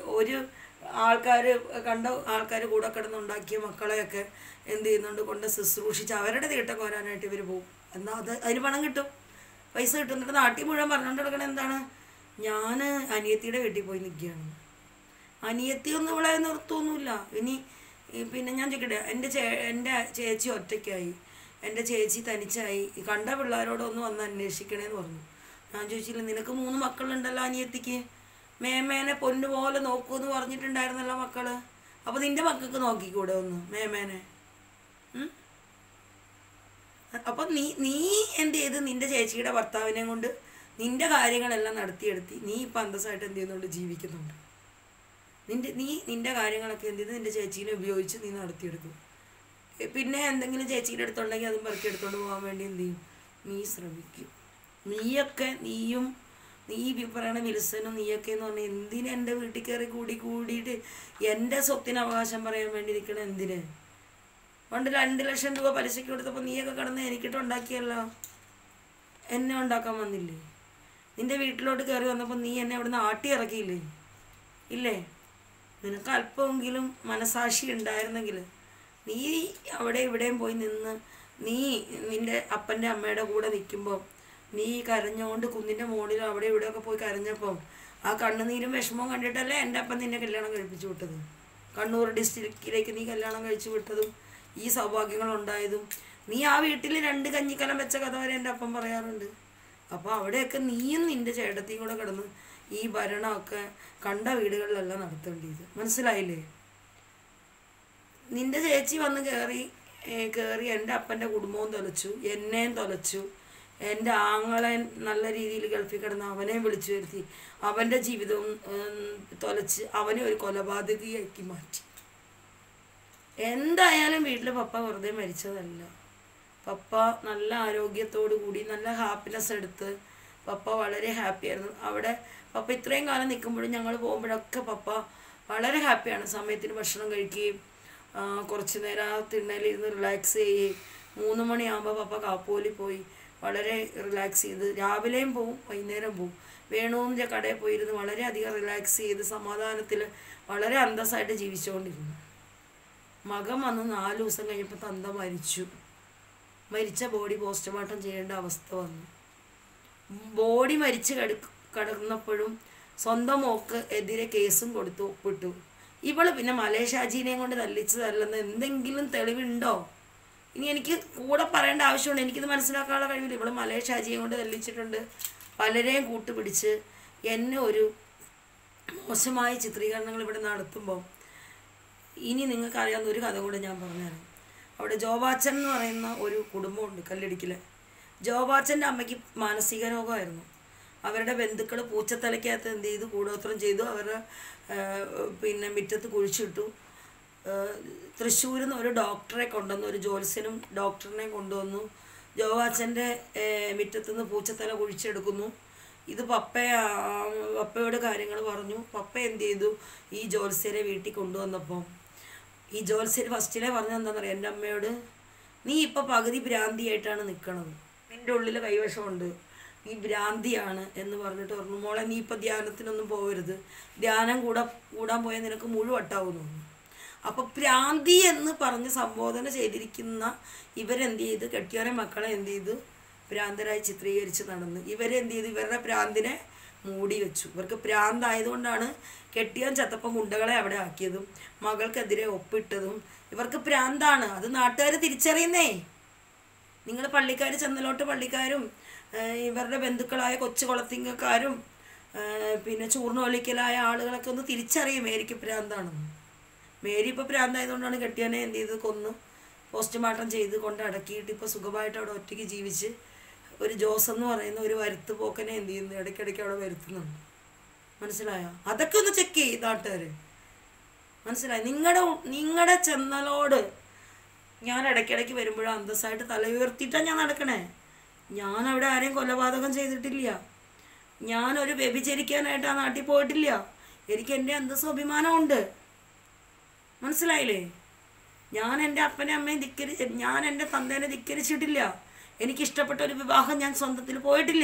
കണ്ട ആൾക്കാർ കൂടെ കിടന്നുണ്ടാക്കിയ മക്കളെയൊക്കെ എന്ത് ചെയ്യുന്നുണ്ട്, കൊണ്ട് ശുശ്രൂഷിച്ച് അവരുടെ തീട്ടം കോരാനായിട്ട് ഇവർ പോകും. എന്നാൽ അതിന് പണം കിട്ടും, പൈസ കിട്ടും. എന്നിട്ട് നാട്ടിൽ മുഴുവൻ പറഞ്ഞുകൊണ്ട് കിടക്കണ എന്താണ്, ഞാൻ അനിയത്തിയുടെ വീട്ടിൽ പോയി നിൽക്കുകയാണ്. അനിയത്തിയൊന്നും ഇവിടെ നിർത്തുമൊന്നുമില്ല. പിന്നെ ഞാൻ ചോദിക്കട്ടെ, എൻ്റെ ചേച്ചി ഒറ്റയ്ക്കായി, എൻ്റെ ചേച്ചി തനിച്ചായി, കണ്ട പിള്ളേരോടൊന്ന് വന്ന് അന്വേഷിക്കണേന്ന് പറഞ്ഞു. ഞാൻ ചോദിച്ചില്ല, നിനക്ക് 3 മക്കളുണ്ടല്ലോ അനിയത്തിക്ക്, മേമേനെ പൊന്നുപോലെ നോക്കൂന്ന് പറഞ്ഞിട്ടുണ്ടായിരുന്നല്ലോ മക്കള്. അപ്പോൾ നിൻ്റെ മക്കൾക്ക് നോക്കിക്കൂടെ ഒന്ന് മേമേനെ? അപ്പം നീ എന്ത് ചെയ്ത് നിൻ്റെ ചേച്ചിയുടെ ഭർത്താവിനെ കൊണ്ട് നിൻ്റെ കാര്യങ്ങളെല്ലാം നടത്തിയെടുത്തി നീ ഇപ്പം അന്തസ്സായിട്ട് എന്ത് ചെയ്യുന്നുണ്ട്, ജീവിക്കുന്നുണ്ട്. നിൻ്റെ കാര്യങ്ങളൊക്കെ എന്ത് ചെയ്ത് നിൻ്റെ ചേച്ചീനെ ഉപയോഗിച്ച് നീ നടത്തിയെടുക്കും. പിന്നെ എന്തെങ്കിലും ചേച്ചീൻ്റെ അടുത്തുണ്ടെങ്കിൽ അതും പറക്കിയെടുത്തോണ്ട് പോകാൻ വേണ്ടി എന്ത് ചെയ്യും, നീ ശ്രമിക്കും. നീ പറയണ വിൽസനും നീയൊക്കെ എന്ന് പറഞ്ഞാൽ എന്തിന് എൻ്റെ വീട്ടിൽ കയറി കൂടിയിട്ട് എൻ്റെ സ്വത്തിന് അവകാശം പറയാൻ വേണ്ടി ഇരിക്കണം? എന്തിന്? പണ്ട് 2 ലക്ഷം രൂപ പലിശയ്ക്ക് കൊടുത്തപ്പോൾ നീയൊക്കെ കിടന്ന് എനിക്കിട്ട് ഉണ്ടാക്കിയല്ലോ, എന്നെ ഉണ്ടാക്കാൻ വന്നില്ലേ? നിൻ്റെ വീട്ടിലോട്ട് കയറി വന്നപ്പോൾ നീ എന്നെ അവിടുന്ന് ആട്ടി ഇറക്കിയില്ലേ? ഇല്ലേ? നിനക്ക് അല്പമെങ്കിലും മനസാക്ഷി ഉണ്ടായിരുന്നെങ്കിൽ നീ അവിടെ ഇവിടെയും പോയി നിന്ന് നീ നിൻ്റെ അപ്പൻ്റെ അമ്മയുടെ കൂടെ നിൽക്കുമ്പോൾ നീ കരഞ്ഞുകൊണ്ട് കുന്നിൻ്റെ മുകളിൽ അവിടെ ഇവിടെയൊക്കെ പോയി കരഞ്ഞപ്പം ആ കണ്ണുനീരും വിഷമവും കണ്ടിട്ടല്ലേ എൻ്റെ അപ്പൻ നിന്നെ കല്യാണം കഴിപ്പിച്ചു വിട്ടത്. കണ്ണൂർ ഡിസ്ട്രിക്റ്റിലേക്ക് നീ കല്യാണം കഴിച്ചു വിട്ടതും ഈ സൗഭാഗ്യങ്ങളുണ്ടായതും. നീ ആ വീട്ടിൽ 2 കഞ്ഞിക്കലം വെച്ച കഥ വരെ എൻ്റെ അപ്പം പറയാറുണ്ട്. അപ്പോൾ അവിടെയൊക്കെ നീയും നിൻ്റെ ചേട്ടത്തിയും കൂടെ കിടന്ന് ഈ ഭരണമൊക്കെ കണ്ട വീടുകളിലെല്ലാം നടത്തേണ്ടത്. മനസ്സിലായില്ലേ? നിൻ്റെ ചേച്ചി വന്ന് കയറി എൻ്റെ അപ്പൻ്റെ കുടുംബവും തൊലച്ചു, എന്നെയും തൊലച്ചു, എൻ്റെ ആങ്ങളെ നല്ല രീതിയിൽ ഗൾഫിൽ കിടന്ന് അവനെയും വിളിച്ചു വരുത്തി അവൻ്റെ ജീവിതവും തൊലച്ച് അവനെ ഒരു കൊലപാതകിയാക്കി മാറ്റി. എന്തായാലും വീട്ടിൽ പപ്പ വെറുതെ മരിച്ചതല്ല. പപ്പ നല്ല ആരോഗ്യത്തോടു കൂടി നല്ല ഹാപ്പിനെസ് എടുത്ത് പപ്പ വളരെ ഹാപ്പിയായിരുന്നു. അവിടെ പപ്പ ഇത്രയും കാലം നിൽക്കുമ്പോഴും ഞങ്ങൾ പോകുമ്പോഴൊക്കെ പപ്പ വളരെ ഹാപ്പിയാണ്. സമയത്തിന് ഭക്ഷണം കഴിക്കുകയും കുറച്ച് നേരം ആ തിണ്ണയിലിരുന്ന് റിലാക്സ് ചെയ്യുകയും 3 മണിയാകുമ്പോൾ പപ്പ കാപ്പോലി പോയി വളരെ റിലാക്സ് ചെയ്ത് രാവിലെയും പോവും വൈകുന്നേരം പോവും. വേണുവിൻ്റെ കടയിൽ പോയിരുന്ന് വളരെയധികം റിലാക്സ് ചെയ്ത് സമാധാനത്തിൽ വളരെ അന്തസ്സായിട്ട് ജീവിച്ചുകൊണ്ടിരുന്നു. മകൻ വന്ന് 4 ദിവസം കഴിഞ്ഞപ്പോൾ തന്ത മരിച്ച ബോഡി പോസ്റ്റ്മോർട്ടം ചെയ്യേണ്ട അവസ്ഥ വന്നു. ബോഡി മരിച്ച് കിടന്നപ്പോഴും സ്വന്തം മോക്ക് എതിരെ കേസും കൊടുത്തു, ഒപ്പിട്ടു. ഇവള് പിന്നെ മലേഷാജീനെയും കൊണ്ട് തല്ലിച്ചതല്ലെന്ന് എന്തെങ്കിലും തെളിവുണ്ടോ? ഇനി എനിക്ക് കൂടെ പറയേണ്ട ആവശ്യമുണ്ട്, എനിക്കിത് മനസ്സിലാക്കാനുള്ള കഴിവില്ല. ഇവള് മലേഷാജിയെ കൊണ്ട് തല്ലിച്ചിട്ടുണ്ട്, പലരെയും കൂട്ടുപിടിച്ച് എന്നെ ഒരു മോശമായ ചിത്രീകരണങ്ങൾ ഇവിടെ നടത്തുമ്പോൾ ഇനി നിങ്ങൾക്കറിയാവുന്ന ഒരു കഥ കൂടെ ഞാൻ പറഞ്ഞുതരാം. അവിടെ ജോബാച്ചൻ എന്ന് പറയുന്ന ഒരു കുടുംബമുണ്ട് കല്ലടിക്കൽ. ജോബാച്ചൻ്റെ അമ്മയ്ക്ക് മാനസിക രോഗമായിരുന്നു. അവരുടെ ബന്ധുക്കൾ പൂച്ചത്തലയ്ക്കകത്ത് എന്ത് ചെയ്തു, കൂടോത്രം ചെയ്തു. അവരുടെ പിന്നെ മുറ്റത്ത് കുഴിച്ചിട്ടു. തൃശ്ശൂരിൽ നിന്ന് ഒരു ഡോക്ടറെ കൊണ്ടുവന്നു, ഒരു ജ്യോത്സ്യനും ഡോക്ടറിനെ കൊണ്ടുവന്നു. ജോബാച്ചൻ്റെ മുറ്റത്തുനിന്ന് പൂച്ചത്തല കുഴിച്ചെടുക്കുന്നു. ഇത് പപ്പയോട് കാര്യങ്ങൾ പറഞ്ഞു. പപ്പ എന്ത് ചെയ്തു, ഈ ജ്യോത്സ്യരെ വീട്ടിൽ കൊണ്ടുവന്നപ്പം ഈ ജ്യോത്സ്യർ ഫസ്റ്റിലെ പറഞ്ഞത് എന്താണെന്നറിയാം എൻ്റെ അമ്മയോട്, നീ ഇപ്പോൾ പകുതി ഭ്രാന്തിയായിട്ടാണ് നിൽക്കണത്, നിൻ്റെ ഉള്ളിൽ കൈവശമുണ്ട്, നീ ഭ്രാന്തിയാണ് എന്ന് പറഞ്ഞിട്ട് പറഞ്ഞു, മോളെ നീ ഇപ്പോൾ ധ്യാനത്തിനൊന്നും പോകരുത്, ധ്യാനം കൂടാൻ പോയാൽ നിനക്ക് മുഴുവട്ടാവുന്നു. അപ്പോൾ ഭ്രാന്തി എന്ന് പറഞ്ഞ് സംബോധന ചെയ്തിരിക്കുന്ന ഇവരെന്ത് ചെയ്ത് കെട്ടിയോരെ മക്കളെ എന്ത് ചെയ്തു, ഭ്രാന്തരായി ചിത്രീകരിച്ച് നടന്ന് ഇവരെന്ത് ചെയ്തു, ഇവരുടെ ഭ്രാന്തിനെ മൂടി വെച്ചു. ഇവർക്ക് ഭ്രാന്തായതുകൊണ്ടാണ് കെട്ടിയോൻ ചത്തപ്പം ഗുണ്ടകളെ അവിടെ ആക്കിയതും മകൾക്കെതിരെ ഒപ്പിട്ടതും. ഇവർക്ക് ഭ്രാന്താണ്, അത് നാട്ടുകാർ തിരിച്ചറിയുന്നേ. നിങ്ങൾ പള്ളിക്കാർ, ചെന്നലോട്ട് പള്ളിക്കാരും ഇവരുടെ ബന്ധുക്കളായ കൊച്ചു കുളത്തിങ്കക്കാരും പിന്നെ ചൂർണ്ണൊലിക്കലായ ആളുകളൊക്കെ ഒന്ന് തിരിച്ചറിയും മേരിക്ക് ഭ്രാന്താണെന്ന്. മേരി ഇപ്പോൾ ഭ്രാന്തായതുകൊണ്ടാണ് കെട്ടിയവനെ എന്ത് ചെയ്ത് കൊന്ന് പോസ്റ്റ്മോർട്ടം ചെയ്ത് കൊണ്ട് അടക്കിയിട്ട് ഇപ്പോൾ സുഖമായിട്ട് അവിടെ ഒറ്റയ്ക്ക് ജീവിച്ച് ഒരു ജോസ് എന്ന് പറയുന്ന ഒരു വരുത്ത് പോക്കനെ എന്ത് ചെയ്യുന്നു, ഇടയ്ക്കിടയ്ക്ക് അവിടെ വരുത്തുന്നുണ്ട്. മനസ്സിലായോ? അതൊക്കെ ഒന്ന് ചെക്ക് ചെയ്യും നാട്ടുകാർ. മനസ്സിലായി? നിങ്ങളുടെ ചെന്നലോട് ഞാൻ ഇടയ്ക്കിടയ്ക്ക് വരുമ്പോഴും അന്തസ്സായിട്ട് തല ഉയർത്തിയിട്ടാണ് ഞാൻ നടക്കണേ. ഞാൻ അവിടെ ആരെയും കൊലപാതകം ചെയ്തിട്ടില്ല. ഞാനൊരു വ്യഭിചരിക്കാനായിട്ട് ആ നാട്ടിൽ പോയിട്ടില്ല. എനിക്ക് എൻ്റെ അന്തസ്സും അഭിമാനമുണ്ട്. മനസ്സിലായില്ലേ? ഞാൻ എൻ്റെ അപ്പനെ അമ്മയും ഞാൻ എൻ്റെ തന്തേനെ ധിക്കരിച്ചിട്ടില്ല. എനിക്കിഷ്ടപ്പെട്ട ഒരു വിവാഹം ഞാൻ സ്വന്തത്തിൽ പോയിട്ടില്ല.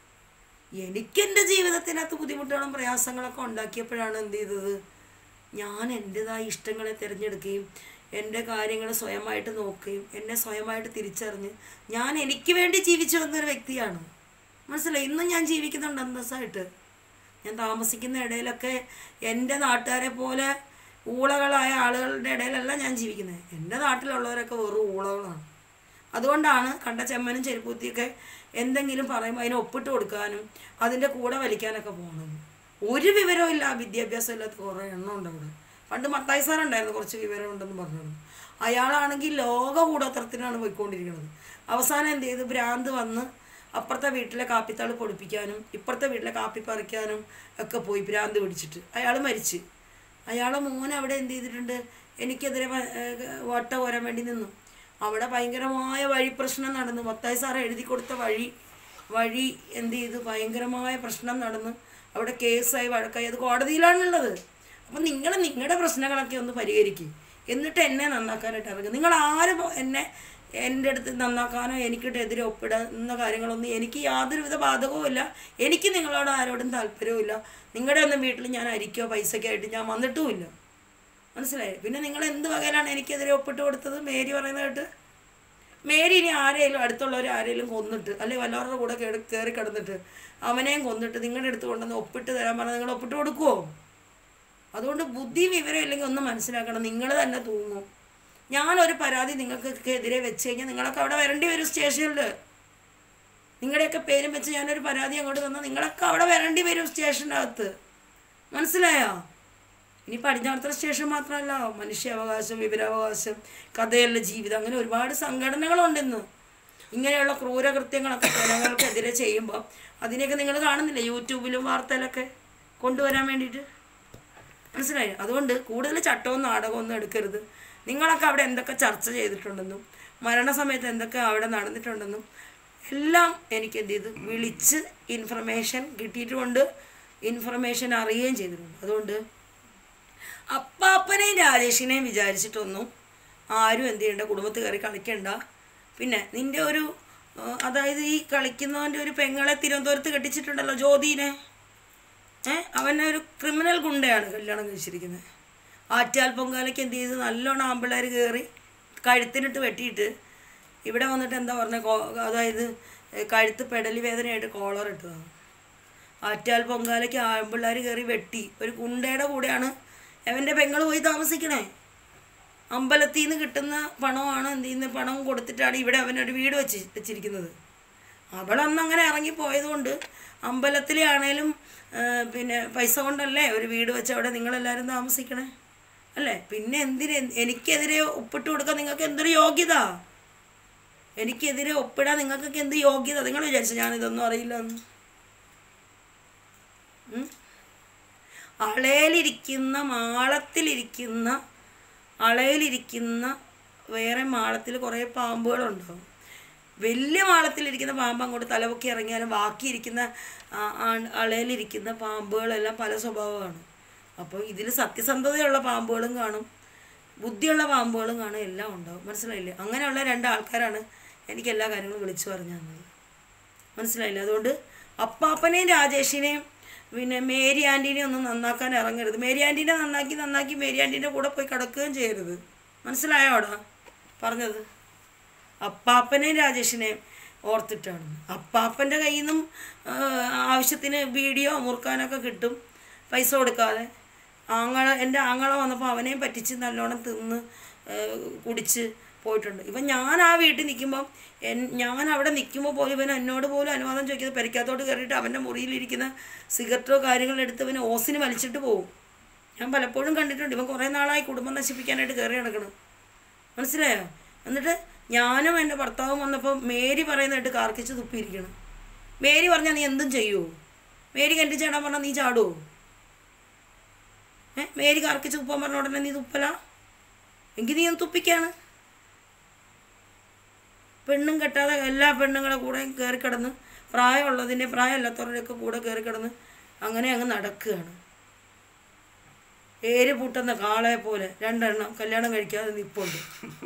എനിക്കെൻ്റെ ജീവിതത്തിനകത്ത് ബുദ്ധിമുട്ടുകളും പ്രയാസങ്ങളൊക്കെ ഉണ്ടാക്കിയപ്പോഴാണ് എന്ത് ചെയ്തത്, ഞാൻ എൻ്റെതായ ഇഷ്ടങ്ങളെ തിരഞ്ഞെടുക്കുകയും എൻ്റെ കാര്യങ്ങൾ സ്വയമായിട്ട് നോക്കുകയും എന്നെ സ്വയമായിട്ട് തിരിച്ചറിഞ്ഞ് ഞാൻ എനിക്ക് വേണ്ടി ജീവിച്ചു വന്നൊരു വ്യക്തിയാണ്. മനസ്സിലായി? ഇന്നും ഞാൻ ജീവിക്കുന്നുണ്ട് അന്തസ്സായിട്ട്. ഞാൻ താമസിക്കുന്ന ഇടയിലൊക്കെ എൻ്റെ നാട്ടുകാരെ പോലെ ഊളകളായ ആളുകളുടെ ഇടയിലല്ല ഞാൻ ജീവിക്കുന്നത്. എൻ്റെ നാട്ടിലുള്ളവരൊക്കെ വെറും ഊളകളാണ്. അതുകൊണ്ടാണ് കണ്ട ചെമ്മനും ചെരുപ്പൂത്തിയൊക്കെ എന്തെങ്കിലും പറയുമ്പോൾ അതിന് ഒപ്പിട്ട് കൊടുക്കാനും അതിൻ്റെ കൂടെ വലിക്കാനൊക്കെ പോകണത്. ഒരു വിവരവും ഇല്ല, വിദ്യാഭ്യാസം ഇല്ലാത്ത കുറേ എണ്ണം ഉണ്ട് അവിടെ. പണ്ട് മത്തായി സാറുണ്ടായിരുന്നു കുറച്ച് വിവരം ഉണ്ടെന്ന് പറഞ്ഞത്. അയാളാണെങ്കിൽ ലോക കൂടോത്രത്തിനാണ് പോയിക്കൊണ്ടിരിക്കുന്നത്. അവസാനം എന്ത് ചെയ്ത്, ഭ്രാന്ത് വന്ന് അപ്പുറത്തെ വീട്ടിലെ കാപ്പിത്താള് പൊടിപ്പിക്കാനും ഇപ്പുറത്തെ വീട്ടിലെ കാപ്പി പറിക്കാനും ഒക്കെ പോയി ഭ്രാന്ത് പിടിച്ചിട്ട് അയാൾ മരിച്ച്. അയാളെ മോൻ അവിടെ എന്ത് ചെയ്തിട്ടുണ്ട്, എനിക്കെതിരെ വട്ട കോരാൻ വേണ്ടി നിന്നു. അവിടെ ഭയങ്കരമായ വഴി പ്രശ്നം നടന്നു. മത്തായി സാറ് എഴുതി കൊടുത്ത വഴി എന്ത് ചെയ്തു, ഭയങ്കരമായ പ്രശ്നം നടന്നു. അവിടെ കേസായി വഴക്കായി. അത് കോടതിയിലാണുള്ളത്. അപ്പം നിങ്ങളുടെ പ്രശ്നങ്ങളൊക്കെ ഒന്ന് പരിഹരിക്കും, എന്നിട്ട് എന്നെ നന്നാക്കാനായിട്ട് ഇറങ്ങും. നിങ്ങൾ ആരും എൻ്റെ അടുത്ത് നന്നാക്കാനോ എനിക്കിട്ടെതിരെ ഒപ്പിടുന്ന കാര്യങ്ങളൊന്നും എനിക്ക് യാതൊരുവിധ ബാധകവും ഇല്ല. എനിക്ക് നിങ്ങളോട് ആരോടും താല്പര്യവും ഇല്ല. നിങ്ങളുടെ ഒന്നും വീട്ടിൽ ഞാൻ അരിക്കോ പൈസയ്ക്കോ ആയിട്ട് ഞാൻ വന്നിട്ടുമില്ല. മനസ്സിലായി? പിന്നെ നിങ്ങൾ എന്ത് വകയിലാണ് എനിക്കെതിരെ ഒപ്പിട്ട് കൊടുത്തത്? മേരി പറയുന്നതായിട്ട് മേരി ഇനി ആരെങ്കിലും അടുത്തുള്ളവർ ആരെങ്കിലും കൊന്നിട്ട് അല്ലെങ്കിൽ വല്ലവരുടെ കൂടെ കയറി കിടന്നിട്ട് അവനെയും കൊന്നിട്ട് നിങ്ങളുടെ അടുത്ത് കൊണ്ടുവന്ന് ഒപ്പിട്ട് തരാൻ പറഞ്ഞാൽ നിങ്ങൾ ഒപ്പിട്ട് കൊടുക്കുമോ? അതുകൊണ്ട് ബുദ്ധി വിവരം ഇല്ലെങ്കിൽ ഒന്ന് മനസ്സിലാക്കണം, നിങ്ങൾ തന്നെ തൂങ്ങും. ഞാനൊരു പരാതി നിങ്ങൾക്കെതിരെ വെച്ച് കഴിഞ്ഞാൽ നിങ്ങളൊക്കെ അവിടെ വരേണ്ടി വരും സ്റ്റേഷനിൽ. നിങ്ങളുടെയൊക്കെ പേരും വെച്ച് ഞാനൊരു പരാതി അങ്ങോട്ട് തന്നാൽ നിങ്ങളൊക്കെ അവിടെ വരേണ്ടി വരും സ്റ്റേഷനകത്ത്. മനസ്സിലായോ? ഇനി പടിഞ്ഞാറത്തറ സ്റ്റേഷൻ മാത്രമല്ല, മനുഷ്യാവകാശം, വിവരാവകാശം, കഥയുള്ള ജീവിതം, അങ്ങനെ ഒരുപാട് സംഘടനകളുണ്ടെന്ന്. ഇങ്ങനെയുള്ള ക്രൂരകൃത്യങ്ങളൊക്കെ ജനങ്ങൾക്കെതിരെ ചെയ്യുമ്പോൾ അതിനെയൊക്കെ നിങ്ങൾ കാണുന്നില്ല യൂട്യൂബിലും വാർത്തയിലൊക്കെ കൊണ്ടുവരാൻ വേണ്ടിയിട്ട്. മനസ്സിലായി? അതുകൊണ്ട് കൂടുതൽ ചട്ടവും നാടകവും ഒന്നും എടുക്കരുത്. നിങ്ങളൊക്കെ അവിടെ എന്തൊക്കെ ചർച്ച ചെയ്തിട്ടുണ്ടെന്നും മരണസമയത്ത് എന്തൊക്കെ അവിടെ നടന്നിട്ടുണ്ടെന്നും എല്ലാം എനിക്ക് എന്ത് ചെയ്തു വിളിച്ച് ഇൻഫർമേഷൻ കിട്ടിയിട്ടുമുണ്ട്, ഇൻഫർമേഷൻ അറിയുകയും ചെയ്തിട്ടുണ്ട്. അതുകൊണ്ട് അപ്പാപ്പനെയും രാജേഷിനെയും വിചാരിച്ചിട്ടൊന്നും ആരും എന്ത് ചെയ്യേണ്ട, കുടുംബത്തിൽ കയറി കളിക്കണ്ട. പിന്നെ നിൻ്റെ ഒരു അതായത് ഈ കളിക്കുന്നവൻ്റെ ഒരു പെങ്ങളെ തിരുവനന്തപുരത്ത് കെട്ടിച്ചിട്ടുണ്ടല്ലോ, ജ്യോതിനെ. അവനെ ഒരു ക്രിമിനൽ ഗുണ്ടയാണ് കല്യാണം കഴിച്ചിരിക്കുന്നത്. ആറ്റാൽ പൊങ്കാലയ്ക്ക് എന്ത് ചെയ്ത് നല്ലോണം ആമ്പിള്ളേർ കയറി കഴുത്തിനിട്ട് വെട്ടിയിട്ട് ഇവിടെ വന്നിട്ട് എന്താ പറഞ്ഞത്, അതായത് കഴുത്ത് പെടലി വേദനയായിട്ട് കോളർ ഇട്ടതാണ്. ആറ്റാൽ പൊങ്കാലയ്ക്ക് ആമ്പിള്ളേർ കയറി വെട്ടി. ഒരു ഗുണ്ടയുടെ കൂടെയാണ് അവൻ്റെ പെങ്ങൾ പോയി താമസിക്കണേ. അമ്പലത്തിൽ നിന്ന് കിട്ടുന്ന പണമാണ് എന്ത് ചെയ്യുന്ന പണം കൊടുത്തിട്ടാണ് ഇവിടെ അവനൊരു വീട് വെച്ചിരിക്കുന്നത്. അവളന്ന് അങ്ങനെ ഇറങ്ങിപ്പോയതുകൊണ്ട് അമ്പലത്തിലെ ആണേലും പിന്നെ പൈസ കൊണ്ടല്ലേ ഒരു വീട് വെച്ച് അവിടെ നിങ്ങളെല്ലാവരും താമസിക്കണേ അല്ലേ? പിന്നെ എനിക്കെതിരെ ഒപ്പിട്ട് കൊടുക്കാൻ നിങ്ങൾക്ക് എന്തൊരു യോഗ്യത? എനിക്കെതിരെ ഒപ്പിടാൻ നിങ്ങൾക്കൊക്കെ എന്ത് യോഗ്യത? നിങ്ങൾ വിചാരിച്ചു ഞാനിതൊന്നും അറിയില്ല എന്ന്? അളയിലിരിക്കുന്ന വേറെ മാളത്തിൽ കുറേ പാമ്പുകളുണ്ടാവും. വലിയ മാളത്തിലിരിക്കുന്ന പാമ്പ് അങ്ങോട്ട് തലപൊക്കി ഇറങ്ങിയാലും ബാക്കിയിരിക്കുന്ന അളയിലിരിക്കുന്ന പാമ്പുകളെല്ലാം പല സ്വഭാവമാണ്. അപ്പോൾ ഇതിൽ സത്യസന്ധതയുള്ള പാമ്പുകളും കാണും, ബുദ്ധിയുള്ള പാമ്പുകളും കാണും, എല്ലാം ഉണ്ടാവും. മനസ്സിലായില്ലേ? അങ്ങനെയുള്ള രണ്ടാൾക്കാരാണ് എനിക്ക് എല്ലാ കാര്യങ്ങളും വിളിച്ചു പറഞ്ഞു തന്നത്. മനസ്സിലായില്ലേ? അതുകൊണ്ട് അപ്പാപ്പനെയും രാജേഷിനെയും പിന്നെ മേരി ആൻറ്റീനെയും ഒന്നും നന്നാക്കാൻ ഇറങ്ങരുത്. മേരി ആൻറ്റീനെ നന്നാക്കി മേരി ആൻറ്റീൻ്റെ കൂടെ പോയി കിടക്കുകയും ചെയ്യരുത്. മനസ്സിലായോ അവിടെ പറഞ്ഞത്? അപ്പാപ്പനെയും രാജേഷിനെയും ഓർത്തിട്ടാണ്. അപ്പാപ്പൻ്റെ കയ്യിൽ നിന്നും ആവശ്യത്തിന് വീഡിയോ മുറുക്കാനൊക്കെ കിട്ടും പൈസ കൊടുക്കാതെ. എൻ്റെ ആങ്ങള വന്നപ്പോൾ അവനെയും പറ്റിച്ച് നല്ലോണം തിന്ന് കുടിച്ച് പോയിട്ടുണ്ട്. ഇവൻ ഞാൻ ആ വീട്ടിൽ നിൽക്കുമ്പം ഞാൻ അവിടെ നിൽക്കുമ്പോൾ പോലും ഇവൻ എന്നോട് പോലും അനുവാദം ചോദിക്കുന്നത് പെരയ്ക്കകത്തോട്ട് കയറിയിട്ട് അവൻ്റെ മുറിയിലിരിക്കുന്ന സിഗരറ്റോ കാര്യങ്ങളോ എടുത്ത് ഇവൻ ഓസിന് വലിച്ചിട്ട് പോകും. ഞാൻ പലപ്പോഴും കണ്ടിട്ടുണ്ട്. ഇവൻ കുറേ നാളായി കുടുംബം നശിപ്പിക്കാനായിട്ട് കയറി നടക്കണം. മനസ്സിലായോ? എന്നിട്ട് ഞാനും എൻ്റെ ഭർത്താവും വന്നപ്പോൾ മേരി പറയുന്നതായിട്ട് കാർക്കിച്ച് തുപ്പിയിരിക്കണം. മേരി പറഞ്ഞാൽ നീ എന്തും ചെയ്യുമോ? മേരി കിണറ്റി ചാടാൻ പറഞ്ഞാൽ നീ ചാടുമോ? മേരി കാർക്കിച്ച് തുപ്പാൻ പറഞ്ഞ ഉടനെ നീ തുപ്പല? എങ്കിൽ നീ ഒന്ന് തുപ്പിക്കാണ്. പെണ്ണും കെട്ടാതെ എല്ലാ പെണ്ണുങ്ങളെ കൂടെ കയറി കിടന്ന് പ്രായമുള്ളതിൻ്റെ പ്രായമില്ലാത്തവരുടെയൊക്കെ കൂടെ കയറി കിടന്ന് അങ്ങനെ അങ്ങ് നടക്കുകയാണ്. ഏര് പൂട്ടുന്ന കാളയെ പോലെ 2 എണ്ണം കല്യാണം കഴിക്കാതെ നിൽപ്പുണ്ട്.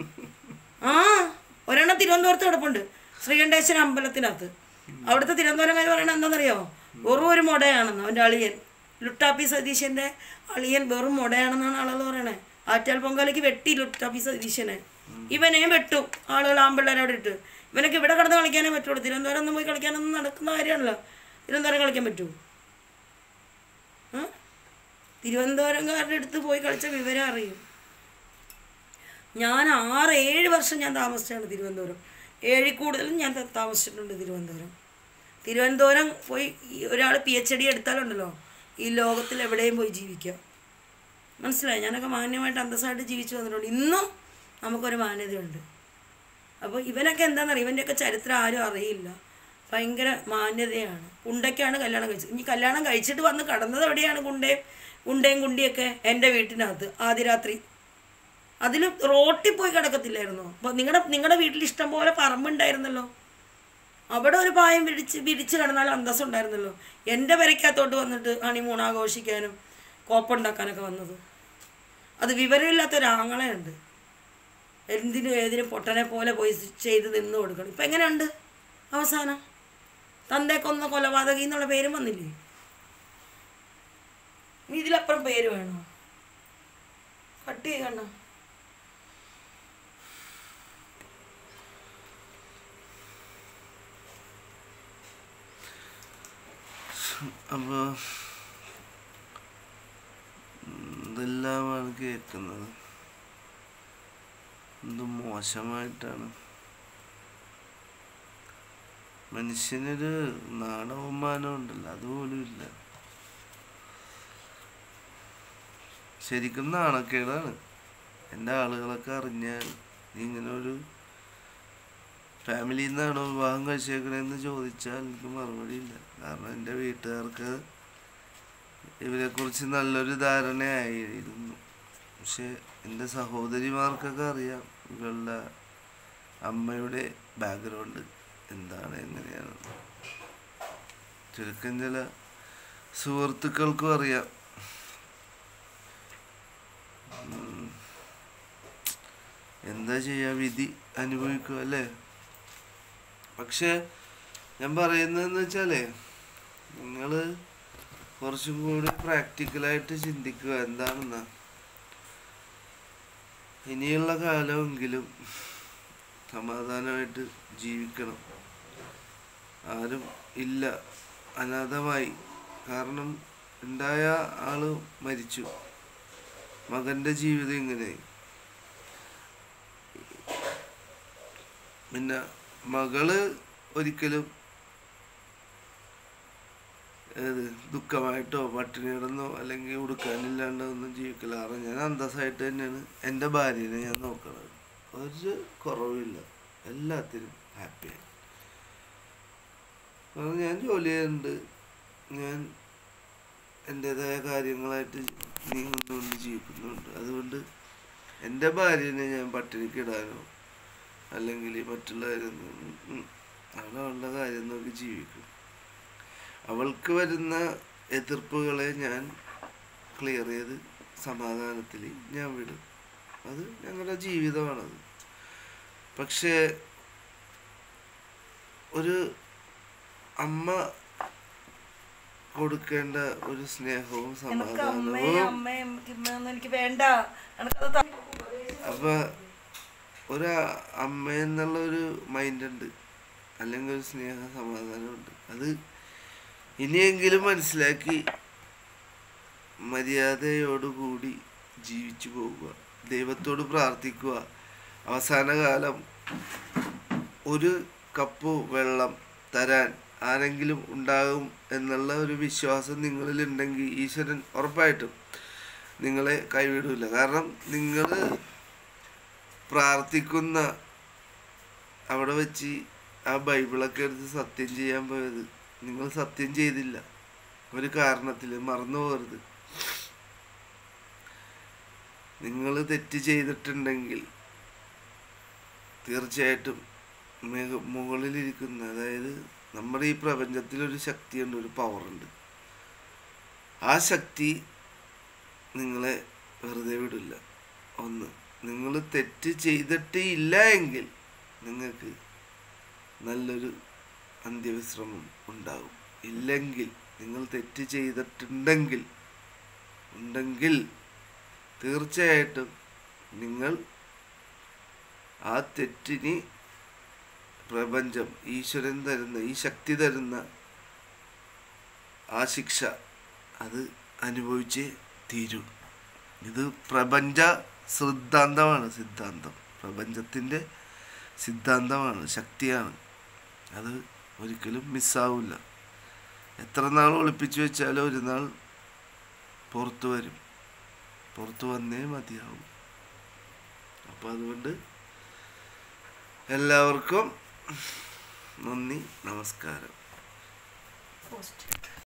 ഒരെണ്ണം തിരുവനന്തപുരത്ത് കിടപ്പുണ്ട്, ശ്രീകണ്ഠേശ്വര അമ്പലത്തിനകത്ത്. അവിടുത്തെ തിരുവനന്തപുരംകാർ പറയണത് എന്താണെന്നറിയോ? വെറും ഒരു മുടയാണെന്ന്. അവൻ്റെ അളിയൻ ലുട്ടാപ്പി സതീശൻ്റെ അളിയൻ വെറും മുടയാണെന്നാണ് ആളുകൾ പറയണേ. ആറ്റാൽ പൊങ്കാലയ്ക്ക് വെട്ടി ലുട്ടാപ്പി സതീശനെ. ഇവനെയും വെട്ടും ആളുകൾ, ആമ്പിള്ളേരെ അവിടെ ഇട്ട്. ഇവനൊക്കെ ഇവിടെ കിടന്ന് കളിക്കാനേ പറ്റുള്ളൂ. തിരുവനന്തപുരം ഒന്നും പോയി കളിക്കാനൊന്നും നടക്കുന്ന കാര്യമാണല്ലോ. തിരുവനന്തപുരം കളിക്കാൻ പറ്റുമോ? തിരുവനന്തപുരംകാരുടെ അടുത്ത് പോയി കളിച്ച വിവരം അറിയും. ഞാൻ 6-7 വർഷം ഞാൻ താമസിച്ചാണ് തിരുവനന്തപുരം. 7 കൂടുതലും ഞാൻ താമസിച്ചിട്ടുണ്ട് തിരുവനന്തപുരം പോയി ഒരാൾ PhD എടുത്താലുണ്ടല്ലോ ഈ ലോകത്തിൽ എവിടെയും പോയി ജീവിക്കാം. മനസ്സിലായി? ഞാനൊക്കെ മാന്യമായിട്ട് അന്തസ്സായിട്ട് ജീവിച്ചു വന്നിട്ടുണ്ട്. ഇന്നും നമുക്കൊരു മാന്യതയുണ്ട്. അപ്പോൾ ഇവനൊക്കെ എന്താണെന്നറിയാം, ഇവൻ്റെയൊക്കെ ചരിത്രം ആരും അറിയില്ല. ഭയങ്കര മാന്യതയാണ്. കുണ്ടയ്ക്കാണ് കല്യാണം കഴിച്ചത്. ഇനി കല്യാണം കഴിച്ചിട്ട് വന്ന് കടന്നത് എവിടെയാണ്? കുണ്ടയും കുണ്ടിയൊക്കെ എൻ്റെ വീട്ടിനകത്ത് ആദ്യ രാത്രി. അതിൽ റോട്ടിൽ പോയി കിടക്കത്തില്ലായിരുന്നോ? അപ്പോൾ നിങ്ങളുടെ വീട്ടിൽ ഇഷ്ടം പോലെ പറമ്പുണ്ടായിരുന്നല്ലോ. അവിടെ ഒരു പായം വിരിച്ച് കിടന്നാലും അന്തസ്സുണ്ടായിരുന്നല്ലോ. എൻ്റെ പെരയ്ക്കകത്തോട്ട് വന്നിട്ട് ഹണിമൂൺ ആഘോഷിക്കാനും കോപ്പുണ്ടാക്കാനൊക്കെ വന്നത്. അത് വിവരമില്ലാത്തൊരാങ്ങളെയുണ്ട്. എന്തിനും ഏതിനും പൊട്ടനെ പോലെ പോയി ചെയ്ത് നിന്ന് കൊടുക്കണം. ഇപ്പം എങ്ങനെയുണ്ട് അവസാനം? തന്തേക്കൊന്ന കൊലപാതകി എന്നുള്ള പേരും വന്നില്ലേ? ഇനി ഇതിലപ്പുറം പേര് വേണോ? കട്ട് ചെയ്യണോ? അപ്പോൾ ഇതെല്ലാമാണ് കേൾക്കുന്നത്. എന്ത് മോശമായിട്ടാണ്. മനുഷ്യനൊരു നാണവമാനം ഉണ്ടല്ലോ, അതുപോലും ഇല്ല. ശരിക്കും നാണക്കേടാണ്. എൻ്റെ ആളുകളൊക്കെ അറിഞ്ഞാൽ നീ ഇങ്ങനെ ഒരു ഫാമിലിയിൽ നിന്നാണോ വിവാഹം കഴിച്ചേക്കണേന്ന് ചോദിച്ചാൽ എനിക്ക് മറുപടിയില്ല. കാരണം എൻ്റെ വീട്ടുകാർക്ക് ഇവരെക്കുറിച്ച് നല്ലൊരു ധാരണയായിരുന്നു. പക്ഷെ എൻ്റെ സഹോദരിമാർക്കൊക്കെ അറിയാം ഇവളുടെ അമ്മയുടെ ബാക്ക്ഗ്രൗണ്ട് എന്താണ്, എങ്ങനെയാണ്. ചുരുക്കം ചില സുഹൃത്തുക്കൾക്കും അറിയാം. എന്താ ചെയ്യുക, വിധി അനുഭവിക്കുക അല്ലേ. പക്ഷെ ഞാൻ പറയുന്നതെന്ന് വെച്ചാലേ, നിങ്ങൾ കുറച്ചും കൂടി പ്രാക്ടിക്കലായിട്ട് ചിന്തിക്കുക. എന്താണെന്നാ, ഇനിയുള്ള കാലമെങ്കിലും സമാധാനമായിട്ട് ജീവിക്കണം. ആരും ഇല്ല, അനാഥമായി. കാരണം ഉണ്ടായ ആള് മരിച്ചു, മകൻ്റെ ജീവിതം ഇങ്ങനെ. പിന്നെ മകള് ഒരിക്കലും ദുഃഖമായിട്ടോ പട്ടിണി കിടന്നോ അല്ലെങ്കിൽ ഉടുക്കാനില്ലാണ്ടോ ഒന്നും ജീവിക്കില്ല. കാരണം ഞാൻ അന്തസ്സായിട്ട് തന്നെയാണ് എൻ്റെ ഭാര്യനെ ഞാൻ നോക്കണത്. ഒരു കുറവില്ല, എല്ലാത്തിനും ഹാപ്പിയായി. കാരണം ഞാൻ ജോലി ചെയ്യുന്നുണ്ട്, ഞാൻ എൻ്റെതായ കാര്യങ്ങളായിട്ട് നീങ്ങുന്നുണ്ട്, ജീവിക്കുന്നുണ്ട്. അതുകൊണ്ട് എൻ്റെ ഭാര്യനെ ഞാൻ പട്ടിണിക്കിടാനോ അല്ലെങ്കിൽ മറ്റുള്ളവരൊന്നും, അവളുടെ കാര്യം നോക്കി ജീവിക്കും. അവൾക്ക് വരുന്ന എതിർപ്പുകളെ ഞാൻ ക്ലിയർ ചെയ്ത് സമാധാനത്തിൽ ഞാൻ വിടും. അത് ഞങ്ങളുടെ ജീവിതമാണത്. പക്ഷേ ഒരു അമ്മ കൊടുക്കേണ്ട ഒരു സ്നേഹവും സമാധാനവും, അപ്പൊ ഒരു അമ്മ എന്നുള്ള ഒരു മൈൻഡുണ്ട്, അല്ലെങ്കിൽ ഒരു സ്നേഹ സമാധാനമുണ്ട്. അത് ഇനിയെങ്കിലും മനസ്സിലാക്കി മര്യാദയോടുകൂടി ജീവിച്ചു പോവുക, ദൈവത്തോട് പ്രാർത്ഥിക്കുക. അവസാന കാലം ഒരു കപ്പ് വെള്ളം തരാൻ ആരെങ്കിലും ഉണ്ടാകും എന്നുള്ള ഒരു വിശ്വാസം നിങ്ങളിലുണ്ടെങ്കിൽ ഈശ്വരൻ ഉറപ്പായിട്ടും നിങ്ങളെ കൈവിടില്ല. കാരണം നിങ്ങൾ പ്രാർത്ഥിക്കുന്ന അവിടെ വെച്ച് ആ ബൈബിളൊക്കെ എടുത്ത് സത്യം ചെയ്യാൻ പോയത് നിങ്ങൾ സത്യം ചെയ്തില്ല. ഒരു കാരണത്തിൽ മറന്നു പോകരുത്. നിങ്ങൾ തെറ്റ് ചെയ്തിട്ടുണ്ടെങ്കിൽ തീർച്ചയായിട്ടും മുകളിലിരിക്കുന്ന, അതായത് നമ്മുടെ ഈ പ്രപഞ്ചത്തിലൊരു ശക്തിയുണ്ട്, ഒരു പവറുണ്ട്. ആ ശക്തി നിങ്ങളെ വെറുതെ വിടില്ല. ഒന്ന്, നിങ്ങൾ തെറ്റ് ചെയ്തിട്ട് ഇല്ല എങ്കിൽ നിങ്ങൾക്ക് നല്ലൊരു അന്ത്യവിശ്രമം ഉണ്ടാകും. ഇല്ലെങ്കിൽ നിങ്ങൾ തെറ്റ് ചെയ്തിട്ടുണ്ടെങ്കിൽ തീർച്ചയായിട്ടും നിങ്ങൾ ആ തെറ്റിന് പ്രപഞ്ചം, ഈശ്വരൻ തരുന്ന, ഈ ശക്തി തരുന്ന ആ ശിക്ഷ അത് അനുഭവിച്ചേ തീരൂ. ഇത് പ്രപഞ്ച സിദ്ധാന്തമാണ്. പ്രപഞ്ചത്തിൻ്റെ സിദ്ധാന്തമാണ്, ശക്തിയാണ്. അത് ഒരിക്കലും മിസ്സാവില്ല. എത്ര നാൾ ഒളിപ്പിച്ചു വെച്ചാലും ഒരു നാൾ പുറത്തു വരും. പുറത്തു വന്നേ മതിയാവും. അപ്പോൾ അതുകൊണ്ട് എല്ലാവർക്കും നന്ദി, നമസ്കാരം.